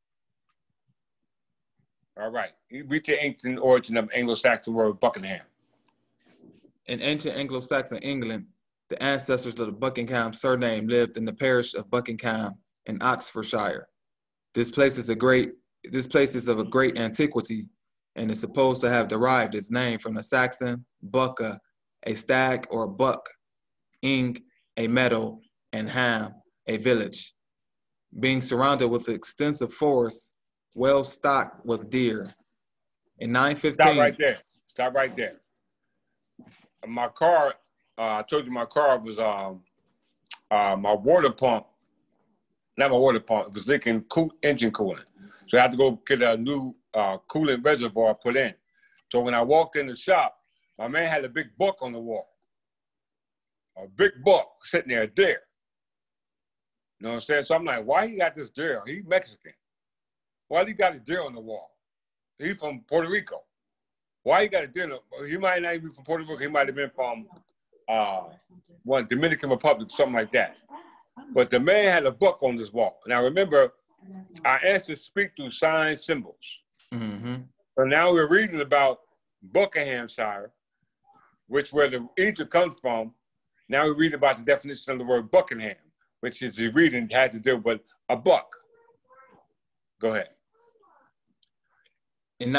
All right. You read the ancient origin of Anglo-Saxon word Buckingham. In ancient Anglo-Saxon England, the ancestors of the Buckingham surname lived in the parish of Buckingham in Oxfordshire. This place is of a great antiquity and is supposed to have derived its name from the Saxon bucca, a stag or a buck, ing, a meadow, and ham, a village. Being surrounded with extensive forests, well stocked with deer. In 915. Stop right there. Stop right there. My car, I told you my car was my water pump, not my water pump, it was leaking engine coolant. So I had to go get a new coolant reservoir put in. So when I walked in the shop, my man had a big buck on the wall. A big buck sitting there, a deer. You know what I'm saying? So I'm like, why he got this deer? He's Mexican. Why he got a deer on the wall? He's from Puerto Rico. Why he got a deer? He might not even be from Puerto Rico. He might have been from Dominican Republic, something like that. But the man had a buck on this wall. Now remember, our ancestors speak through signs, symbols. Mm-hmm. So now we're reading about Buckinghamshire, which where the Egypt comes from. Now we're reading about the definition of the word Buckingham, which is the reading had to do with a buck. Go ahead. In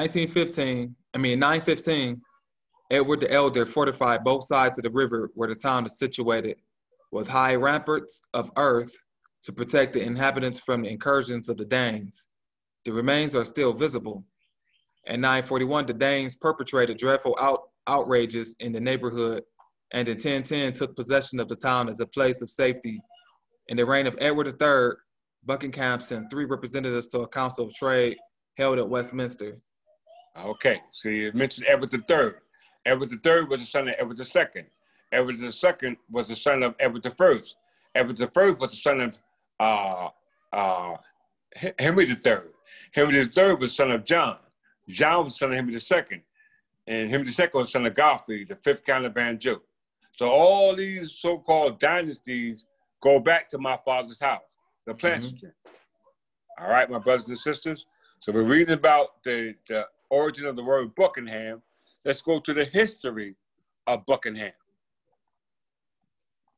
915, Edward the Elder fortified both sides of the river where the town is situated with high ramparts of earth to protect the inhabitants from the incursions of the Danes. The remains are still visible. In 941, the Danes perpetrated dreadful outrages in the neighborhood, and in 1010 took possession of the town as a place of safety. In the reign of Edward III, Buckingham sent 3 representatives to a council of trade held at Westminster. Okay, see, it mentioned Edward III. Edward III was the son of Edward II. Edward II was the son of Edward I. Edward I was the son of Henry III. Henry III was the son of John. John was the son of Henry II. And Henry II was the son of Godfrey, the 5th Count of Anjou. So all these so-called dynasties go back to my father's house, the Plantagenets. All right, my brothers and sisters. So we're reading about the origin of the word Buckingham. Let's go to the history of Buckingham.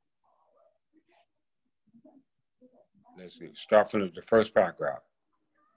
Let's see, start from the first paragraph.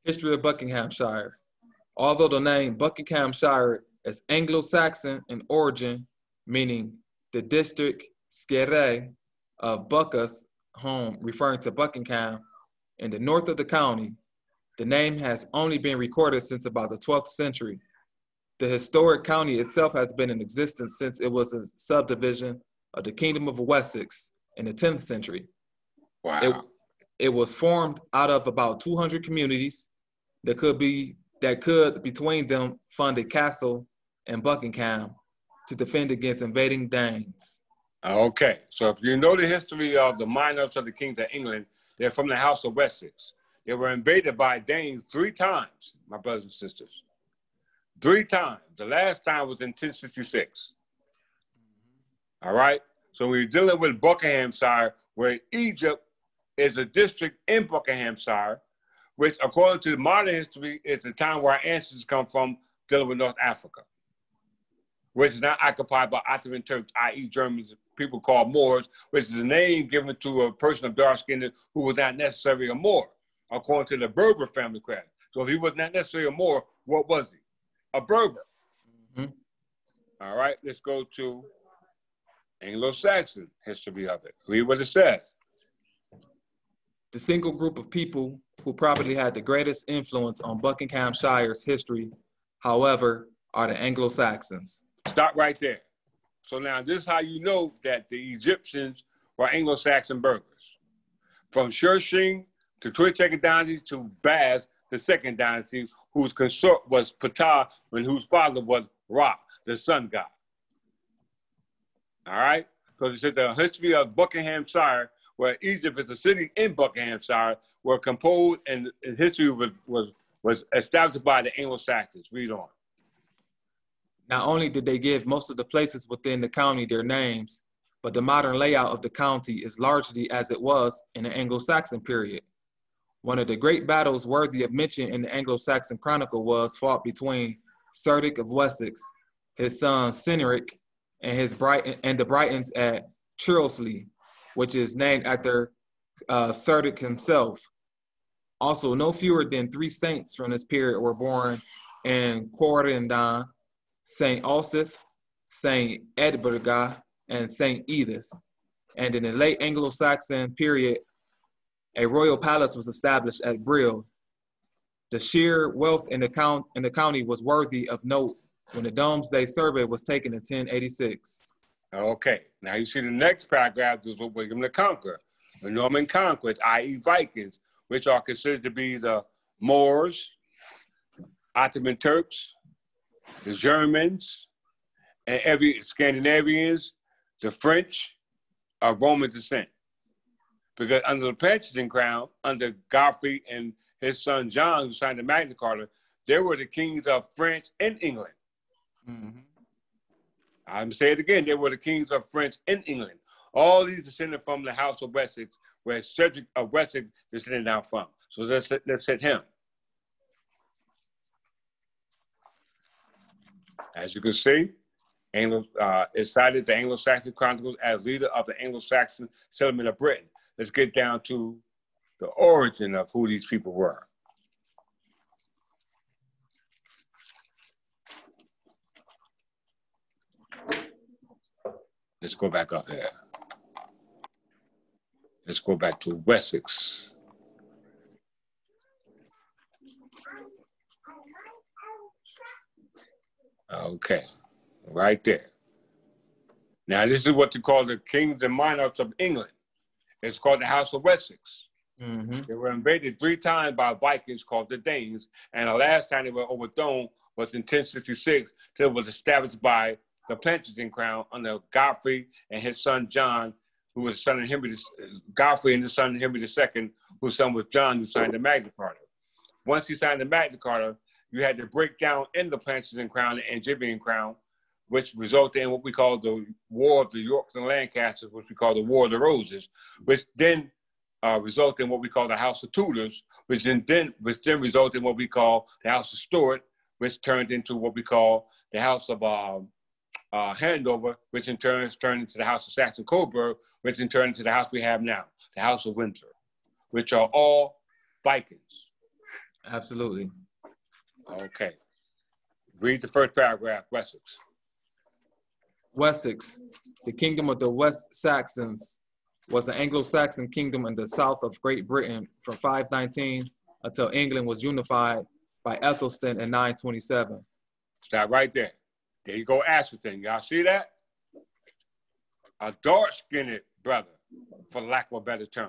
History of Buckinghamshire. Although the name Buckinghamshire is Anglo-Saxon in origin, meaning the district Skere of Buckus home, referring to Buckingham, in the north of the county, the name has only been recorded since about the 12th century. The historic county itself has been in existence since it was a subdivision of the Kingdom of Wessex in the 10th century. Wow. It was formed out of about 200 communities that could between them fund a castle in Buckingham to defend against invading Danes. Okay, so if you know the history of the minors of the kings of England, they're from the House of Wessex. They were invaded by Danes 3 times, my brothers and sisters. 3 times. The last time was in 1066. All right? So we're dealing with Buckinghamshire, where Egypt is a district in Buckinghamshire, which, according to the modern history, is the time where our ancestors come from, dealing with North Africa, which is now occupied by Ottoman Turks, i.e. Germans, people called Moors, which is a name given to a person of dark skin who was not necessarily a Moor, according to the Berber family crest. So if he was not necessarily a Moor, what was he? A Berber. Mm-hmm. All right, let's go to Anglo-Saxon history of it. Read what it says. The single group of people who probably had the greatest influence on Buckinghamshire's history, however, are the Anglo-Saxons. Stop right there. So now this is how you know that the Egyptians were Anglo-Saxon Berbers. From Shurshing to Twi'teka dynasty to Baz, the second dynasty, whose consort was Ptah and whose father was Ra, the sun god. All right? So this is the history of Buckinghamshire, where Egypt is a city in Buckinghamshire, were composed and history was established by the Anglo-Saxons. Read on. Not only did they give most of the places within the county their names, but the modern layout of the county is largely as it was in the Anglo-Saxon period. One of the great battles worthy of mention in the Anglo-Saxon Chronicle was fought between Cerdic of Wessex, his son Cynric, and the Britons at Chirlsley, which is named after Cerdic himself. Also, no fewer than 3 saints from this period were born in Quarrendon: Saint Osith, Saint Edburga, and Saint Edith. And in the late Anglo-Saxon period, a royal palace was established at Brill. The sheer wealth in the county was worthy of note when the Domesday Survey was taken in 1086. Okay, now you see the next paragraph is with William the Conqueror, the Norman conquest, i.e. Vikings, which are considered to be the Moors, Ottoman Turks, the Germans, and every Scandinavians, the French, of Roman descent. Because under the Plantagenet crown, under Godfrey and his son John, who signed the Magna Carta, they were the kings of France and England. Mm-hmm. I'm going to say it again. They were the kings of France and England. All these descended from the House of Wessex, where Cedric of Wessex descended down from. So let's hit him. As you can see, it cited the Anglo-Saxon Chronicles as leader of the Anglo-Saxon settlement of Britain. Let's get down to the origin of who these people were. Let's go back up here. Let's go back to Wessex. Okay, right there. Now, this is what you call the kings and monarchs of England. It's called the House of Wessex. Mm-hmm. They were invaded 3 times by Vikings called the Danes, and the last time they were overthrown was in 1066, till it was established by the Plantagenet crown under Godfrey and his son John, who was the son of Henry, Godfrey and his son Henry II, whose son was John, who signed the Magna Carta. Once he signed the Magna Carta, you had to break down in the Plantagenet crown and Angevin crown, which resulted in what we call the War of the Yorks and Lancasters, which we call the War of the Roses, which then resulted in what we call the House of Tudors, which then resulted in what we call the House of Stuart, which turned into what we call the House of Hanover, which in turn turned into the House of Saxon-Coburg, which in turn into the house we have now, the House of Windsor, which are all Vikings. Absolutely. Okay. Read the first paragraph, Wessex. Wessex, the kingdom of the West Saxons, was an Anglo-Saxon kingdom in the south of Great Britain from 519 until England was unified by Athelstan in 927. Stop right there. There you go, Atherton. Y'all see that? A dark-skinned brother, for lack of a better term.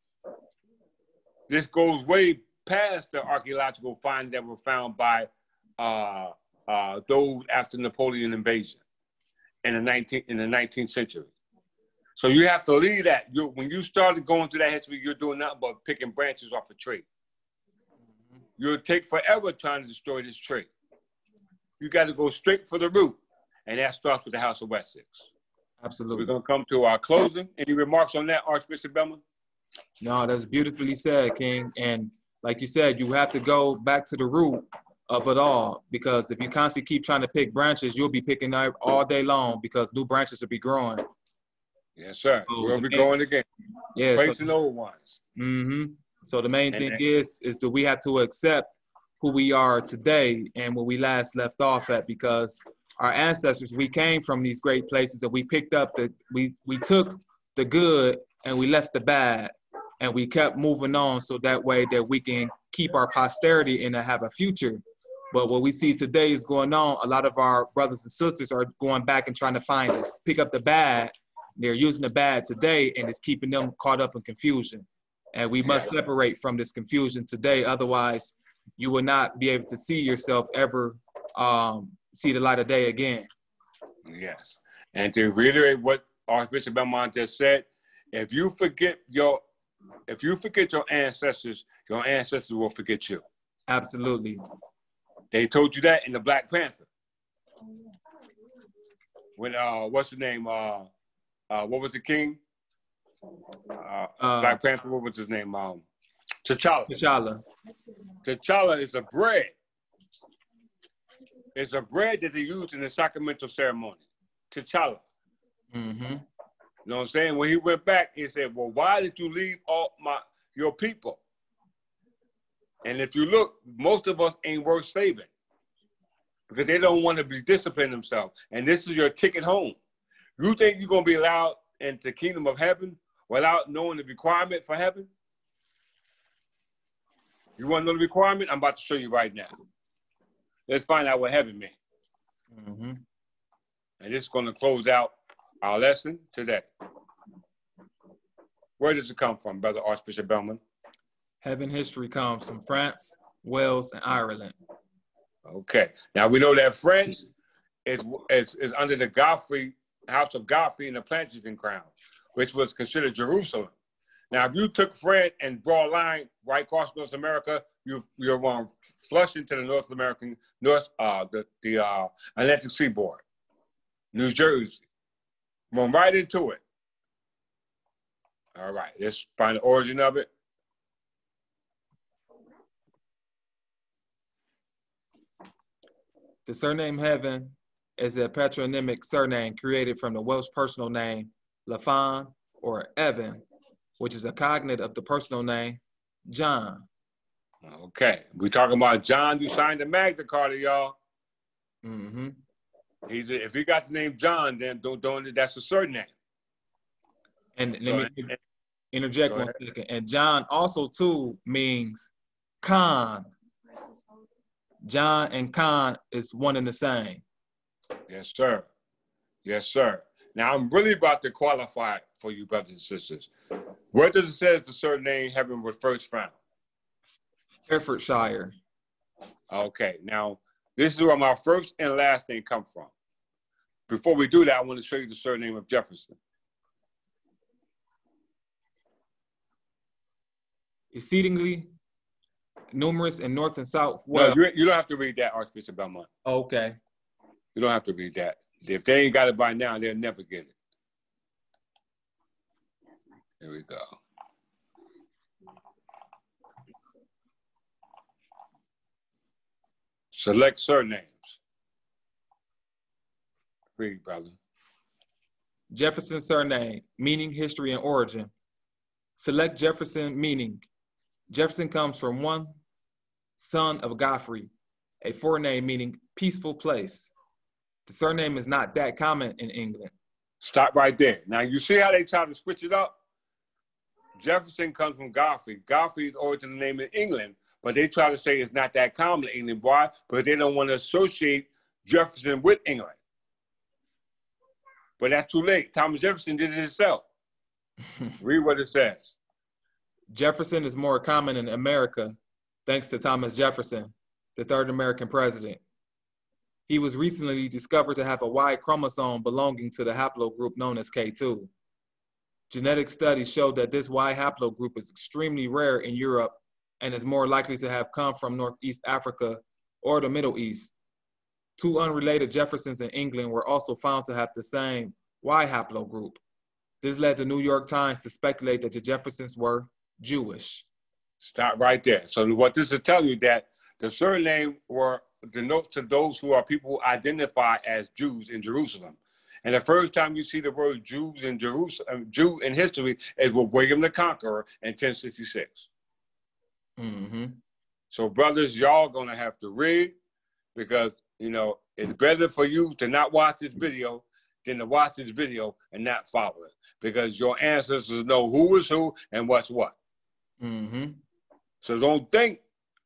This goes way past the archaeological finds that were found by those after Napoleon invasion in the 19th century. So you have to leave that. When you started going through that history, you're doing nothing but picking branches off a tree. You'll take forever trying to destroy this tree. You got to go straight for the root, and that starts with the House of Wessex. Absolutely. We're going to come to our closing. Any remarks on that, Archbishop Bellman? No, that's beautifully said, King. And like you said, you have to go back to the root of it all, because if you constantly keep trying to pick branches, you'll be picking up all day long because new branches will be growing. Yes, sir. So We'll be going again. Yeah. Placing old ones. Mm-hmm. So the main thing is that we have to accept who we are today and where we last left off at, because our ancestors, we came from these great places and we picked up we took the good and we left the bad, and we kept moving on so that way that we can keep our posterity and have a future. But what we see today is going on. A lot of our brothers and sisters are going back and trying to find it, pick up the bad. They're using the bad today, and it's keeping them caught up in confusion. And we must separate from this confusion today. Otherwise, you will not be able to see yourself ever see the light of day again. Yes. And to reiterate what Archbishop Belmont just said, if you forget your ancestors will forget you. Absolutely. They told you that in the Black Panther. When what's the name? What was the king? Black Panther. What was his name? T'Challa. T'Challa. T'Challa is a bread. It's a bread that they use in the sacramental ceremony. T'Challa. Mm-hmm. You know what I'm saying? When he went back, he said, "Well, why did you leave your people?" And if you look, most of us ain't worth saving because they don't want to be disciplined themselves. And this is your ticket home. You think you're going to be allowed into the kingdom of heaven without knowing the requirement for heaven? You want to know the requirement? I'm about to show you right now. Let's find out what heaven means. Mm-hmm. And this is going to close out our lesson today. Where does it come from, Brother Archbishop Bellman? Heaven history comes from France, Wales, and Ireland. Okay. Now we know that France is under the House of Godfrey and the Plantagenet crown, which was considered Jerusalem. Now, if you took France and draw a line right across North America, you're going to flush into the the Atlantic seaboard, New Jersey. Going right into it. All right, let's find the origin of it. The surname Heaven is a patronymic surname created from the Welsh personal name Lafan or Evan, which is a cognate of the personal name John. Okay, we're talking about John who signed the Magna Carta, y'all. Mm-hmm. If he got the name John, then that's a surname. And let me interject 1 second. And John also too means Khan. John and Khan is one and the same. Yes, sir. Yes, sir. Now I'm really about to qualify for you, brothers and sisters. Where does it say the surname Heaven was first found? Herefordshire. Okay. Now this is where my first and last name come from. Before we do that, I want to show you the surname of Jefferson. Exceedingly numerous in North and South Wales. No, you don't have to read that, Archbishop Belmont. Okay. You don't have to read that. If they ain't got it by now, they'll never get it. Here we go. Select surnames. Read, brother. Jefferson surname, meaning, history, and origin. Select Jefferson meaning. Jefferson comes from one son of Godfrey, a forename meaning peaceful place. The surname is not that common in England. Stop right there. Now, you see how they try to switch it up? Jefferson comes from Godfrey. Godfrey is original name in England, but they try to say it's not that common in England. Why? Because they don't want to associate Jefferson with England. But that's too late. Thomas Jefferson did it himself. Read what it says. Jefferson is more common in America thanks to Thomas Jefferson, the third American president. He was recently discovered to have a Y chromosome belonging to the haplogroup known as K2. Genetic studies show that this Y haplogroup is extremely rare in Europe and is more likely to have come from Northeast Africa or the Middle East. Two unrelated Jeffersons in England were also found to have the same Y haplogroup. This led the New York Times to speculate that the Jeffersons were Jewish. Stop right there. So what this is telling you that the surname were denotes to those who are people who identify as Jews in Jerusalem. And the first time you see the word Jews in Jerusalem, Jew in history, is with William the Conqueror in 1066. Mm-hmm. So brothers, y'all gonna have to read, because you know it's better for you to not watch this video than to watch this video and not follow it, because your ancestors know who is who and what's what. Mm-hmm. So don't think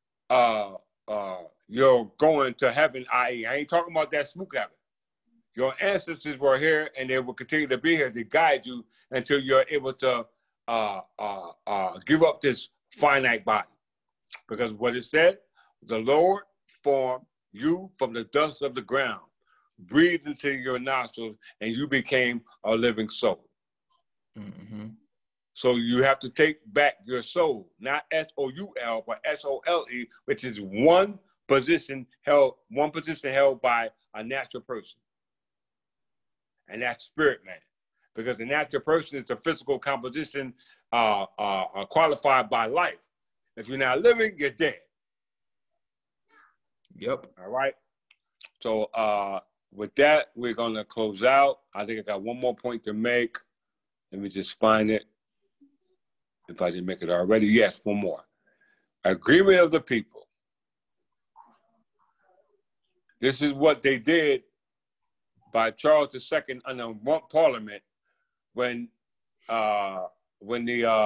you're going to heaven, i.e. I ain't talking about that spook heaven. Your ancestors were here and they will continue to be here to guide you until you're able to give up this finite body. Because what it said, the Lord formed you from the dust of the ground, breathed into your nostrils, and you became a living soul. Mm-hmm. So you have to take back your soul, not S-O-U-L, but S-O-L-E, which is one position held by a natural person. And that's spirit man. Because the natural person is the physical composition qualified by life. If you're not living, you're dead. Yep. All right. So with that, we're going to close out. I think I got one more point to make. Let me just find it. If I didn't make it already. Yes, one more. Agreement of the people. This is what they did by Charles II under Rump Parliament when in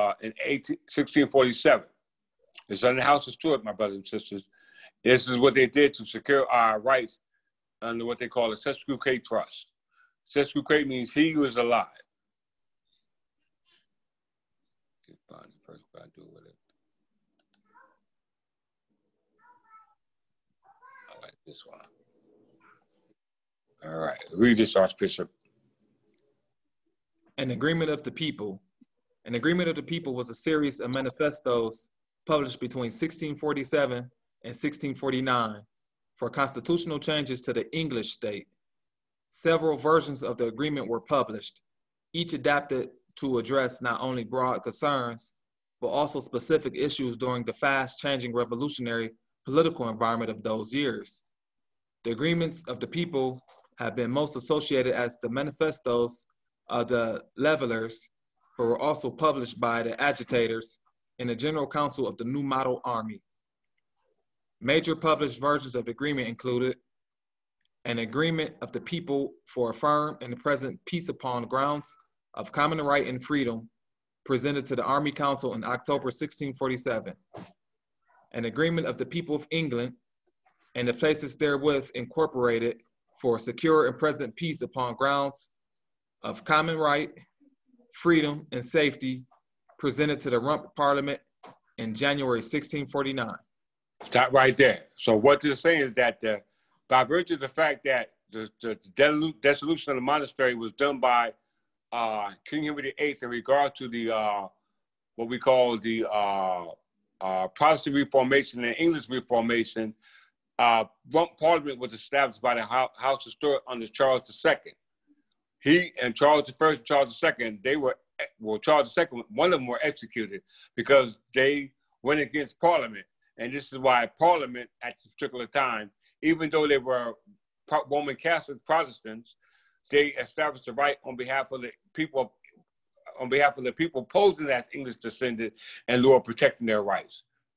1647. It's on the House of Stuart, my brothers and sisters. This is what they did to secure our rights under what they call a Sesquiquate Trust. Sesquiquate means he who is alive. Find the first what I do with it. I like this one. All right, read this, Archbishop. An Agreement of the People. An Agreement of the People was a series of manifestos published between 1647 and 1649 for constitutional changes to the English state. Several versions of the agreement were published, each adapted to address not only broad concerns, but also specific issues during the fast-changing revolutionary political environment of those years. The agreements of the people have been most associated as the manifestos of the Levelers, but were also published by the agitators in the General Council of the New Model Army. Major published versions of the agreement included an agreement of the people for a firm and the present peace upon grounds of common right and freedom, presented to the Army Council in October 1647. An agreement of the people of England and the places therewith incorporated for secure and present peace upon grounds of common right, freedom, and safety, presented to the Rump Parliament in January 1649. Stop right there. So what this is saying is that by virtue of the fact that the dissolution of the monastery was done by King Henry VIII in regard to the what we call the Protestant Reformation and English Reformation, Rump Parliament was established by the House of Stuart under Charles II. He and Charles I and Charles II, Charles II, one of them were executed because they went against Parliament. And this is why Parliament at this particular time, even though they were Roman Catholic Protestants, they established the right on behalf of the people posing as English descendant in lieu of protecting their rights.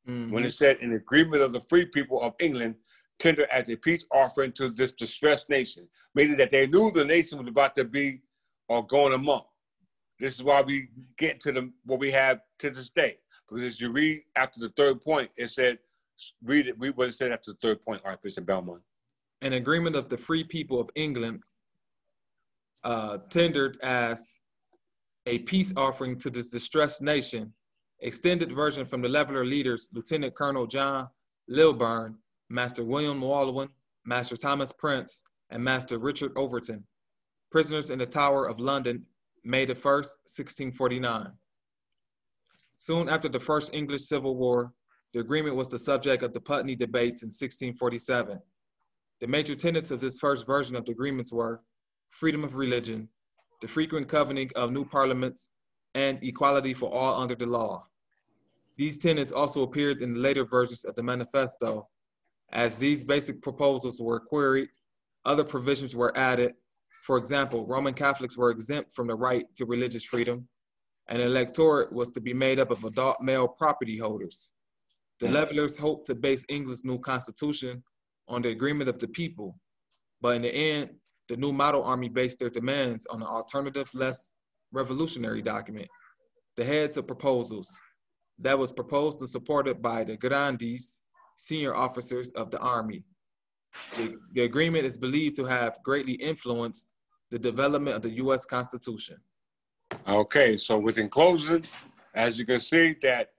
when it said an agreement of the free people of England tendered as a peace offering to this distressed nation, meaning that they knew the nation was about to be or going amok. This is why we get to what we have to this day. Because as you read after the third point, it said, read what it said after the third point, Archbishop Belmont. An agreement of the free people of England tendered as a peace offering to this distressed nation. Extended version from the Leveler leaders, Lieutenant Colonel John Lilburn, Master William Walwyn, Master Thomas Prince, and Master Richard Overton. Prisoners in the Tower of London, May the 1st, 1649. Soon after the First English Civil War, the agreement was the subject of the Putney debates in 1647. The major tenets of this first version of the agreements were freedom of religion, the frequent convening of new parliaments, and equality for all under the law. These tenets also appeared in the later versions of the manifesto. As these basic proposals were queried, other provisions were added. For example, Roman Catholics were exempt from the right to religious freedom, and an electorate was to be made up of adult male property holders. The Levelers hoped to base England's new constitution on the agreement of the people, but in the end, the new model army based their demands on an alternative, less revolutionary document, the heads of proposals, that was proposed and supported by the grandees, senior officers of the army. The agreement is believed to have greatly influenced the development of the U.S. Constitution. Okay, so within closing, as you can see that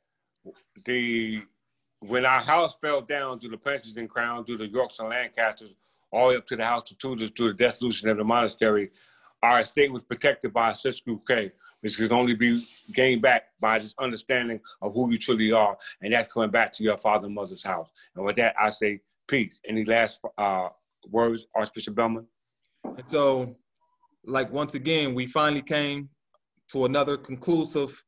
when our house fell down to the Plantagenet crown, to the Yorks and Lancasters, all the way up to the House of Tudors, to the dissolution of the monastery, our estate was protected by a Siskiyou, which can only be gained back by this understanding of who you truly are, and that's coming back to your father and mother's house. And with that, I say peace. Any last words, Archbishop Belmont? And so, like, once again, we finally came to another conclusive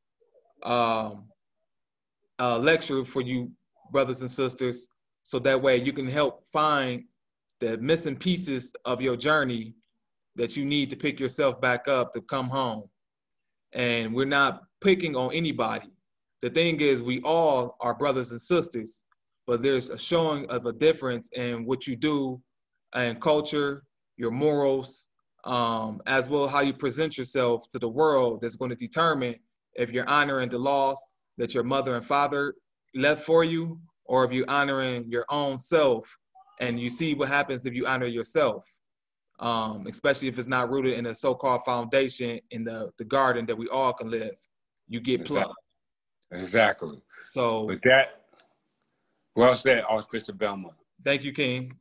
lecture for you, brothers and sisters, so that way you can help find the missing pieces of your journey that you need to pick yourself back up to come home. And we're not picking on anybody. The thing is, we all are brothers and sisters, but there's a showing of a difference in what you do and culture, your morals, as well as how you present yourself to the world that's going to determine if you're honoring the laws that your mother and father left for you, or if you're honoring your own self. And you see what happens if you honor yourself, especially if it's not rooted in a so-called foundation in the garden that we all can live. You get plucked. Exactly. So with that, well said, Archbishop Belmont. Thank you, King.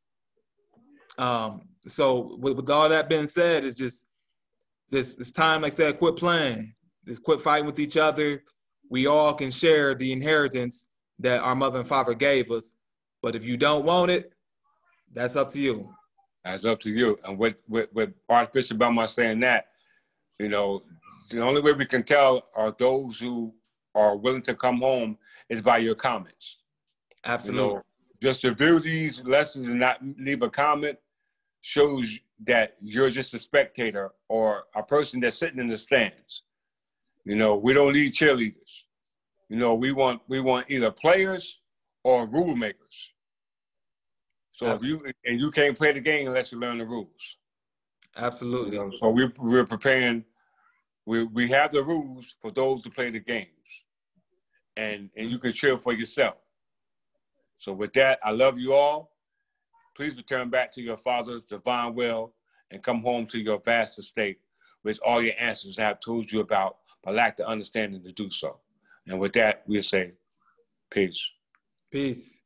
So with all that being said, it's just this time, like I said, quit playing. Just quit fighting with each other. We all can share the inheritance that our mother and father gave us. But if you don't want it, that's up to you. That's up to you. And with Archbishop Belmont saying that, you know, the only way we can tell are those who are willing to come home is by your comments. Absolutely. You know, just to view these lessons and not leave a comment shows that you're just a spectator or a person that's sitting in the stands. You know, we don't need cheerleaders. You know, we want either players or rule makers. So if you can't play the game unless you learn the rules. Absolutely. You know, so we're preparing. We have the rules for those to play the games, and you can cheer for yourself. So with that, I love you all. Please return back to your Father's divine will and come home to your vast estate, which all your ancestors have told you about, but lack the understanding to do so. And with that, we'll say peace. Peace.